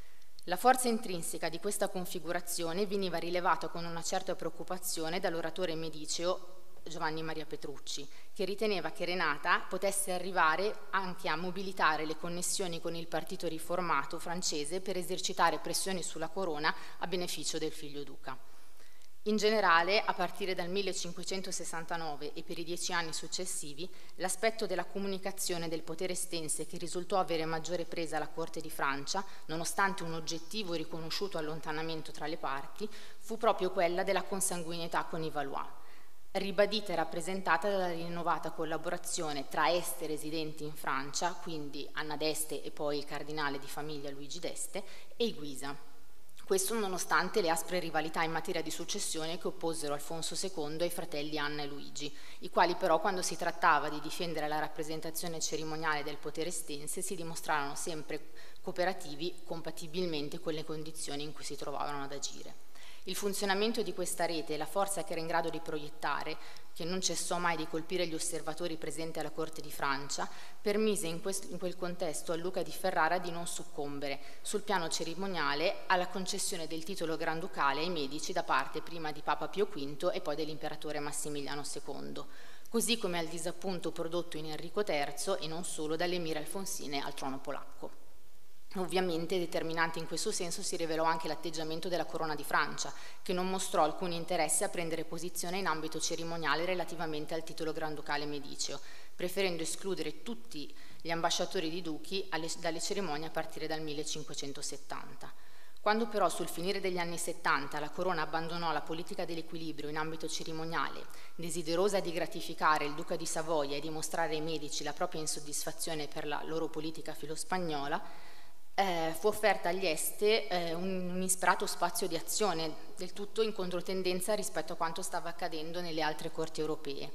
La forza intrinseca di questa configurazione veniva rilevata con una certa preoccupazione dall'oratore mediceo Giovanni Maria Petrucci, che riteneva che Renata potesse arrivare anche a mobilitare le connessioni con il partito riformato francese per esercitare pressioni sulla corona a beneficio del figlio duca. In generale, a partire dal millecinquecentosessantanove e per i dieci anni successivi, l'aspetto della comunicazione del potere estense che risultò avere maggiore presa alla Corte di Francia, nonostante un oggettivo e riconosciuto allontanamento tra le parti, fu proprio quella della consanguinità con i Valois, ribadita e rappresentata dalla rinnovata collaborazione tra Este residenti in Francia, quindi Anna d'Este e poi il cardinale di famiglia Luigi d'Este, e i Guisa. Questo nonostante le aspre rivalità in materia di successione che opposero Alfonso secondo ai fratelli Anna e Luigi, i quali però quando si trattava di difendere la rappresentazione cerimoniale del potere estense si dimostrarono sempre cooperativi compatibilmente con le condizioni in cui si trovavano ad agire. Il funzionamento di questa rete e la forza che era in grado di proiettare, che non cessò mai di colpire gli osservatori presenti alla Corte di Francia, permise in, questo, in quel contesto a Luca di Ferrara di non soccombere, sul piano cerimoniale, alla concessione del titolo granducale ai Medici da parte prima di Papa Pio quinto e poi dell'imperatore Massimiliano secondo, così come al disappunto prodotto in Enrico terzo e non solo dalle mire alfonsine al trono polacco. Ovviamente determinante in questo senso si rivelò anche l'atteggiamento della Corona di Francia, che non mostrò alcun interesse a prendere posizione in ambito cerimoniale relativamente al titolo granducale mediceo, preferendo escludere tutti gli ambasciatori di duchi alle, dalle cerimonie a partire dal millecinquecentosettanta. Quando però sul finire degli anni settanta la Corona abbandonò la politica dell'equilibrio in ambito cerimoniale, desiderosa di gratificare il Duca di Savoia e dimostrare ai Medici la propria insoddisfazione per la loro politica filospagnola, Eh, fu offerta agli Este eh, un, un ispirato spazio di azione, del tutto in controtendenza rispetto a quanto stava accadendo nelle altre corti europee.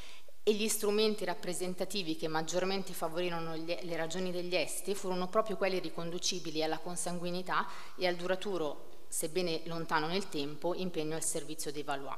E gli strumenti rappresentativi che maggiormente favorirono gli, le ragioni degli Este furono proprio quelli riconducibili alla consanguinità e al duraturo, sebbene lontano nel tempo, impegno al servizio dei Valois.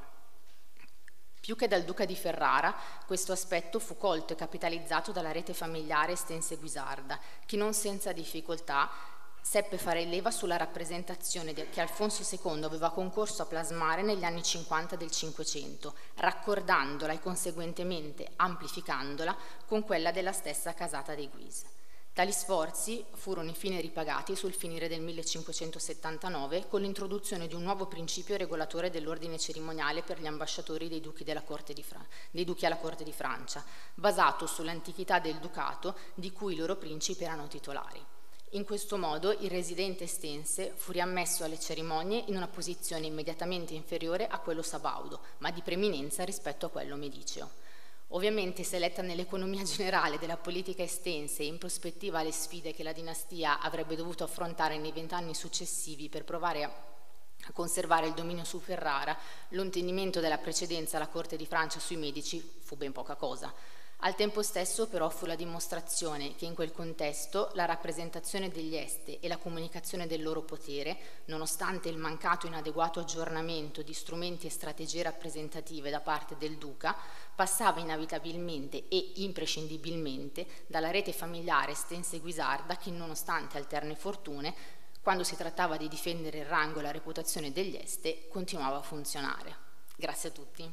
Più che dal Duca di Ferrara, questo aspetto fu colto e capitalizzato dalla rete familiare estense guisarda, che non senza difficoltà seppe fare leva sulla rappresentazione che Alfonso secondo aveva concorso a plasmare negli anni cinquanta del Cinquecento, raccordandola e conseguentemente amplificandola con quella della stessa casata dei Guise. Tali sforzi furono infine ripagati sul finire del millecinquecentosettantanove con l'introduzione di un nuovo principio regolatore dell'ordine cerimoniale per gli ambasciatori dei duchi, della Corte di Fra- dei duchi alla Corte di Francia, basato sull'antichità del ducato di cui i loro principi erano titolari. In questo modo il residente estense fu riammesso alle cerimonie in una posizione immediatamente inferiore a quello sabaudo, ma di preminenza rispetto a quello mediceo. Ovviamente, se letta nell'economia generale della politica estense e in prospettiva alle sfide che la dinastia avrebbe dovuto affrontare nei vent'anni successivi per provare a conservare il dominio su Ferrara, l'ottenimento della precedenza alla Corte di Francia sui Medici fu ben poca cosa. Al tempo stesso però fu la dimostrazione che in quel contesto la rappresentazione degli Este e la comunicazione del loro potere, nonostante il mancato inadeguato aggiornamento di strumenti e strategie rappresentative da parte del Duca, passava inevitabilmente e imprescindibilmente dalla rete familiare estense guisarda che, nonostante alterne fortune, quando si trattava di difendere il rango e la reputazione degli Este, continuava a funzionare. Grazie a tutti.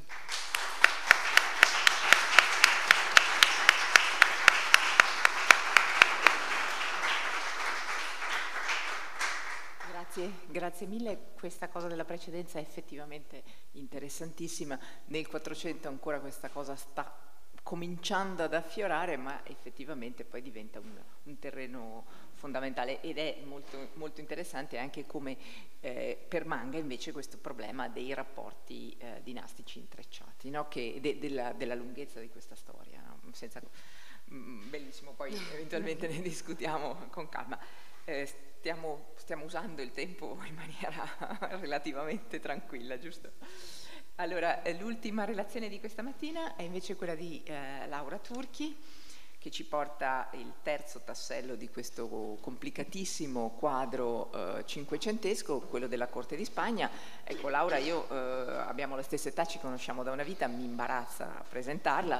Grazie, grazie mille. Questa cosa della precedenza è effettivamente interessantissima. Nel quattrocento ancora questa cosa sta cominciando ad affiorare, ma effettivamente poi diventa un, un terreno fondamentale, ed è molto, molto interessante anche come eh, permanga invece questo problema dei rapporti eh, dinastici intrecciati, no? Che, de, della, della lunghezza di questa storia, no? Senza, mh, bellissimo, poi eventualmente ne discutiamo con calma. Eh, stiamo, stiamo usando il tempo in maniera relativamente tranquilla, giusto? Allora, l'ultima relazione di questa mattina è invece quella di eh, Laura Turchi, che ci porta il terzo tassello di questo complicatissimo quadro eh, cinquecentesco, quello della Corte di Spagna. Ecco, Laura, io eh, abbiamo la stessa età, ci conosciamo da una vita, mi imbarazza a presentarla.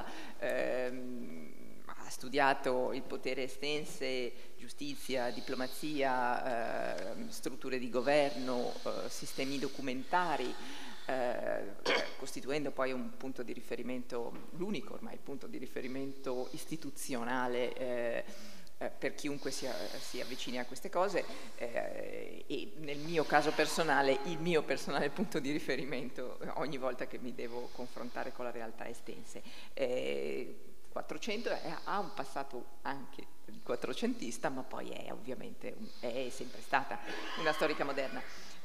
Eh, ha studiato il potere estense, giustizia, diplomazia, eh, strutture di governo, eh, sistemi documentari, Eh, costituendo poi un punto di riferimento, l'unico ormai punto di riferimento istituzionale eh, eh, per chiunque si, si avvicini a queste cose, eh, e nel mio caso personale il mio personale punto di riferimento ogni volta che mi devo confrontare con la realtà estense. Eh, quattrocento è, ha un passato anche quattrocentista, ma poi è ovviamente è sempre stata una storica moderna.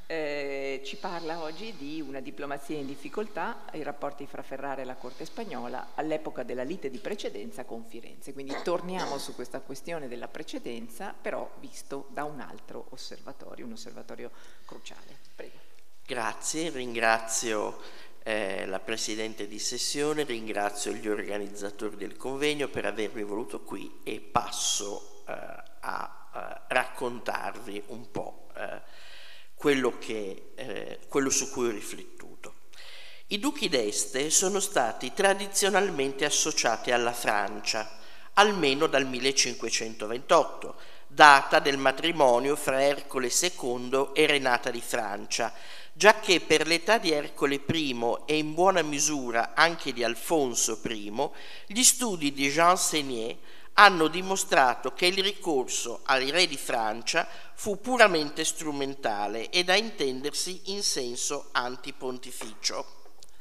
Eh, ci parla oggi di una diplomazia in difficoltà, i rapporti fra Ferrara e la Corte spagnola all'epoca della lite di precedenza con Firenze. Quindi torniamo su questa questione della precedenza, però visto da un altro osservatorio, un osservatorio cruciale. Prego. Grazie, ringrazio eh, la Presidente di sessione, ringrazio gli organizzatori del convegno per avermi voluto qui, e passo eh, a, a raccontarvi un po' eh, Quello, che, eh, quello su cui ho riflettuto. I duchi d'Este sono stati tradizionalmente associati alla Francia, almeno dal millecinquecentoventotto, data del matrimonio fra Ercole secondo e Renata di Francia, giacché per l'età di Ercole primo e in buona misura anche di Alfonso primo, gli studi di Jean Seigné hanno dimostrato che il ricorso al re di Francia fu puramente strumentale e da intendersi in senso antipontificio.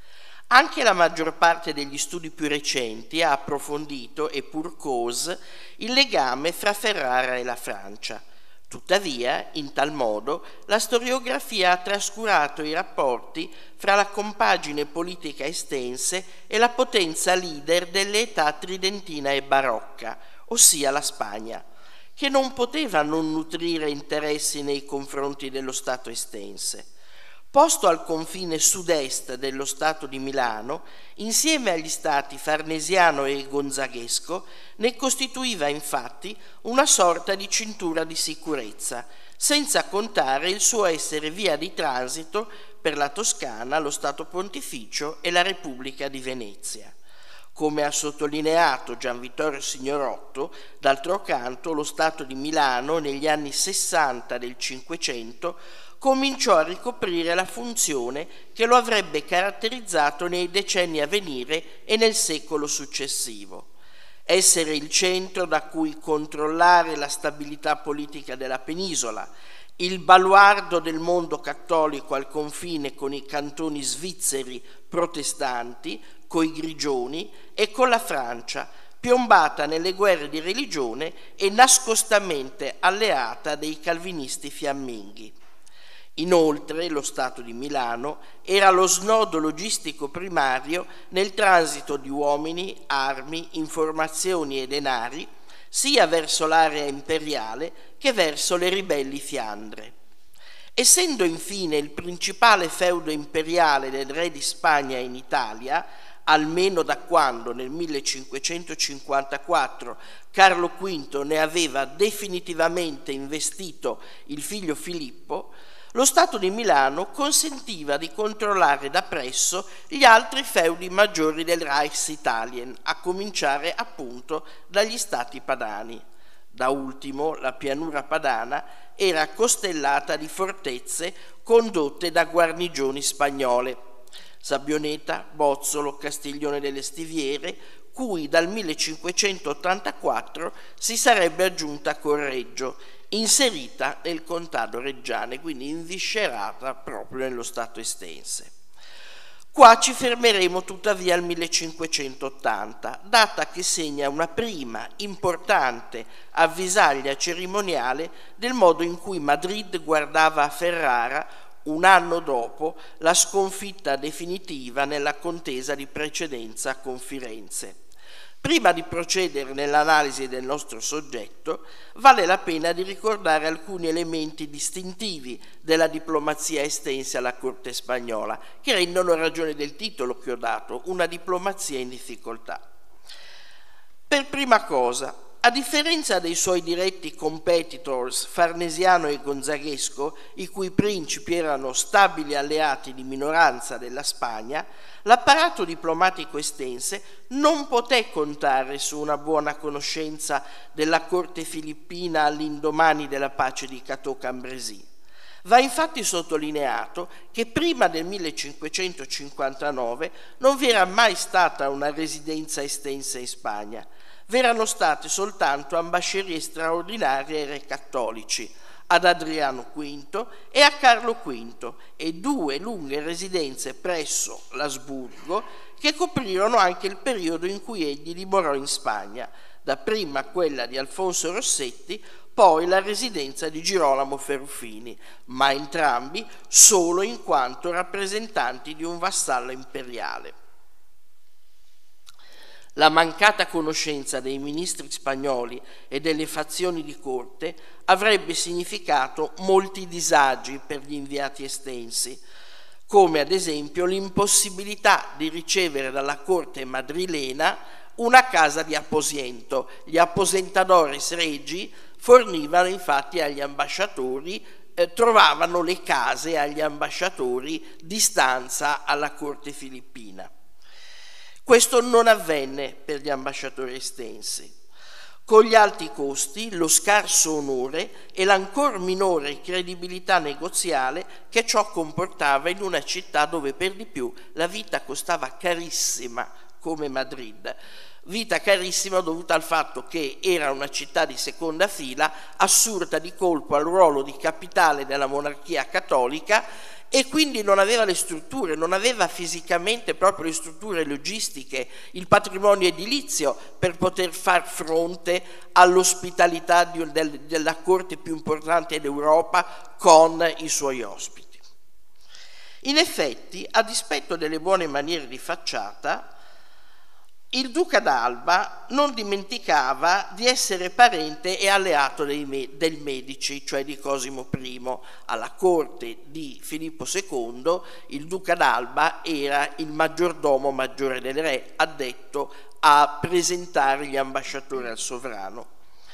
Anche la maggior parte degli studi più recenti ha approfondito, e pur cause, il legame fra Ferrara e la Francia. Tuttavia, in tal modo, la storiografia ha trascurato i rapporti fra la compagine politica estense e la potenza leader delle età tridentina e barocca, ossia la Spagna, che non poteva non nutrire interessi nei confronti dello Stato estense. Posto al confine sud-est dello Stato di Milano, insieme agli stati farnesiano e gonzaghesco, ne costituiva infatti una sorta di cintura di sicurezza, senza contare il suo essere via di transito per la Toscana, lo Stato Pontificio e la Repubblica di Venezia. Come ha sottolineato Gian Vittorio Signorotto, d'altro canto lo Stato di Milano negli anni sessanta del Cinquecento cominciò a ricoprire la funzione che lo avrebbe caratterizzato nei decenni a venire e nel secolo successivo. Essere il centro da cui controllare la stabilità politica della penisola, il baluardo del mondo cattolico al confine con i cantoni svizzeri protestanti, coi Grigioni e con la Francia, piombata nelle guerre di religione e nascostamente alleata dei calvinisti fiamminghi. Inoltre lo Stato di Milano era lo snodo logistico primario nel transito di uomini, armi, informazioni e denari, sia verso l'area imperiale che verso le ribelli Fiandre. Essendo infine il principale feudo imperiale del re di Spagna in Italia, almeno da quando nel millecinquecentocinquantaquattro Carlo quinto ne aveva definitivamente investito il figlio Filippo, lo Stato di Milano consentiva di controllare da presso gli altri feudi maggiori del Reichsitalien, a cominciare appunto dagli stati padani. Da ultimo, la pianura padana era costellata di fortezze condotte da guarnigioni spagnole: Sabbioneta, Bozzolo, Castiglione delle Stiviere, cui dal millecinquecentottantaquattro si sarebbe aggiunta Correggio, inserita nel contado reggiane, quindi inviscerata proprio nello Stato estense. Qua ci fermeremo tuttavia al millecinquecentottanta, data che segna una prima importante avvisaglia cerimoniale del modo in cui Madrid guardava a Ferrara un anno dopo la sconfitta definitiva nella contesa di precedenza con Firenze. Prima di procedere nell'analisi del nostro soggetto, vale la pena di ricordare alcuni elementi distintivi della diplomazia estensa alla corte spagnola, che rendono ragione del titolo che ho dato, una diplomazia in difficoltà. Per prima cosa, a differenza dei suoi diretti competitors Farnesiano e Gonzaghesco, i cui principi erano stabili alleati di minoranza della Spagna, l'apparato diplomatico estense non poté contare su una buona conoscenza della corte filippina all'indomani della pace di Cateau-Cambrésis. Va infatti sottolineato che prima del millecinquecentocinquantanove non vi era mai stata una residenza estensa in Spagna. V'erano state soltanto ambascerie straordinarie ai re cattolici, ad Adriano quinto e a Carlo quinto, e due lunghe residenze presso l'Asburgo che coprirono anche il periodo in cui egli dimorò in Spagna, dapprima quella di Alfonso Rossetti, poi la residenza di Girolamo Ferrufini, ma entrambi solo in quanto rappresentanti di un vassallo imperiale. La mancata conoscenza dei ministri spagnoli e delle fazioni di corte avrebbe significato molti disagi per gli inviati estensi, come ad esempio l'impossibilità di ricevere dalla corte madrilena una casa di apposiento. Gli apposentadores regi fornivano infatti agli ambasciatori, eh, trovavano le case agli ambasciatori di stanza alla corte filippina. Questo non avvenne per gli ambasciatori estensi. Con gli alti costi, lo scarso onore e l'ancor minore credibilità negoziale che ciò comportava in una città dove per di più la vita costava carissima come Madrid. Vita carissima dovuta al fatto che era una città di seconda fila, assurda di colpo al ruolo di capitale della monarchia cattolica, e quindi non aveva le strutture, non aveva fisicamente proprio le strutture logistiche, il patrimonio edilizio per poter far fronte all'ospitalità di, del, della corte più importante d'Europa con i suoi ospiti. In effetti, a dispetto delle buone maniere di facciata, il duca d'Alba non dimenticava di essere parente e alleato dei Me- del Medici, cioè di Cosimo primo. Alla corte di Filippo secondo il duca d'Alba era il maggiordomo maggiore del re, addetto a presentare gli ambasciatori al sovrano.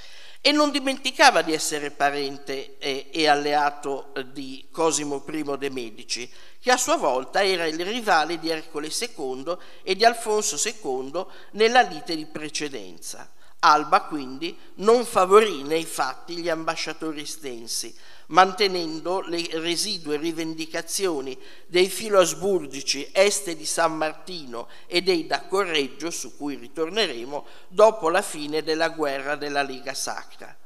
E non dimenticava di essere parente e, e alleato di Cosimo primo de' Medici, che a sua volta era il rivale di Ercole secondo e di Alfonso secondo nella lite di precedenza. Alba quindi non favorì nei fatti gli ambasciatori estensi, mantenendo le residue rivendicazioni dei filoasburgici Este di San Martino e dei da Correggio, su cui ritorneremo, dopo la fine della guerra della Lega Sacra.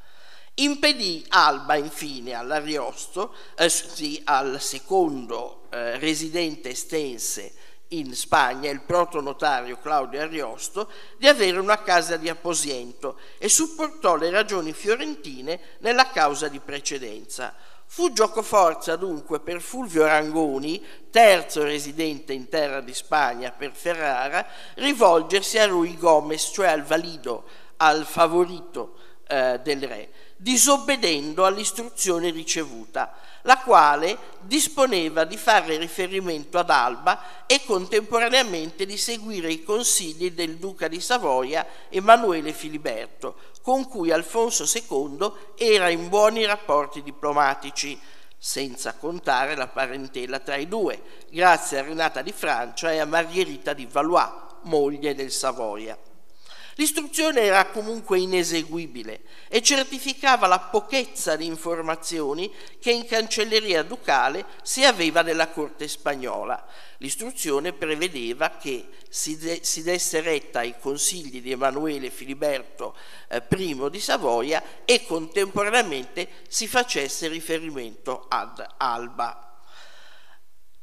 Impedì Alba infine all'Ariosto, eh, sì, al secondo eh, residente estense in Spagna, il protonotario Claudio Ariosto, di avere una casa di apposiento e supportò le ragioni fiorentine nella causa di precedenza. Fu giocoforza dunque per Fulvio Rangoni, terzo residente in terra di Spagna per Ferrara, rivolgersi a Ruy Gomez, cioè al valido, al favorito eh, del re, disobbedendo all'istruzione ricevuta, la quale disponeva di fare riferimento ad Alba e contemporaneamente di seguire i consigli del duca di Savoia Emanuele Filiberto, con cui Alfonso secondo era in buoni rapporti diplomatici, senza contare la parentela tra i due, grazie a Renata di Francia e a Margherita di Valois, moglie del Savoia. L'istruzione era comunque ineseguibile e certificava la pochezza di informazioni che in cancelleria ducale si aveva della corte spagnola. L'istruzione prevedeva che si, de- si desse retta ai consigli di Emanuele Filiberto eh, primo di Savoia e contemporaneamente si facesse riferimento ad Alba.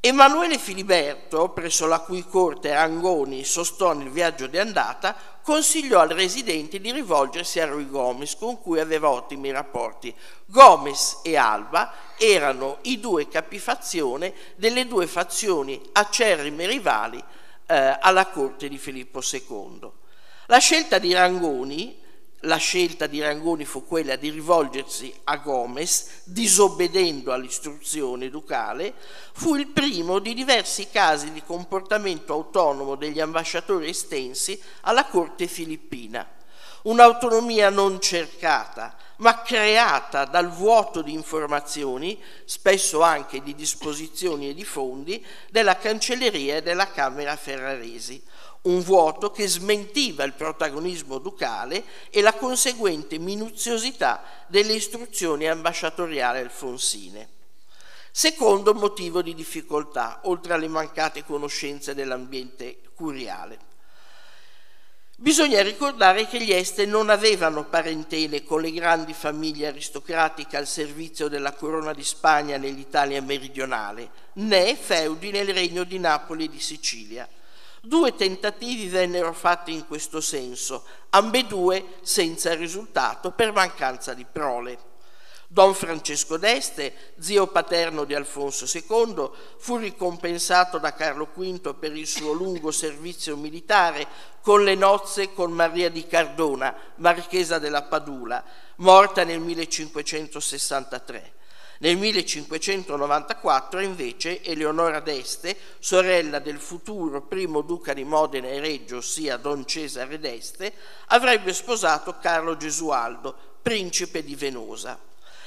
Emanuele Filiberto, presso la cui corte Rangoni sostò nel viaggio di andata, consigliò al residente di rivolgersi a Ruy Gomez, con cui aveva ottimi rapporti. Gomez e Alba erano i due capifazione delle due fazioni acerrime rivali eh, alla corte di Filippo secondo. La scelta di Rangoni La scelta di Rangoni fu quella di rivolgersi a Gomez, disobbedendo all'istruzione ducale. Fu il primo di diversi casi di comportamento autonomo degli ambasciatori estensi alla corte filippina. Un'autonomia non cercata, ma creata dal vuoto di informazioni, spesso anche di disposizioni e di fondi, della Cancelleria e della Camera Ferraresi. Un vuoto che smentiva il protagonismo ducale e la conseguente minuziosità delle istruzioni ambasciatoriali alfonsine. Secondo motivo di difficoltà, oltre alle mancate conoscenze dell'ambiente curiale. Bisogna ricordare che gli Este non avevano parentele con le grandi famiglie aristocratiche al servizio della corona di Spagna nell'Italia meridionale, né feudi nel regno di Napoli e di Sicilia. Due tentativi vennero fatti in questo senso, ambedue senza risultato per mancanza di prole. Don Francesco d'Este, zio paterno di Alfonso secondo, fu ricompensato da Carlo quinto per il suo lungo servizio militare con le nozze con Maria di Cardona, marchesa della Padula, morta nel millecinquecentosessantatré. Nel millecinquecentonovantaquattro invece Eleonora d'Este, sorella del futuro primo duca di Modena e Reggio, ossia Don Cesare d'Este, avrebbe sposato Carlo Gesualdo, principe di Venosa.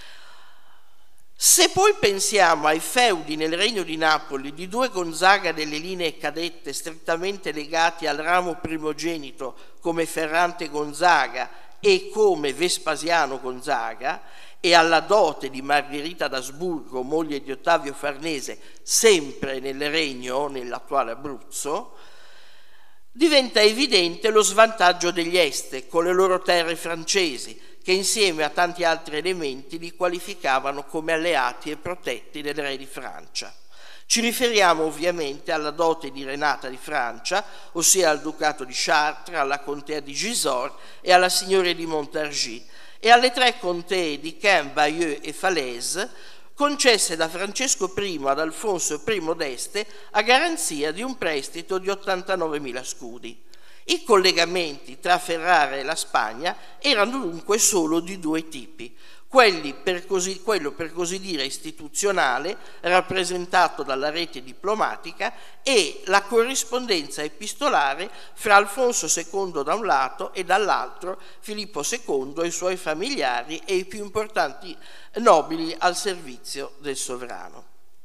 Se poi pensiamo ai feudi nel Regno di Napoli di due Gonzaga delle linee cadette strettamente legati al ramo primogenito come Ferrante Gonzaga e come Vespasiano Gonzaga, e alla dote di Margherita d'Asburgo, moglie di Ottavio Farnese, sempre nel regno, nell'attuale Abruzzo, diventa evidente lo svantaggio degli Este con le loro terre francesi, che insieme a tanti altri elementi li qualificavano come alleati e protetti del re di Francia. Ci riferiamo ovviamente alla dote di Renata di Francia, ossia al ducato di Chartres, alla contea di Gisors e alla signoria di Montargis, e alle tre contee di Caen, Bayeux e Falaise, concesse da Francesco I ad Alfonso I d'Este a garanzia di un prestito di ottantanovemila scudi. I collegamenti tra Ferrara e la Spagna erano dunque solo di due tipi: quelli per così, quello per così dire istituzionale, rappresentato dalla rete diplomatica, e la corrispondenza epistolare fra Alfonso secondo da un lato e dall'altro Filippo secondo e i suoi familiari e i più importanti nobili al servizio del sovrano.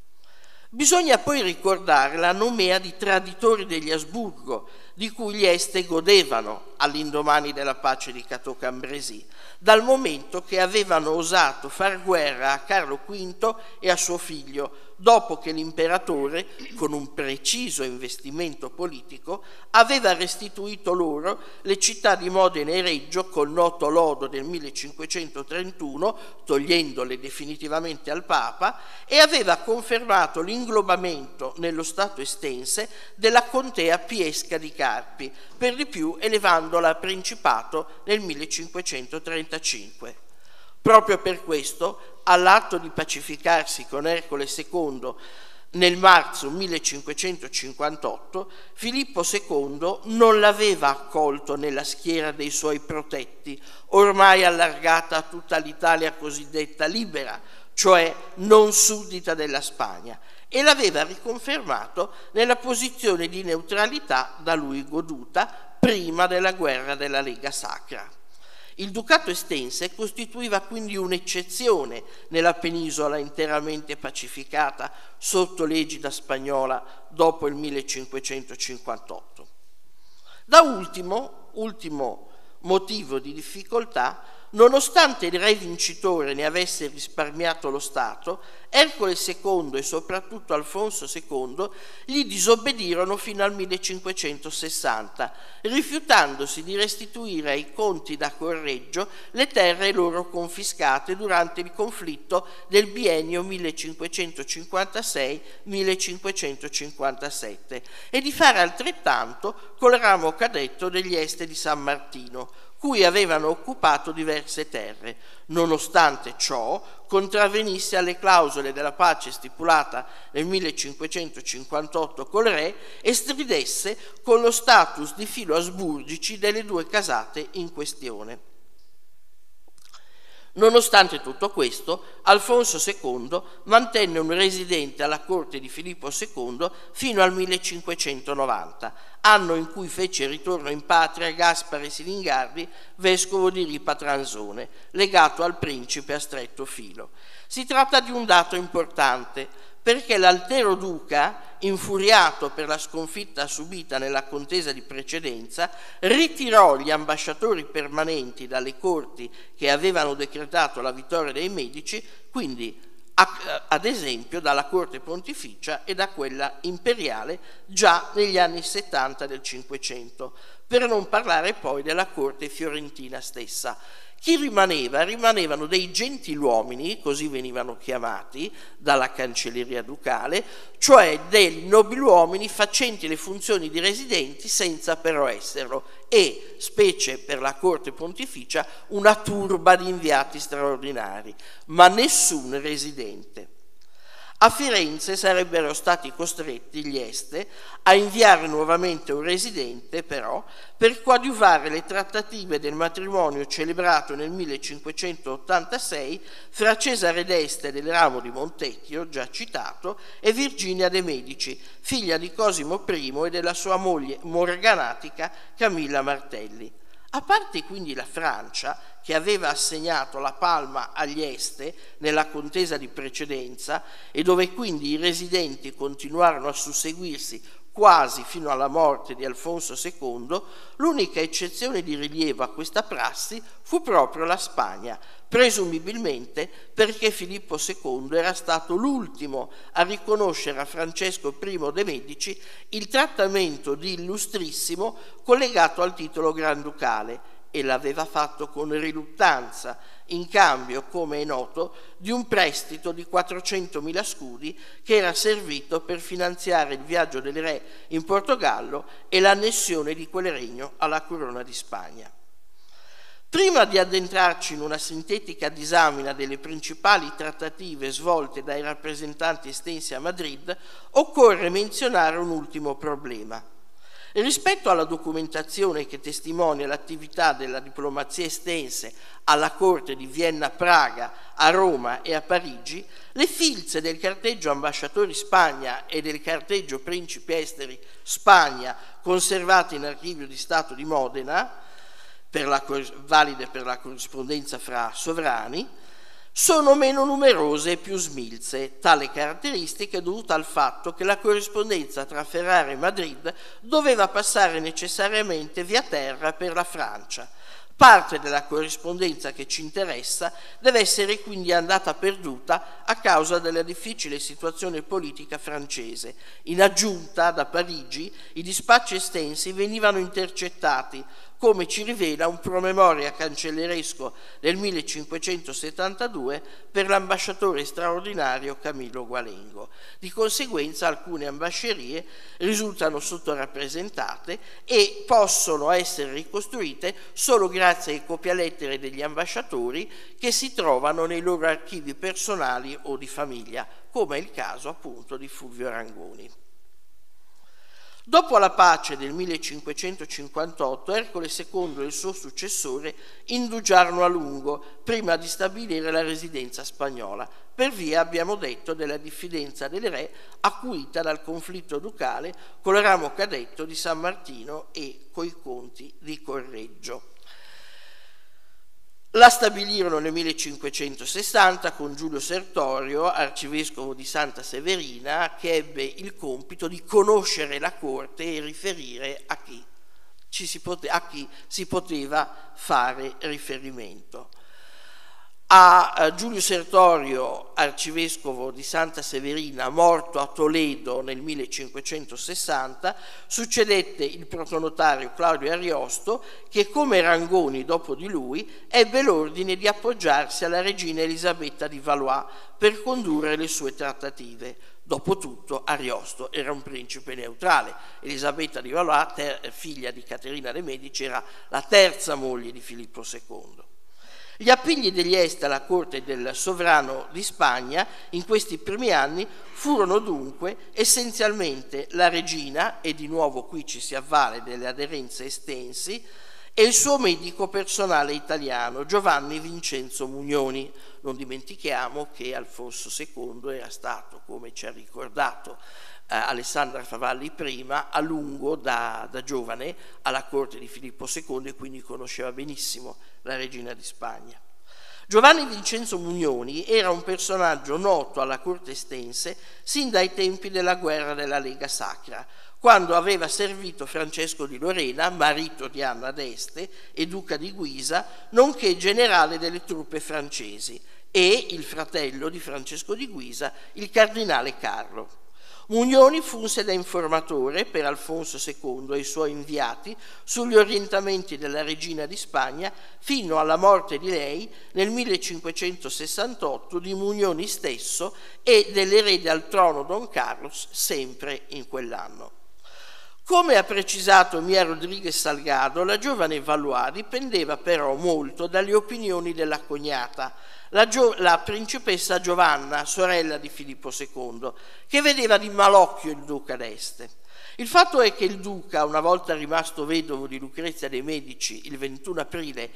Bisogna poi ricordare la nomea di traditori degli Asburgo, di cui gli Este godevano all'indomani della pace di Cateau-Cambrésis, dal momento che avevano osato far guerra a Carlo quinto e a suo figlio, dopo che l'imperatore, con un preciso investimento politico, aveva restituito loro le città di Modena e Reggio col noto lodo del millecinquecentotrentuno, togliendole definitivamente al Papa, e aveva confermato l'inglobamento nello Stato estense della contea Piesca di Carpi, per di più elevandola a principato nel millecinquecentotrentacinque. Proprio per questo, all'atto di pacificarsi con Ercole secondo nel marzo millecinquecentocinquantotto, Filippo secondo non l'aveva accolto nella schiera dei suoi protetti, ormai allargata a tutta l'Italia cosiddetta libera, cioè non suddita della Spagna, e l'aveva riconfermato nella posizione di neutralità da lui goduta prima della guerra della Lega Sacra. Il ducato estense costituiva quindi un'eccezione nella penisola interamente pacificata sotto l'egida spagnola dopo il millecinquecentocinquantotto. Da ultimo, ultimo motivo di difficoltà, nonostante il re vincitore ne avesse risparmiato lo Stato, Ercole secondo e soprattutto Alfonso secondo gli disobbedirono fino al millecinquecentosessanta, rifiutandosi di restituire ai conti da Correggio le terre loro confiscate durante il conflitto del biennio millecinquecentocinquantasei millecinquecentocinquantasette e di fare altrettanto col ramo cadetto degli Este di San Martino, cui avevano occupato diverse terre, nonostante ciò contravvenisse alle clausole della pace stipulata nel millecinquecentocinquantotto col re e stridesse con lo status di filo-asburgici delle due casate in questione. Nonostante tutto questo, Alfonso secondo mantenne un residente alla corte di Filippo secondo fino al millecinquecentonovanta, anno in cui fece ritorno in patria Gaspare Silingardi, vescovo di Ripa Transone, legato al principe a stretto filo. Si tratta di un dato importante, perché l'altero duca, infuriato per la sconfitta subita nella contesa di precedenza, ritirò gli ambasciatori permanenti dalle corti che avevano decretato la vittoria dei Medici, quindi ad esempio dalla corte pontificia e da quella imperiale già negli anni settanta del Cinquecento, per non parlare poi della corte fiorentina stessa. Chi rimaneva? Rimanevano dei gentiluomini, così venivano chiamati dalla cancelleria ducale, cioè dei nobiluomini facenti le funzioni di residenti senza però esserlo, e, specie per la corte pontificia, una turba di inviati straordinari, ma nessun residente. A Firenze sarebbero stati costretti gli Este a inviare nuovamente un residente, però, per coadiuvare le trattative del matrimonio celebrato nel millecinquecentottantasei fra Cesare d'Este del ramo di Montecchio, già citato, e Virginia de' Medici, figlia di Cosimo primo e della sua moglie morganatica Camilla Martelli. A parte quindi la Francia, che aveva assegnato la palma agli Este nella contesa di precedenza e dove quindi i residenti continuarono a susseguirsi quasi fino alla morte di Alfonso secondo, l'unica eccezione di rilievo a questa prassi fu proprio la Spagna, presumibilmente perché Filippo secondo era stato l'ultimo a riconoscere a Francesco primo de' Medici il trattamento di illustrissimo collegato al titolo granducale, e l'aveva fatto con riluttanza, in cambio, come è noto, di un prestito di quattrocentomila scudi che era servito per finanziare il viaggio del re in Portogallo e l'annessione di quel regno alla corona di Spagna. Prima di addentrarci in una sintetica disamina delle principali trattative svolte dai rappresentanti estensi a Madrid, occorre menzionare un ultimo problema. Rispetto alla documentazione che testimonia l'attività della diplomazia estense alla corte di Vienna, Praga, a Roma e a Parigi, le filze del carteggio ambasciatori Spagna e del carteggio principi esteri Spagna, conservate in archivio di Stato di Modena, per la, valide per la corrispondenza fra sovrani, sono meno numerose e più smilze. Tale caratteristica è dovuta al fatto che la corrispondenza tra Ferrara e Madrid doveva passare necessariamente via terra per la Francia. Parte della corrispondenza che ci interessa deve essere quindi andata perduta a causa della difficile situazione politica francese. In aggiunta, da Parigi, i dispacci estensi venivano intercettati, come ci rivela un promemoria cancelleresco del millecinquecentosettantadue per l'ambasciatore straordinario Camillo Gualengo. Di conseguenza alcune ambascerie risultano sottorappresentate e possono essere ricostruite solo grazie ai copialettere degli ambasciatori che si trovano nei loro archivi personali o di famiglia, come è il caso appunto di Fulvio Rangoni. Dopo la pace del millecinquecentocinquantotto, Ercole secondo e il suo successore indugiarono a lungo prima di stabilire la residenza spagnola, per via, abbiamo detto, della diffidenza del re acuita dal conflitto ducale col ramo cadetto di San Martino e coi conti di Correggio. La stabilirono nel millecinquecentosessanta con Giulio Sertorio, arcivescovo di Santa Severina, che ebbe il compito di conoscere la corte e riferire a chi, ci si, pote- a chi si poteva fare riferimento. A Giulio Sertorio, arcivescovo di Santa Severina, morto a Toledo nel millecinquecentosessanta, succedette il protonotario Claudio Ariosto, che come Rangoni dopo di lui ebbe l'ordine di appoggiarsi alla regina Elisabetta di Valois per condurre le sue trattative. Dopotutto Ariosto era un principe neutrale. Elisabetta di Valois, ter- figlia di Caterina de' Medici, era la terza moglie di Filippo secondo. Gli appigli degli Este alla corte del sovrano di Spagna in questi primi anni furono dunque essenzialmente la regina, e di nuovo qui ci si avvale delle aderenze estensi, e il suo medico personale italiano Giovanni Vincenzo Mugnoni. Non dimentichiamo che Alfonso secondo era stato, come ci ha ricordato eh, Alessandra Favalli prima, a lungo da, da giovane alla corte di Filippo secondo e quindi conosceva benissimo la regina di Spagna. Giovanni Vincenzo Mugnoni era un personaggio noto alla corte estense sin dai tempi della guerra della Lega Sacra, quando aveva servito Francesco di Lorena, marito di Anna d'Este e duca di Guisa, nonché generale delle truppe francesi, e il fratello di Francesco di Guisa, il cardinale Carlo. Mugnoni funse da informatore per Alfonso secondo e i suoi inviati sugli orientamenti della regina di Spagna fino alla morte di lei nel millecinquecentosessantotto di Mugnoni stesso e dell'erede al trono Don Carlos sempre in quell'anno. Come ha precisato Mia Rodriguez Salgado, la giovane Valois dipendeva però molto dalle opinioni della cognata, la, gio- la principessa Giovanna, sorella di Filippo secondo, che vedeva di malocchio il duca d'Este. Il fatto è che il duca, una volta rimasto vedovo di Lucrezia de' Medici il ventuno aprile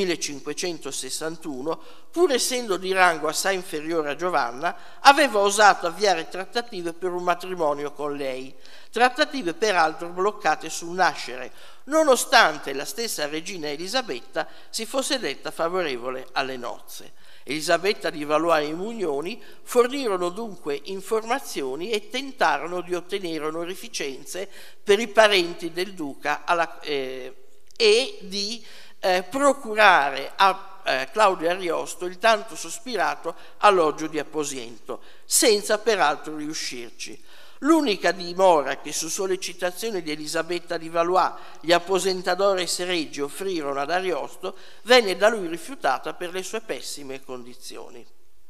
millecinquecentosessantuno, pur essendo di rango assai inferiore a Giovanna, aveva osato avviare trattative per un matrimonio con lei, trattative peraltro bloccate sul nascere, nonostante la stessa regina Elisabetta si fosse detta favorevole alle nozze. Elisabetta di Valois e Mugnoni fornirono dunque informazioni e tentarono di ottenere onorificenze per i parenti del duca alla, eh, e di eh, procurare a eh, Claudio Ariosto il tanto sospirato alloggio di Aposento, senza peraltro riuscirci. L'unica dimora che su sollecitazione di Elisabetta di Valois gli aposentadores regi offrirono ad Ariosto venne da lui rifiutata per le sue pessime condizioni.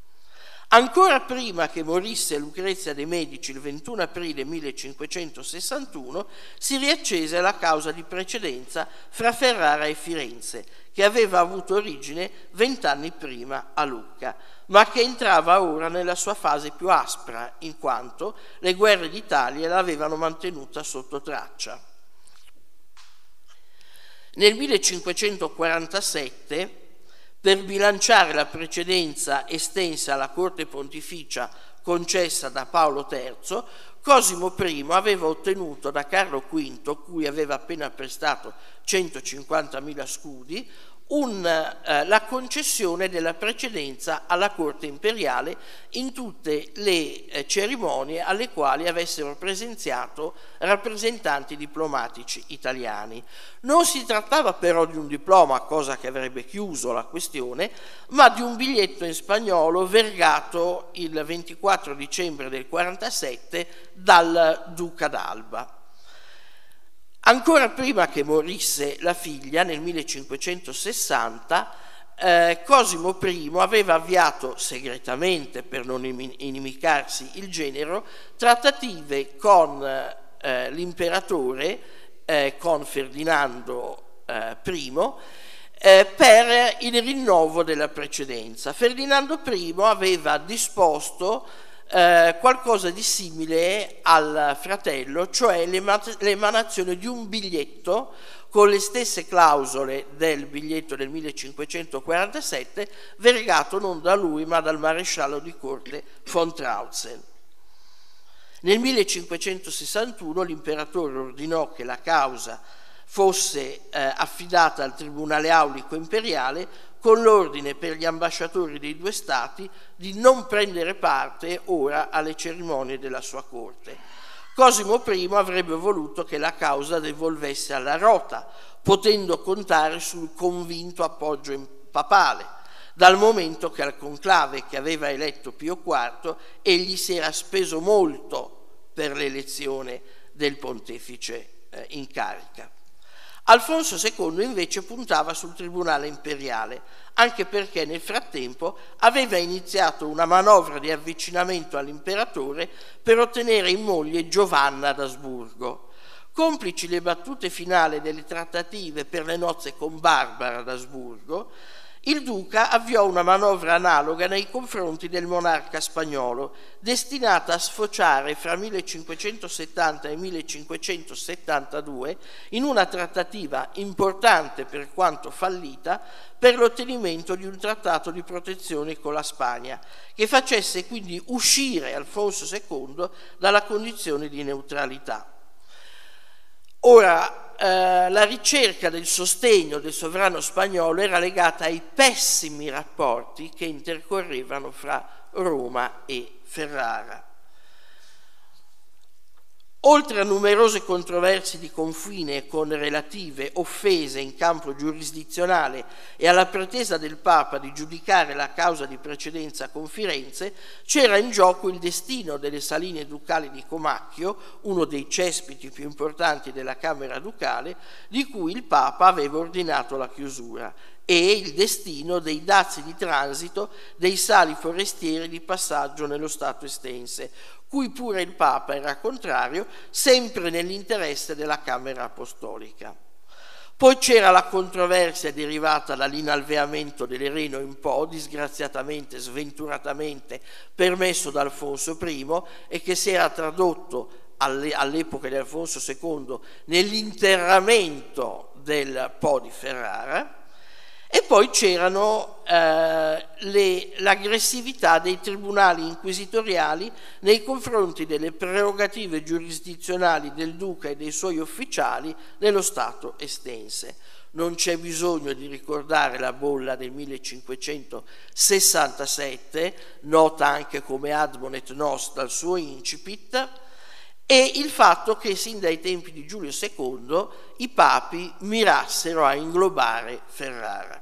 Ancora prima che morisse Lucrezia de' Medici il ventuno aprile millecinquecentosessantuno si riaccese la causa di precedenza fra Ferrara e Firenze, che aveva avuto origine vent'anni prima a Lucca, ma che entrava ora nella sua fase più aspra, in quanto le guerre d'Italia l'avevano mantenuta sotto traccia. Nel millecinquecentoquarantasette, per bilanciare la precedenza estensa alla corte pontificia concessa da Paolo terzo, Cosimo primo aveva ottenuto da Carlo quinto, cui aveva appena prestato centocinquantamila scudi, Un, eh, la concessione della precedenza alla corte imperiale in tutte le eh, cerimonie alle quali avessero presenziato rappresentanti diplomatici italiani. Non si trattava però di un diploma, cosa che avrebbe chiuso la questione, ma di un biglietto in spagnolo vergato il ventiquattro dicembre del quarantasette dal duca d'Alba. Ancora prima che morisse la figlia, nel millecinquecentosessanta, eh, Cosimo primo aveva avviato segretamente, per non inimicarsi il genero, trattative con eh, l'imperatore, eh, con Ferdinando eh, primo, eh, per il rinnovo della precedenza. Ferdinando primo aveva disposto Eh, qualcosa di simile al fratello, cioè l'emanazione di un biglietto con le stesse clausole del biglietto del millecinquecentoquarantasette, vergato non da lui ma dal maresciallo di corte von Trautzen. Nel millecinquecentosessantuno l'imperatore ordinò che la causa fosse eh, affidata al Tribunale Aulico Imperiale, con l'ordine per gli ambasciatori dei due stati di non prendere parte ora alle cerimonie della sua corte. Cosimo primo avrebbe voluto che la causa devolvesse alla Rota, potendo contare sul convinto appoggio papale. dal momento che al conclave che aveva eletto Pio quarto egli si era speso molto per l'elezione del pontefice eh, in carica. Alfonso secondo invece puntava sul tribunale imperiale, anche perché nel frattempo aveva iniziato una manovra di avvicinamento all'imperatore per ottenere in moglie Giovanna d'Asburgo. Complici le battute finali delle trattative per le nozze con Barbara d'Asburgo, il duca avviò una manovra analoga nei confronti del monarca spagnolo, destinata a sfociare fra millecinquecentosettanta e millecinquecentosettantadue in una trattativa importante per quanto fallita per l'ottenimento di un trattato di protezione con la Spagna, che facesse quindi uscire Alfonso secondo dalla condizione di neutralità. Ora, eh, la ricerca del sostegno del sovrano spagnolo era legata ai pessimi rapporti che intercorrevano fra Roma e Ferrara. Oltre a numerose controversie di confine con relative offese in campo giurisdizionale e alla pretesa del Papa di giudicare la causa di precedenza con Firenze, c'era in gioco il destino delle saline ducali di Comacchio, uno dei cespiti più importanti della Camera Ducale, di cui il Papa aveva ordinato la chiusura, e il destino dei dazi di transito dei sali forestieri di passaggio nello Stato estense, cui pure il Papa era contrario, sempre nell'interesse della Camera Apostolica. Poi c'era la controversia derivata dall'inalveamento dell'Ereno in Po, disgraziatamente, sventuratamente permesso da Alfonso primo e che si era tradotto all'epoca di Alfonso secondo nell'interramento del Po di Ferrara. E poi c'erano eh, l'aggressività dei tribunali inquisitoriali nei confronti delle prerogative giurisdizionali del duca e dei suoi ufficiali nello Stato estense. Non c'è bisogno di ricordare la bolla del millecinquecentosessantasette, nota anche come Admonet Nos dal suo incipit, e il fatto che sin dai tempi di Giulio secondo i papi mirassero a inglobare Ferrara.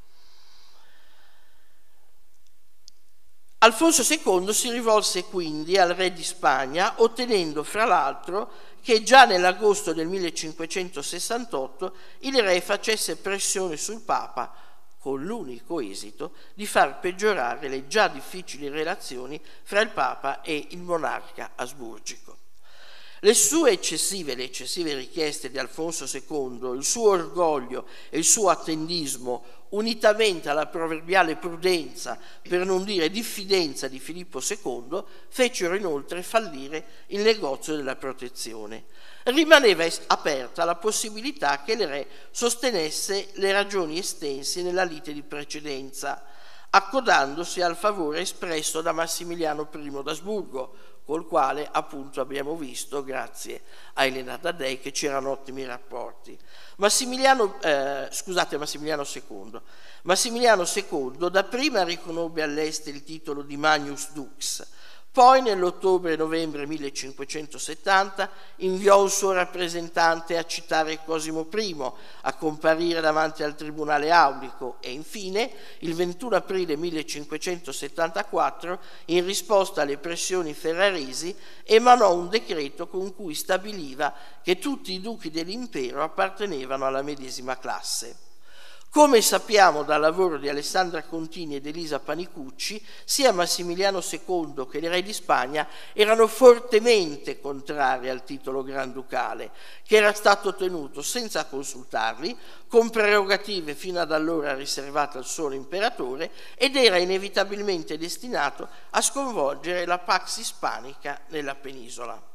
Alfonso secondo si rivolse quindi al re di Spagna, ottenendo fra l'altro che già nell'agosto del millecinquecentosessantotto il re facesse pressione sul Papa, con l'unico esito di far peggiorare le già difficili relazioni fra il Papa e il monarca asburgico. Le sue eccessive, le eccessive richieste di Alfonso secondo, il suo orgoglio e il suo attendismo, unitamente alla proverbiale prudenza, per non dire diffidenza di Filippo secondo, fecero inoltre fallire il negozio della protezione. Rimaneva aperta la possibilità che il re sostenesse le ragioni estense nella lite di precedenza, accodandosi al favore espresso da Massimiliano primo d'Asburgo, col quale appunto abbiamo visto, grazie a Elena Taddei, che c'erano ottimi rapporti. Massimiliano, eh, scusate, Massimiliano secondo. Massimiliano secondo dapprima riconobbe all'est il titolo di Magnus Dux, poi nell'ottobre-novembre millecinquecentosettanta inviò un suo rappresentante a citare Cosimo primo, a comparire davanti al tribunale aulico e infine il ventuno aprile millecinquecentosettantaquattro, in risposta alle pressioni ferraresi, emanò un decreto con cui stabiliva che tutti i duchi dell'impero appartenevano alla medesima classe. Come sappiamo dal lavoro di Alessandra Contini ed Elisa Panicucci, sia Massimiliano secondo che il re di Spagna erano fortemente contrari al titolo granducale, che era stato ottenuto senza consultarli, con prerogative fino ad allora riservate al solo imperatore, ed era inevitabilmente destinato a sconvolgere la pax hispanica nella penisola.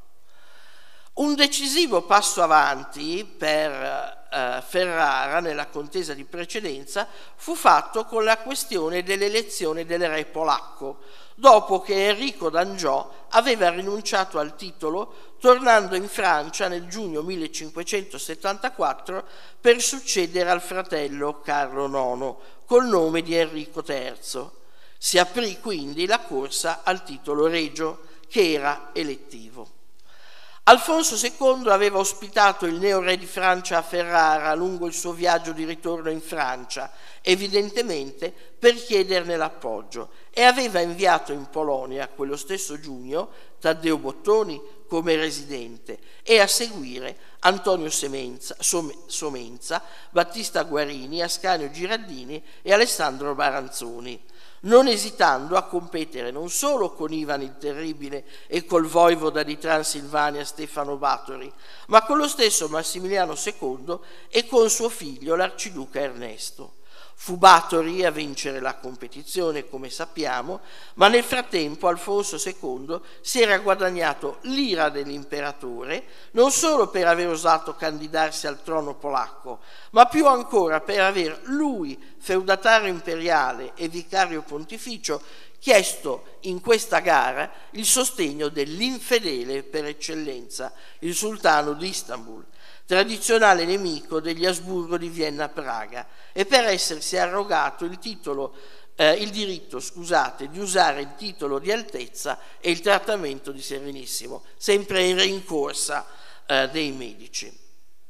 Un decisivo passo avanti per eh, Ferrara nella contesa di precedenza fu fatto con la questione dell'elezione del re polacco, dopo che Enrico d'Angiò aveva rinunciato al titolo tornando in Francia nel giugno millecinquecentosettantaquattro per succedere al fratello Carlo nono col nome di Enrico terzo. Si aprì quindi la corsa al titolo regio, che era elettivo. Alfonso secondo aveva ospitato il neo-re di Francia a Ferrara lungo il suo viaggio di ritorno in Francia, evidentemente per chiederne l'appoggio, e aveva inviato in Polonia, quello stesso giugno, Taddeo Bottoni come residente e a seguire Antonio Semenza, Somenza, Battista Guarini, Ascanio Girardini e Alessandro Baranzoni, non esitando a competere non solo con Ivan il Terribile e col voivoda di Transilvania Stefano Báthory, ma con lo stesso Massimiliano secondo e con suo figlio l'arciduca Ernesto. Fu Báthory a vincere la competizione, come sappiamo, ma nel frattempo Alfonso secondo si era guadagnato l'ira dell'imperatore non solo per aver osato candidarsi al trono polacco, ma più ancora per aver lui, feudatario imperiale e vicario pontificio, chiesto in questa gara il sostegno dell'infedele per eccellenza, il sultano di Istanbul, tradizionale nemico degli Asburgo di Vienna-Praga, e per essersi arrogato il titolo, eh, il diritto, scusate, di usare il titolo di altezza e il trattamento di Serenissimo, sempre in rincorsa eh, dei Medici.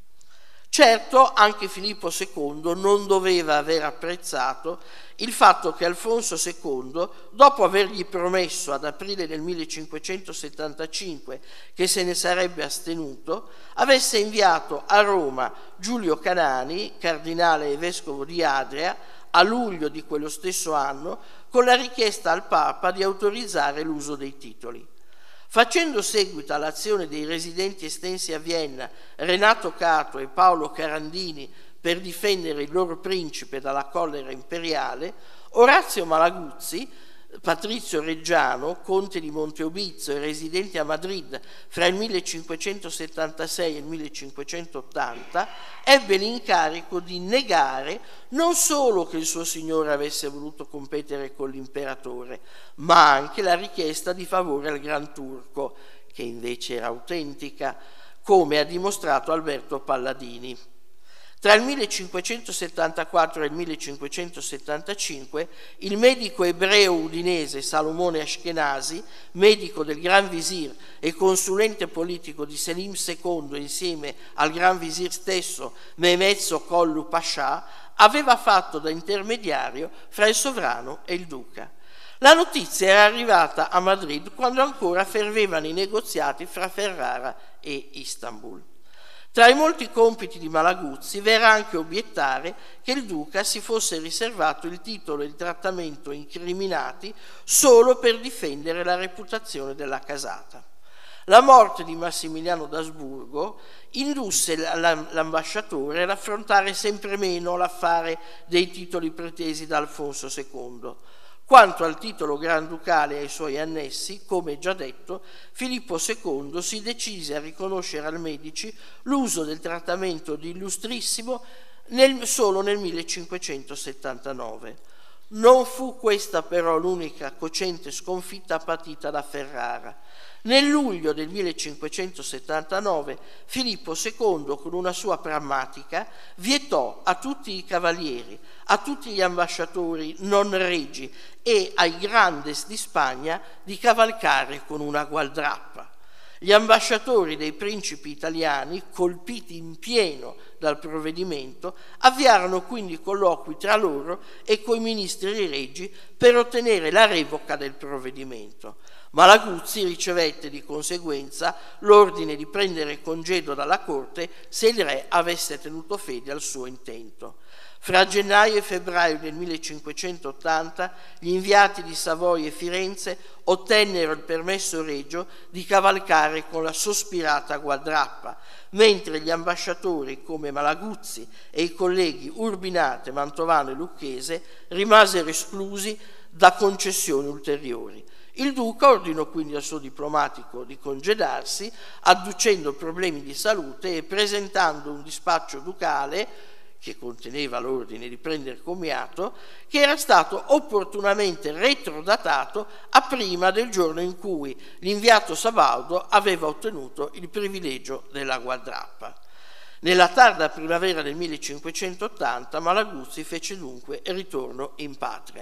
Certo, anche Filippo secondo non doveva aver apprezzato il fatto che Alfonso secondo, dopo avergli promesso ad aprile del millecinquecentosettantacinque che se ne sarebbe astenuto, avesse inviato a Roma Giulio Canani, cardinale e vescovo di Adria, a luglio di quello stesso anno, con la richiesta al Papa di autorizzare l'uso dei titoli. Facendo seguito all'azione dei residenti estensi a Vienna, Renato Cato e Paolo Carandini, per difendere il loro principe dalla collera imperiale, Orazio Malaguzzi, Patrizio Reggiano, conte di Monteobizzo e residente a Madrid fra il millecinquecentosettantasei e il millecinquecentottanta, ebbe l'incarico di negare non solo che il suo signore avesse voluto competere con l'imperatore, ma anche la richiesta di favore al Gran Turco, che invece era autentica, come ha dimostrato Alberto Palladini. Tra il millecinquecentosettantaquattro e il millecinquecentosettantacinque il medico ebreo udinese Salomone Ashkenazi, medico del Gran Visir e consulente politico di Selim secondo insieme al Gran Visir stesso Mehmed Sokollu Pascià, aveva fatto da intermediario fra il sovrano e il duca. La notizia era arrivata a Madrid quando ancora fervevano i negoziati fra Ferrara e Istanbul. Tra i molti compiti di Malaguzzi verrà anche obiettare che il duca si fosse riservato il titolo e il trattamento incriminati solo per difendere la reputazione della casata. La morte di Massimiliano d'Asburgo indusse l'ambasciatore ad affrontare sempre meno l'affare dei titoli pretesi da Alfonso secondo. Quanto al titolo granducale e ai suoi annessi, come già detto, Filippo secondo si decise a riconoscere al Medici l'uso del trattamento di illustrissimo nel, solo nel millecinquecentosettantanove. Non fu questa però l'unica cocente sconfitta patita da Ferrara. Nel luglio del millecinquecentosettantanove Filippo secondo, con una sua prammatica, vietò a tutti i cavalieri, a tutti gli ambasciatori non regi e ai grandes di Spagna di cavalcare con una gualdrappa. Gli ambasciatori dei principi italiani, colpiti in pieno dal provvedimento, avviarono quindi colloqui tra loro e coi ministri regi per ottenere la revoca del provvedimento. Malaguzzi ricevette di conseguenza l'ordine di prendere congedo dalla corte se il re avesse tenuto fede al suo intento. Fra gennaio e febbraio del millecinquecentottanta gli inviati di Savoia e Firenze ottennero il permesso regio di cavalcare con la sospirata gualdrappa, mentre gli ambasciatori come Malaguzzi e i colleghi Urbinate, Mantovano e Lucchese rimasero esclusi da concessioni ulteriori. Il duca ordinò quindi al suo diplomatico di congedarsi, adducendo problemi di salute e presentando un dispaccio ducale che conteneva l'ordine di prendere commiato, che era stato opportunamente retrodatato a prima del giorno in cui l'inviato Sabaudo aveva ottenuto il privilegio della gualdrappa. Nella tarda primavera del millecinquecentottanta Malaguzzi fece dunque ritorno in patria.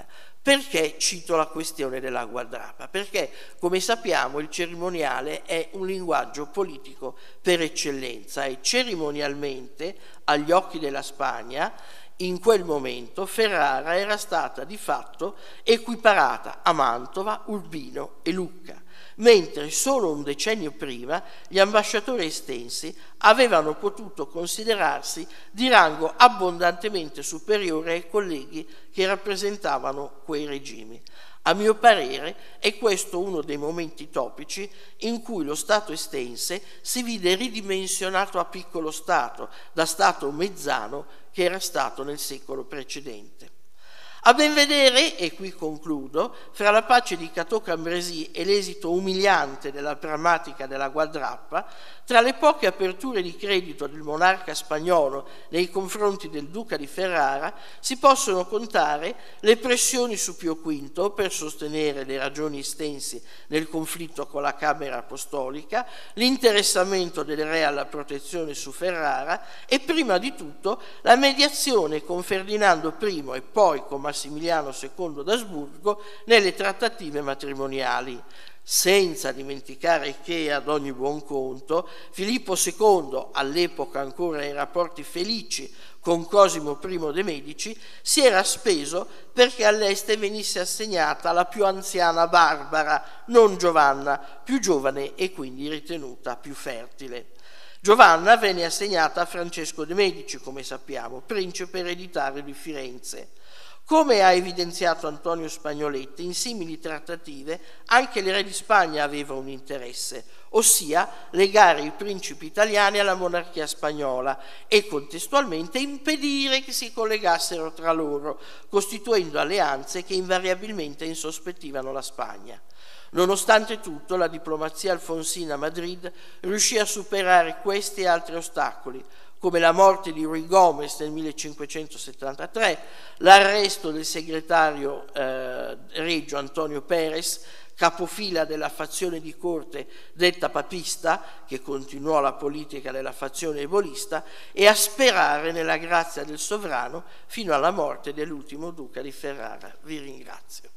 Perché cito la questione della gualdrappa? Perché, come sappiamo, il cerimoniale è un linguaggio politico per eccellenza e cerimonialmente, agli occhi della Spagna, in quel momento Ferrara era stata di fatto equiparata a Mantova, Urbino e Lucca, mentre solo un decennio prima gli ambasciatori estensi avevano potuto considerarsi di rango abbondantemente superiore ai colleghi che rappresentavano quei regimi. A mio parere è questo uno dei momenti topici in cui lo Stato estense si vide ridimensionato a piccolo Stato, da Stato mezzano che era stato nel secolo precedente. A ben vedere, e qui concludo, fra la pace di Cateau Cambrésis e l'esito umiliante della drammatica della gualdrappa, tra le poche aperture di credito del monarca spagnolo nei confronti del duca di Ferrara, si possono contare le pressioni su Pio V per sostenere le ragioni estensi nel conflitto con la Camera Apostolica, l'interessamento del re alla protezione su Ferrara e, prima di tutto, la mediazione con Ferdinando primo e poi con Massimiliano secondo d'Asburgo nelle trattative matrimoniali. Senza dimenticare che, ad ogni buon conto, Filippo secondo, all'epoca ancora in rapporti felici con Cosimo primo de' Medici, si era speso perché all'Este venisse assegnata la più anziana Barbara, non Giovanna, più giovane e quindi ritenuta più fertile. Giovanna venne assegnata a Francesco de' Medici, come sappiamo, principe ereditario di Firenze. Come ha evidenziato Antonio Spagnoletti, in simili trattative anche il re di Spagna aveva un interesse, ossia legare i principi italiani alla monarchia spagnola e contestualmente impedire che si collegassero tra loro, costituendo alleanze che invariabilmente insospettivano la Spagna. Nonostante tutto, la diplomazia alfonsina a Madrid riuscì a superare questi e altri ostacoli, come la morte di Ruy Gomez nel millecinquecentosettantatré, l'arresto del segretario eh, regio Antonio Pérez, capofila della fazione di corte detta papista, che continuò la politica della fazione ebolista, e a sperare nella grazia del sovrano fino alla morte dell'ultimo duca di Ferrara. Vi ringrazio.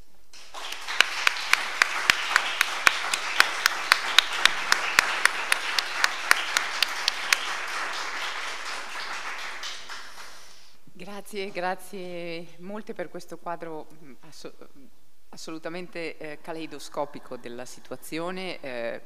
Grazie, grazie molte per questo quadro ass- assolutamente eh, caleidoscopico della situazione, eh,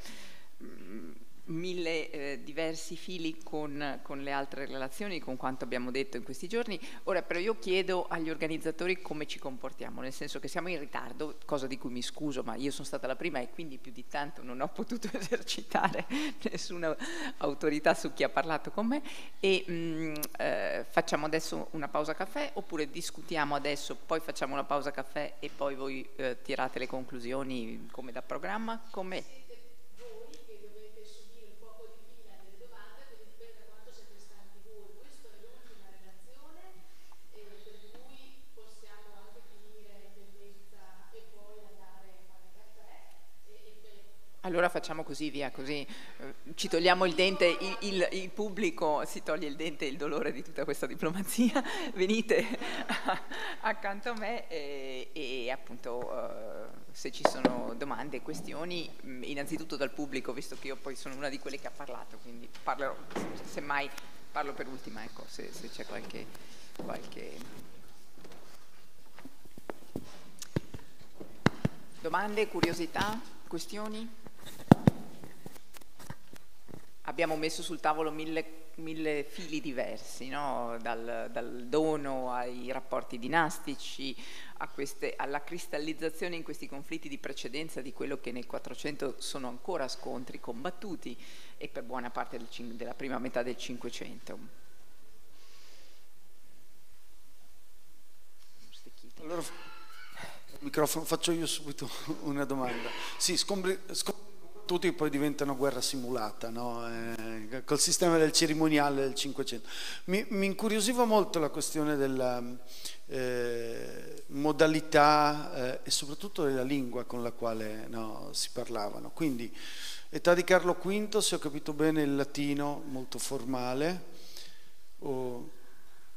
mille eh, diversi fili con, con le altre relazioni, con quanto abbiamo detto in questi giorni. Ora però io chiedo agli organizzatori come ci comportiamo, nel senso che siamo in ritardo, cosa di cui mi scuso, ma io sono stata la prima e quindi più di tanto non ho potuto esercitare nessuna autorità su chi ha parlato con me e mh, eh, facciamo adesso una pausa caffè oppure discutiamo adesso, poi facciamo una pausa caffè e poi voi eh, tirate le conclusioni come da programma, come... Allora facciamo così, via, così eh, ci togliamo il dente, il, il, il pubblico si toglie il dente e il dolore di tutta questa diplomazia. Venite accanto a me e, e appunto eh, se ci sono domande, questioni, innanzitutto dal pubblico, visto che io poi sono una di quelle che ha parlato, quindi parlerò, semmai parlo per ultima, ecco, se, se c'è qualche, qualche... Domande, curiosità, questioni? Abbiamo messo sul tavolo mille, mille fili diversi, no? dal, dal dono ai rapporti dinastici, a queste, alla cristallizzazione in questi conflitti di precedenza di quello che nel Quattrocento sono ancora scontri combattuti e per buona parte del, della prima metà del Cinquecento. Allora, il microfono, faccio io subito una domanda. Sì, scombri, scombri tutti poi diventano guerra simulata, no? eh, col sistema del cerimoniale del Cinquecento. Mi, mi incuriosiva molto la questione della eh, modalità eh, e soprattutto della lingua con la quale no, si parlavano. Quindi, età di Carlo V, se ho capito bene, il latino molto formale, o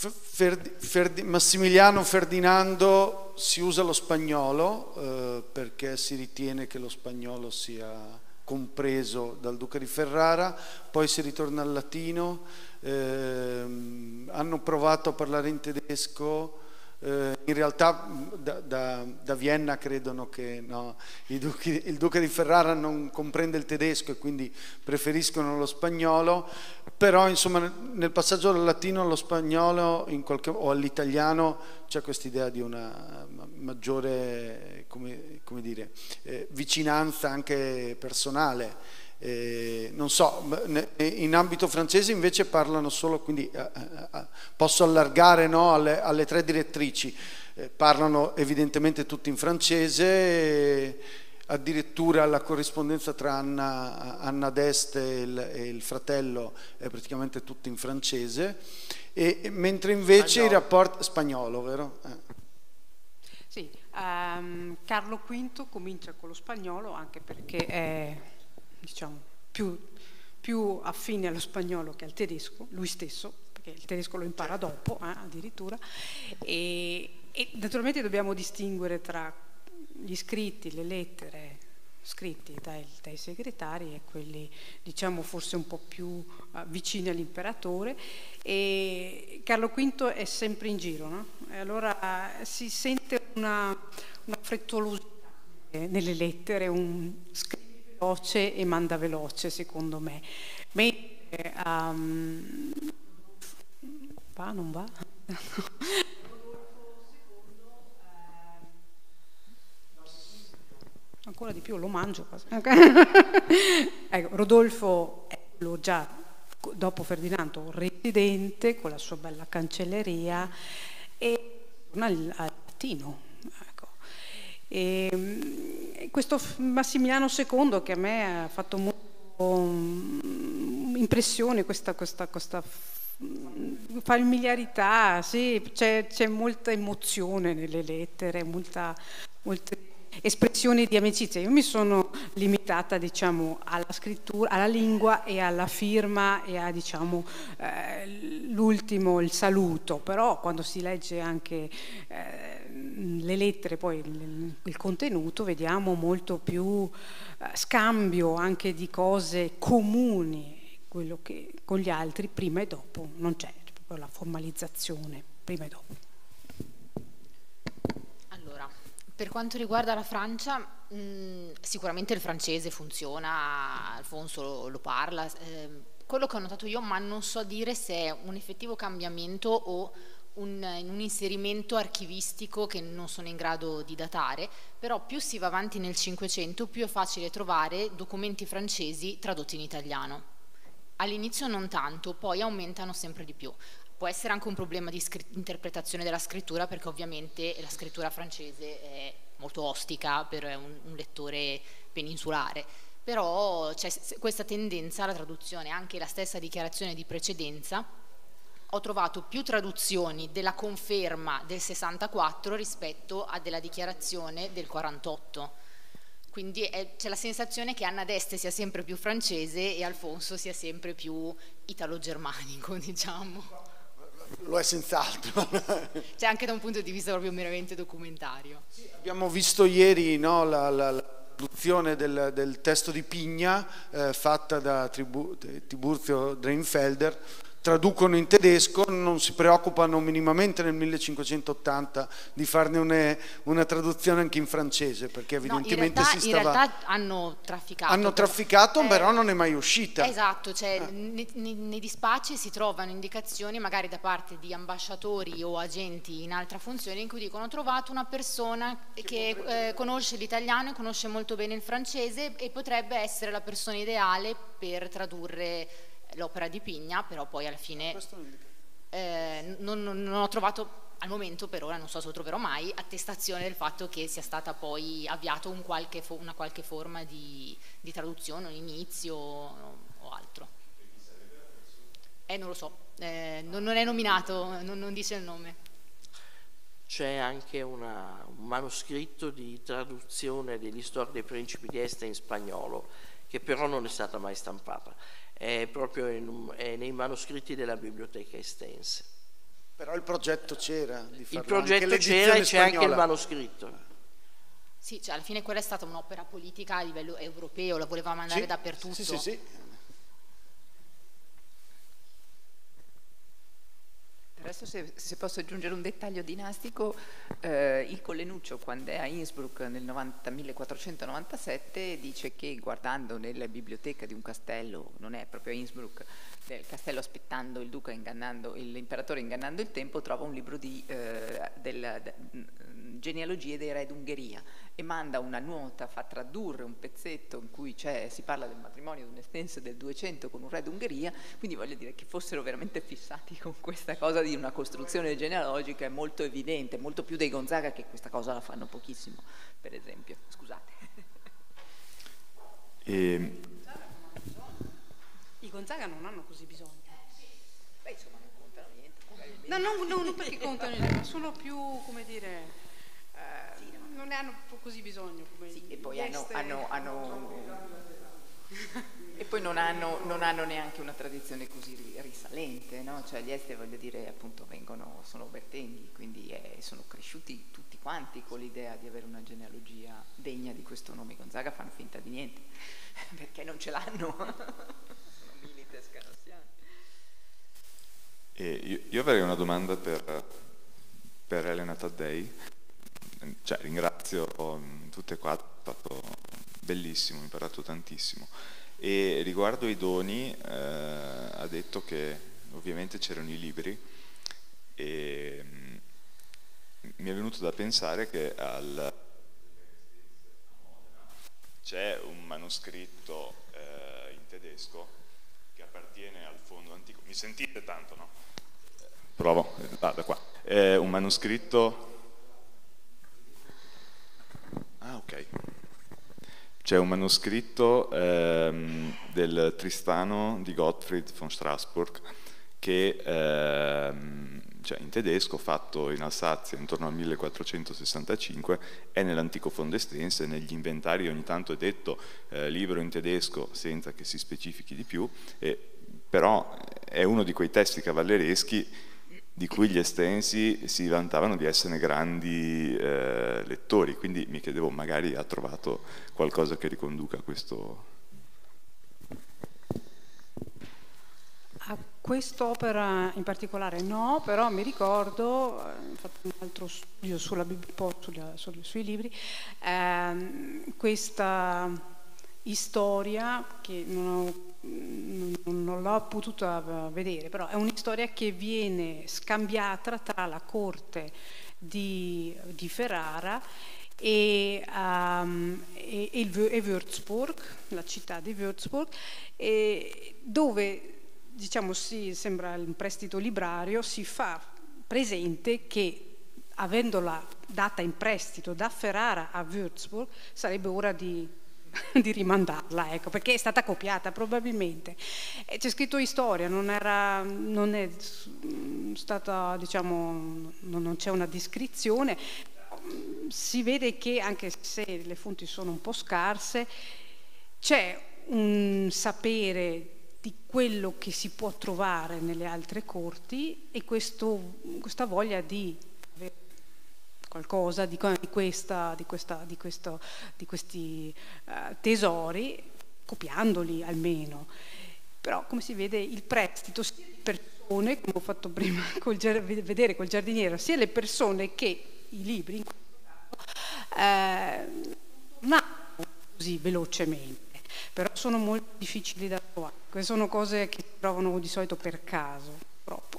Ferdi, Ferdi, Massimiliano Ferdinando si usa lo spagnolo eh, perché si ritiene che lo spagnolo sia compreso dal duca di Ferrara, poi si ritorna al latino, ehm, hanno provato a parlare in tedesco, eh, in realtà da, da, da Vienna credono che no, i duchi, il duca di Ferrara non comprende il tedesco e quindi preferiscono lo spagnolo, però insomma nel passaggio dal latino allo spagnolo in qualche, o all'italiano c'è questa idea di una maggiore, come, come dire, eh, vicinanza anche personale. Eh, non so, in ambito francese invece parlano solo, quindi eh, eh, posso allargare, no, alle, alle tre direttrici, eh, parlano evidentemente tutti in francese, eh, addirittura la corrispondenza tra Anna, Anna d'Este e il, e il fratello è praticamente tutta in francese, e, mentre invece spagnolo. I rapporti spagnolo, vero? Eh. Sì, um, Carlo quinto comincia con lo spagnolo anche perché è, diciamo, più, più affine allo spagnolo che al tedesco, lui stesso, perché il tedesco lo impara dopo, eh, addirittura, e, e naturalmente dobbiamo distinguere tra gli scritti, le lettere scritti dai, dai segretari e quelli, diciamo, forse un po' più uh, vicini all'imperatore, e Carlo quinto è sempre in giro, no? E allora uh, si sente una, una frettolosità nelle lettere, un scrive veloce e manda veloce, secondo me. Mentre um, va, non va? Ancora di più, lo mangio quasi. Ecco, Rodolfo è quello già dopo Ferdinando residente con la sua bella cancelleria e torna al, al latino. Ecco. E, questo Massimiliano secondo che a me ha fatto molto um, impressione, questa, questa, questa familiarità, sì, c'è, c'è molta emozione nelle lettere, molta, molte espressioni di amicizia. Io mi sono limitata, diciamo, alla scrittura, alla lingua e alla firma e a, diciamo, eh, l'ultimo, il saluto, però quando si legge anche eh, le lettere, poi il, il contenuto, vediamo molto più eh, scambio anche di cose comuni, quello che con gli altri prima e dopo non c'è, proprio la formalizzazione prima e dopo. Per quanto riguarda la Francia, mh, sicuramente il francese funziona, Alfonso lo, lo parla, eh, quello che ho notato io, ma non so dire se è un effettivo cambiamento o un, un inserimento archivistico che non sono in grado di datare, però più si va avanti nel Cinquecento più è facile trovare documenti francesi tradotti in italiano. All'inizio non tanto, poi aumentano sempre di più. Può essere anche un problema di interpretazione della scrittura, perché ovviamente la scrittura francese è molto ostica per un, un lettore peninsulare, però c'è questa tendenza alla traduzione, anche la stessa dichiarazione di precedenza. Ho trovato più traduzioni della conferma del sessantaquattro rispetto a della dichiarazione del quarantotto. Quindi c'è la sensazione che Anna d'Este sia sempre più francese e Alfonso sia sempre più italo-germanico, diciamo. Lo è senz'altro. C'è anche da un punto di vista proprio meramente documentario. Sì, abbiamo visto ieri, no, la, la, la traduzione del, del testo di Pigna eh, fatta da Tribu, Tiburcio Dreinfelder. Traducono in tedesco, non si preoccupano minimamente nel millecinquecentottanta di farne une, una traduzione anche in francese, perché evidentemente no, in realtà, si stava... in realtà hanno trafficato. Hanno trafficato, però, però eh, non è mai uscita. Esatto, cioè eh. nei, nei, nei dispacci si trovano indicazioni magari da parte di ambasciatori o agenti in altra funzione in cui dicono: ho trovato una persona che, che eh, conosce l'italiano e conosce molto bene il francese e potrebbe essere la persona ideale per tradurre l'opera di Pigna, però poi alla fine eh, non, non, non ho trovato al momento, per ora non so se lo troverò mai, attestazione del fatto che sia stata poi avviato un qualche, una qualche forma di, di traduzione, un inizio o, o altro. Eh, non lo so, eh, non, non è nominato, non, non dice il nome. C'è anche una, un manoscritto di traduzione dell'Historia dei Principi di Este in spagnolo, che però non è stata mai stampata. È proprio in, è nei manoscritti della Biblioteca Estense. Però il progetto c'era. Il progetto c'era e c'è anche il manoscritto. Sì, cioè alla fine quella è stata un'opera politica a livello europeo, la voleva mandare sì, dappertutto. Sì, sì, sì. Adesso se, se posso aggiungere un dettaglio dinastico, eh, il Collenuccio quando è a Innsbruck nel novanta, millequattrocentonovantasette dice che guardando nella biblioteca di un castello, non è proprio a Innsbruck, del castello aspettando il duca ingannando, l'imperatore ingannando il tempo, trova un libro di eh, del, de, genealogie dei re d'Ungheria e manda una nota, fa tradurre un pezzetto in cui si parla del matrimonio di un estense del duecento con un re d'Ungheria, quindi voglio dire che fossero veramente fissati con questa cosa di una costruzione genealogica è molto evidente, molto più dei Gonzaga che questa cosa la fanno pochissimo, per esempio. Scusate. E... I Gonzaga non hanno così bisogno. Beh, insomma, non contano niente. No, non, non, non perché contano niente, ma sono più, come dire, eh, sì, no. non ne hanno così bisogno. Come sì, e poi hanno, este... hanno, hanno... e poi non hanno, non hanno neanche una tradizione così risalente, no? Cioè gli esteri, voglio dire, appunto vengono, sono bertenghi, quindi eh, sono cresciuti tutti quanti con l'idea di avere una genealogia degna di questo nome. Gonzaga fanno finta di niente, perché non ce l'hanno. Sono milites canossiani. E io, io avrei una domanda per, per Elena Taddei. Cioè, ringrazio tutte e quattro, è stato bellissimo, ho imparato tantissimo. E riguardo i doni, eh, ha detto che ovviamente c'erano i libri e mh, mi è venuto da pensare che al, c'è un manoscritto eh, in tedesco che appartiene al fondo antico. Mi sentite tanto, no? Provo, ah, da qua. È un manoscritto... Ah, ok. C'è un manoscritto ehm, del Tristano di Gottfried von Strassburg che ehm, cioè in tedesco, fatto in Alsazia intorno al millequattrocentosessantacinque, è nell'antico fondo estense, negli inventari ogni tanto è detto eh, libro in tedesco senza che si specifichi di più, e, però è uno di quei testi cavallereschi di cui gli estensi si vantavano di essere grandi eh, lettori, quindi mi chiedevo, magari ha trovato qualcosa che riconduca a questo. A quest'opera in particolare no, però mi ricordo, ho fatto un altro studio sulla, sulla, sulla, sui libri, ehm, questa storia che non ho non l'ho potuta vedere, però è una storia che viene scambiata tra la corte di, di Ferrara e, um, e, e, il, e Würzburg, la città di Würzburg, e dove, diciamo, si sembra un prestito librario, si fa presente che avendola data in prestito da Ferrara a Würzburg sarebbe ora di di rimandarla, ecco, perché è stata copiata probabilmente. C'è scritto in storia, non era, non è stata, diciamo, non c'è una descrizione, si vede che anche se le fonti sono un po' scarse, c'è un sapere di quello che si può trovare nelle altre corti e questo, questa voglia di qualcosa di, di, questa, di, questa, di, questo, di questi uh, tesori, copiandoli almeno. Però, come si vede, il prestito sia le persone, come ho fatto prima col, vedere col giardiniero, sia le persone che i libri, in questo caso, eh, non hanno così velocemente, però sono molto difficili da trovare. Queste sono cose che si trovano di solito per caso, troppo.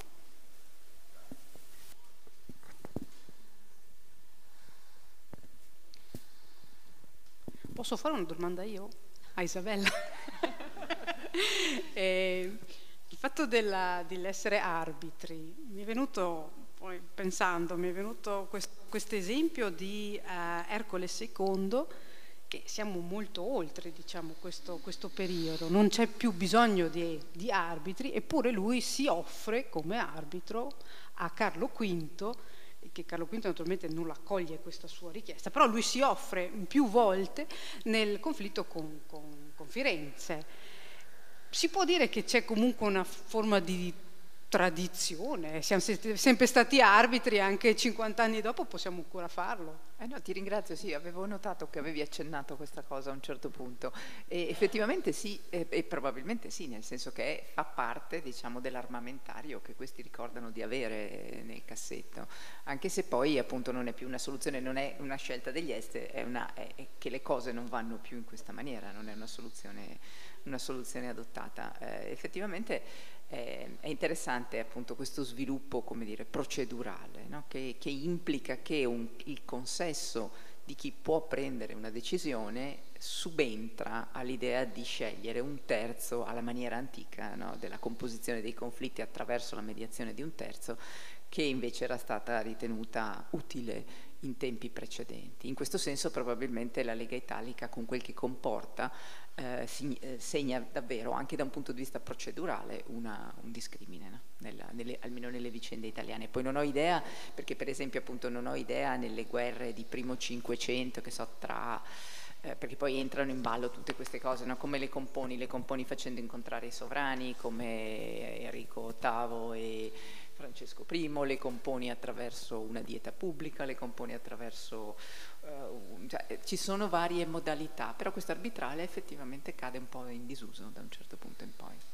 Posso fare una domanda io a Isabella? eh, il fatto dell'essere arbitri, mi è venuto, poi pensando, mi è venuto questo esempio di uh, Ercole secondo, che siamo molto oltre, diciamo, questo, questo periodo, non c'è più bisogno di, di arbitri, eppure lui si offre come arbitro a Carlo quinto, che Carlo quinto naturalmente non accoglie questa sua richiesta, però lui si offre più volte nel conflitto con, con, con Firenze. Si può dire che c'è comunque una forma di tradizione, siamo sempre stati arbitri, anche cinquanta anni dopo possiamo ancora farlo. Eh no, ti ringrazio, sì, avevo notato che avevi accennato questa cosa a un certo punto e effettivamente sì, e, e probabilmente sì, nel senso che fa parte, diciamo, dell'armamentario che questi ricordano di avere nel cassetto, anche se poi appunto non è più una soluzione, non è una scelta degli esteri, è, una, è, è che le cose non vanno più in questa maniera, non è una soluzione, una soluzione adottata. Eh, effettivamente è interessante appunto questo sviluppo, come dire, procedurale, no? che, che implica che un, il consesso di chi può prendere una decisione subentra all'idea di scegliere un terzo alla maniera antica, no? della composizione dei conflitti attraverso la mediazione di un terzo, che invece era stata ritenuta utile in tempi precedenti. In questo senso probabilmente la Lega Italica, con quel che comporta, eh, si, eh, segna davvero, anche da un punto di vista procedurale, una, un discrimine, no? Nella, nelle, almeno nelle vicende italiane. Poi non ho idea, perché per esempio appunto non ho idea nelle guerre di primo Cinquecento, che so, tra... Eh, perché poi entrano in ballo tutte queste cose, no? Come le componi? Le componi facendo incontrare i sovrani, come Enrico ottavo e Francesco primo, le componi attraverso una dieta pubblica, le componi attraverso... Uh, cioè, ci sono varie modalità, però questo arbitrale effettivamente cade un po' in disuso da un certo punto in poi.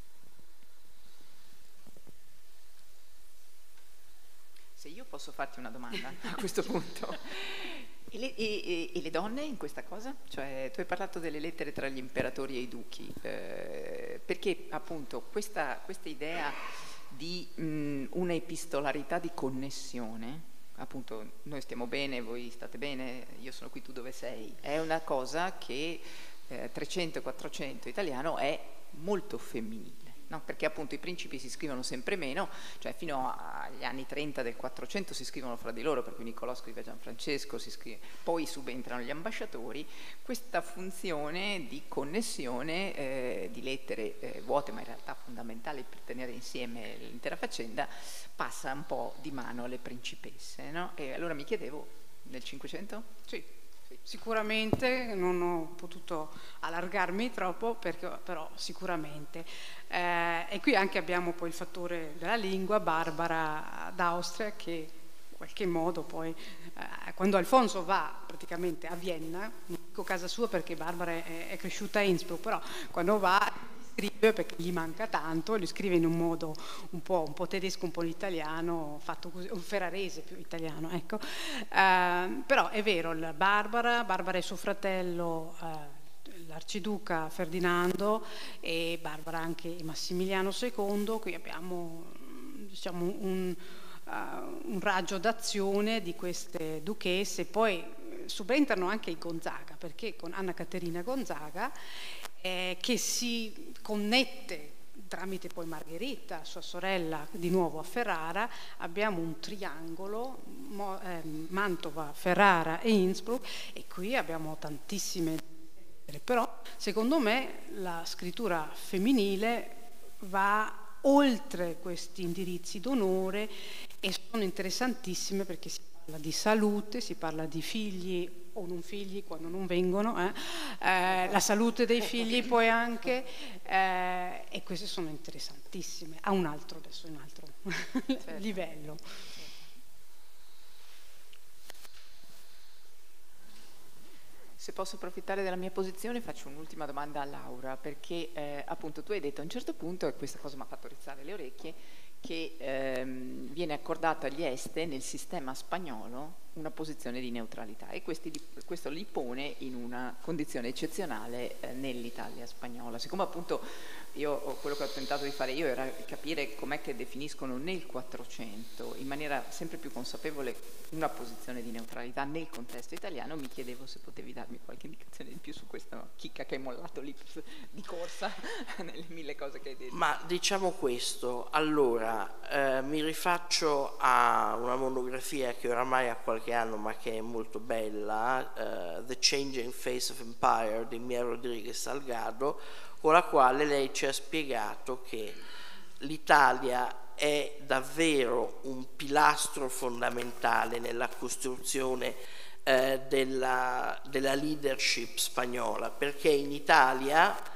Se io posso farti una domanda a questo punto. E le, e, e le donne in questa cosa? Cioè, tu hai parlato delle lettere tra gli imperatori e i duchi, eh, perché appunto questa, questa idea di mh, una epistolarità di connessione, appunto noi stiamo bene, voi state bene, io sono qui, tu dove sei, è una cosa che eh, trecento quattrocento italiano è molto femminile. No, perché appunto i principi si scrivono sempre meno, cioè fino agli anni trenta del quattrocento si scrivono fra di loro, per cui Niccolò scrive a Gianfrancesco, si scrive, poi subentrano gli ambasciatori, questa funzione di connessione eh, di lettere eh, vuote, ma in realtà fondamentali per tenere insieme l'intera faccenda, passa un po' di mano alle principesse, no? E allora mi chiedevo, nel Cinquecento? Sì. Sicuramente, non ho potuto allargarmi troppo, perché, però sicuramente. Eh, e qui anche abbiamo poi il fattore della lingua, Barbara d'Austria, che in qualche modo poi, eh, quando Alfonso va praticamente a Vienna, non dico casa sua perché Barbara è, è cresciuta a Innsbruck, però quando va... scrive perché gli manca tanto, lo scrive in un modo un po', un po' tedesco, un po' italiano, fatto così, un ferrarese più italiano, ecco. Uh, però è vero, la Barbara, Barbara e suo fratello, uh, l'arciduca Ferdinando, e Barbara anche Massimiliano secondo, qui abbiamo, diciamo, un, uh, un raggio d'azione di queste duchesse. Poi subentrano anche i Gonzaga, perché con Anna Caterina Gonzaga, Eh, che si connette tramite poi Margherita, sua sorella, di nuovo a Ferrara. Abbiamo un triangolo, Mo, eh, Mantova, Ferrara e Innsbruck, e qui abbiamo tantissime, però secondo me la scrittura femminile va oltre questi indirizzi d'onore e sono interessantissime, perché si parla di salute, si parla di figli o non figli quando non vengono, eh? Eh, la salute dei figli poi anche, eh, e queste sono interessantissime, a un altro, adesso un altro certo. livello. Se posso approfittare della mia posizione, faccio un'ultima domanda a Laura, perché eh, appunto tu hai detto a un certo punto, e questa cosa mi ha fatto rizzare le orecchie, che ehm, viene accordata agli Este nel sistema spagnolo una posizione di neutralità, e questi, questo li pone in una condizione eccezionale eh, nell'Italia spagnola. Siccome appunto io quello che ho tentato di fare io era capire com'è che definiscono nel Quattrocento in maniera sempre più consapevole una posizione di neutralità nel contesto italiano, mi chiedevo se potevi darmi qualche indicazione di più su questa chicca che hai mollato lì di corsa nelle mille cose che hai detto. Ma diciamo questo, allora eh, mi rifaccio a una monografia che oramai ha qualche anno ma che è molto bella, uh, The Changing Face of Empire di Mia Rodriguez Salgado, con la quale lei ci ha spiegato che l'Italia è davvero un pilastro fondamentale nella costruzione eh, della, della leadership spagnola, perché in Italia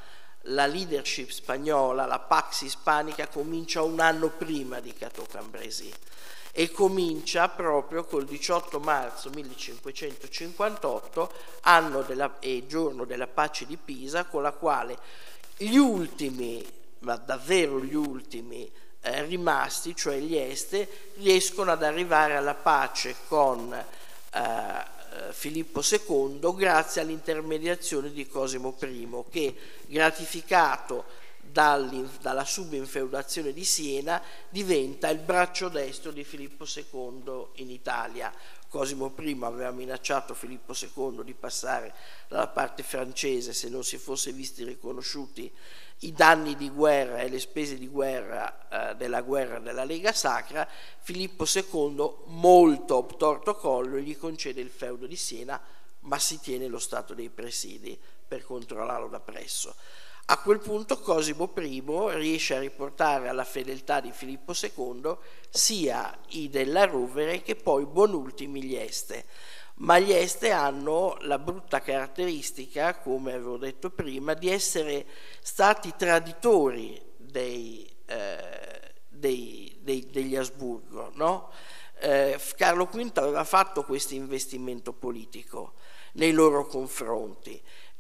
la leadership spagnola, la Pax Hispanica, comincia un anno prima di Cateau Cambrésis e comincia proprio col diciotto marzo millecinquecentocinquantotto, anno della, e giorno della pace di Pisa, con la quale gli ultimi, ma davvero gli ultimi eh, rimasti, cioè gli Este, riescono ad arrivare alla pace con eh, Filippo secondo grazie all'intermediazione di Cosimo I, che, gratificato dalla subinfeudazione di Siena, diventa il braccio destro di Filippo secondo in Italia. Cosimo I aveva minacciato Filippo secondo di passare dalla parte francese se non si fosse visti riconosciuti i danni di guerra e le spese di guerra eh, della guerra della Lega Sacra. Filippo secondo, molto obtorto collo, gli concede il feudo di Siena, ma si tiene lo Stato dei Presidi per controllarlo da presso. A quel punto Cosimo I riesce a riportare alla fedeltà di Filippo secondo sia i della Rovere che poi buonultimi gli Este. Ma gli Este hanno la brutta caratteristica, come avevo detto prima, di essere stati traditori dei, eh, dei, dei, degli Asburgo, no? eh, Carlo V aveva fatto questo investimento politico nei loro confronti,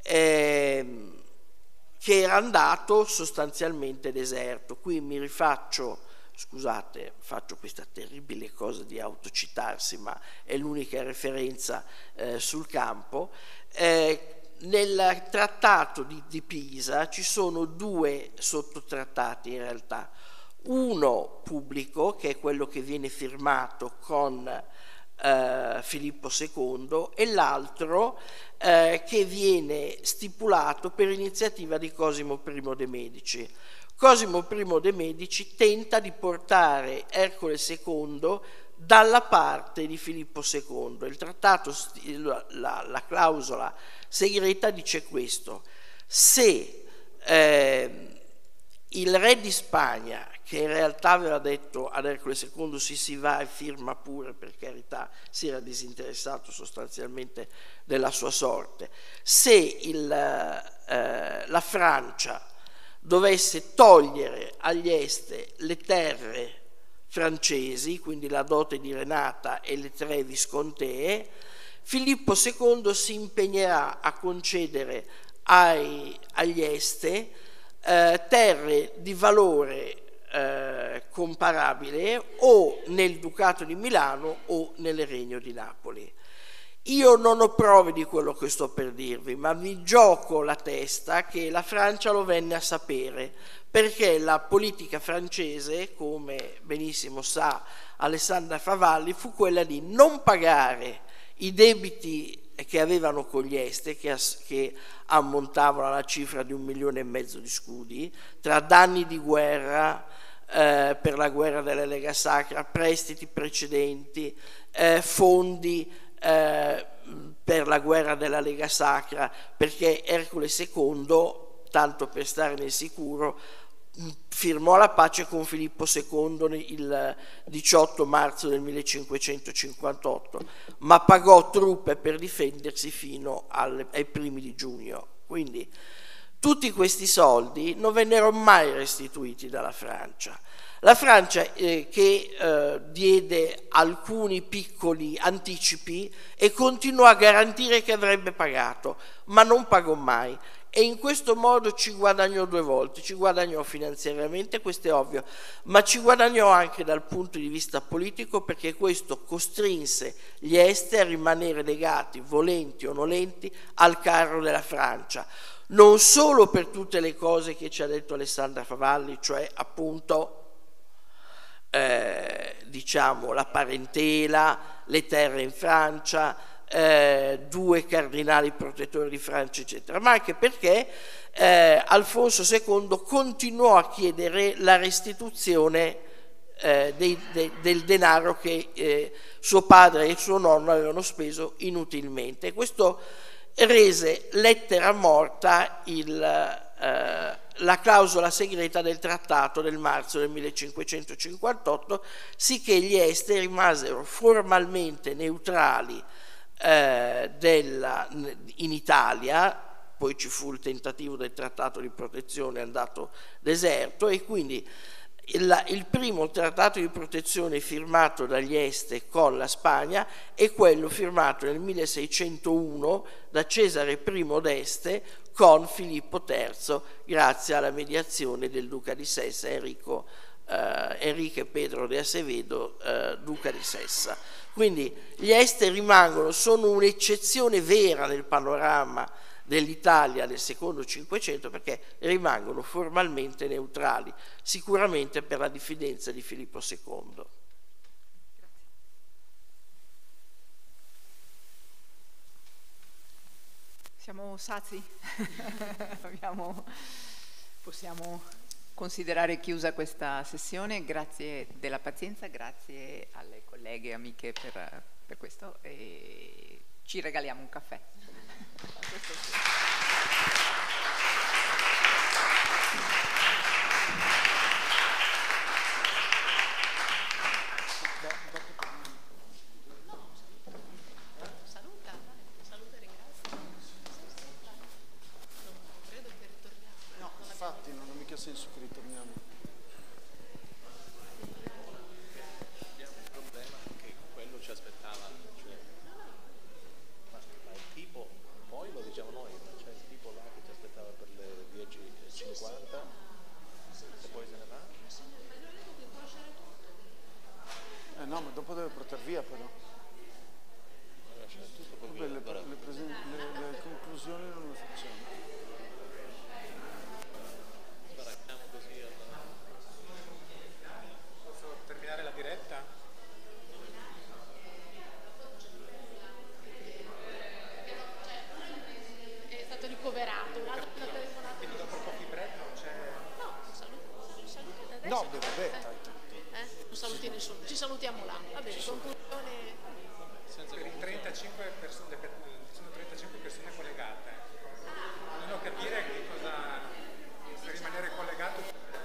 eh, che era andato sostanzialmente deserto. Qui mi rifaccio, scusate, faccio questa terribile cosa di autocitarsi, ma è l'unica referenza eh, sul campo. Eh, nel trattato di, di Pisa ci sono due sottotrattati in realtà, uno pubblico, che è quello che viene firmato con eh, Filippo secondo, e l'altro eh, che viene stipulato per iniziativa di Cosimo I de' Medici. Cosimo I de' Medici tenta di portare Ercole secondo dalla parte di Filippo secondo. Il trattato, la, la clausola segreta dice questo: se eh, il re di Spagna, che in realtà aveva detto ad Ercole secondo sì si va e firma pure, per carità, si era disinteressato sostanzialmente della sua sorte, se il, eh, la Francia dovesse togliere agli Este le terre francesi, quindi la dote di Renata e le tre viscontee, Filippo secondo si impegnerà a concedere ai, agli Este eh, terre di valore eh, comparabile o nel Ducato di Milano o nel Regno di Napoli. Io non ho prove di quello che sto per dirvi, ma vi gioco la testa che la Francia lo venne a sapere, perché la politica francese, come benissimo sa Alessandra Favalli, fu quella di non pagare i debiti che avevano con gli Este, che, che ammontavano alla cifra di un milione e mezzo di scudi, tra danni di guerra eh, per la guerra della Lega Sacra, prestiti precedenti, eh, fondi Eh, per la guerra della Lega Sacra, perché Ercole secondo, tanto per stare nel sicuro, firmò la pace con Filippo secondo il diciotto marzo del millecinquecentocinquantotto, ma pagò truppe per difendersi fino al, ai primi di giugno. Quindi tutti questi soldi non vennero mai restituiti dalla Francia. La Francia eh, che eh, diede alcuni piccoli anticipi e continuò a garantire che avrebbe pagato, ma non pagò mai, e in questo modo ci guadagnò due volte. Ci guadagnò finanziariamente, questo è ovvio, ma ci guadagnò anche dal punto di vista politico, perché questo costrinse gli Este a rimanere legati, volenti o nolenti, al carro della Francia, non solo per tutte le cose che ci ha detto Alessandra Favalli, cioè appunto Eh, diciamo la parentela, le terre in Francia, eh, due cardinali protettori di Francia, eccetera, ma anche perché eh, Alfonso secondo continuò a chiedere la restituzione eh, dei, de, del denaro che eh, suo padre e suo nonno avevano speso inutilmente. Questo rese lettera morta il eh, la clausola segreta del trattato del marzo del millecinquecentocinquantotto, sicché gli Este rimasero formalmente neutrali eh, della, in Italia, poi ci fu il tentativo del trattato di protezione andato deserto, e quindi il, il primo trattato di protezione firmato dagli Este con la Spagna è quello firmato nel milleseicentouno da Cesare I d'Este con Filippo terzo, grazie alla mediazione del duca di Sessa, Enrico, eh, Enrique Pedro de Acevedo, eh, duca di Sessa. Quindi gli Este rimangono, sono un'eccezione vera nel panorama dell'Italia del secondo Cinquecento, perché rimangono formalmente neutrali, sicuramente per la diffidenza di Filippo secondo. Siamo sazi? Abbiamo, possiamo considerare chiusa questa sessione. Grazie della pazienza, grazie alle colleghe e amiche per, per questo, e ci regaliamo un caffè. Saluta, saluta e ringrazia. Non credo che ritorniamo. No, infatti non ha mica senso che ritorniamo. Abbiamo un problema che quello ci aspettava, cioè, ma, ma il tipo, poi lo diciamo noi, ma c'è il tipo là che ci aspettava per le dieci e cinquanta e poi se ne va. Eh no, ma dopo deve portare via però. C'è tutto poi Vabbè, le, via, le, presen- le, le conclusioni non le facciamo. sbaracchiamo così alla... Posso terminare la diretta? È stato ricoverato, un altro ha telefonato. Quindi dopo pochi break non c'è... No, saluti, salutate adesso. No, beh, vabbè, dai. Eh? Non saluti nessuno, ci salutiamo là. Va bene, conclusione. Per i trentacinque persone, per- ci sono trentacinque persone collegate. Vogliono capire che cosa, per rimanere collegato.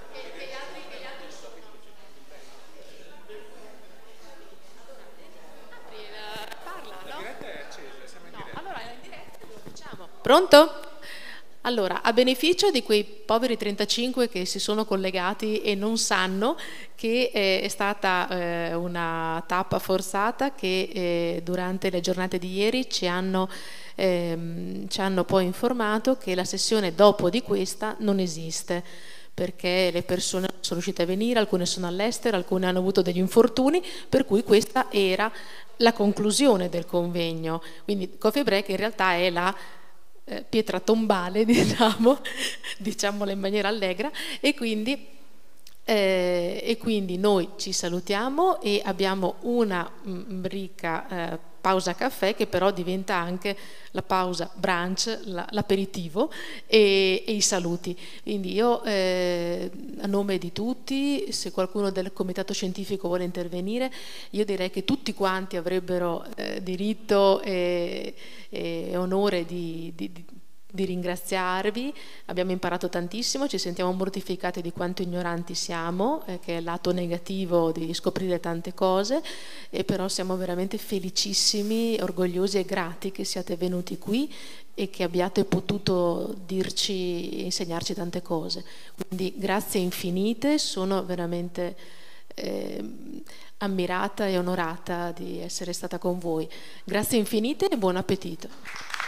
Apri, la- parla, La no? diretta è accesa, siamo in No, diretta. allora è in diretta, lo diciamo. Pronto? Allora, a beneficio di quei poveri trentacinque che si sono collegati e non sanno che eh, è stata eh, una tappa forzata che eh, durante le giornate di ieri ci hanno, ehm, ci hanno poi informato che la sessione dopo di questa non esiste, perché le persone non sono riuscite a venire, alcune sono all'estero, alcune hanno avuto degli infortuni, per cui questa era la conclusione del convegno. Quindi Coffee Break in realtà è la eh, pietra tombale, diciamo, diciamola in maniera allegra, e quindi, eh, e quindi noi ci salutiamo e abbiamo una mm, ricca eh, pausa caffè che però diventa anche la pausa brunch, la, l'aperitivo e, e i saluti. Quindi io eh, a nome di tutti, se qualcuno del comitato scientifico vuole intervenire, io direi che tutti quanti avrebbero eh, diritto e, e onore di, di, di di ringraziarvi. Abbiamo imparato tantissimo, ci sentiamo mortificati di quanto ignoranti siamo, eh, che è il lato negativo di scoprire tante cose, e però siamo veramente felicissimi, orgogliosi e grati che siate venuti qui e che abbiate potuto dirci, insegnarci tante cose. Quindi grazie infinite, sono veramente eh, ammirata e onorata di essere stata con voi. Grazie infinite e buon appetito.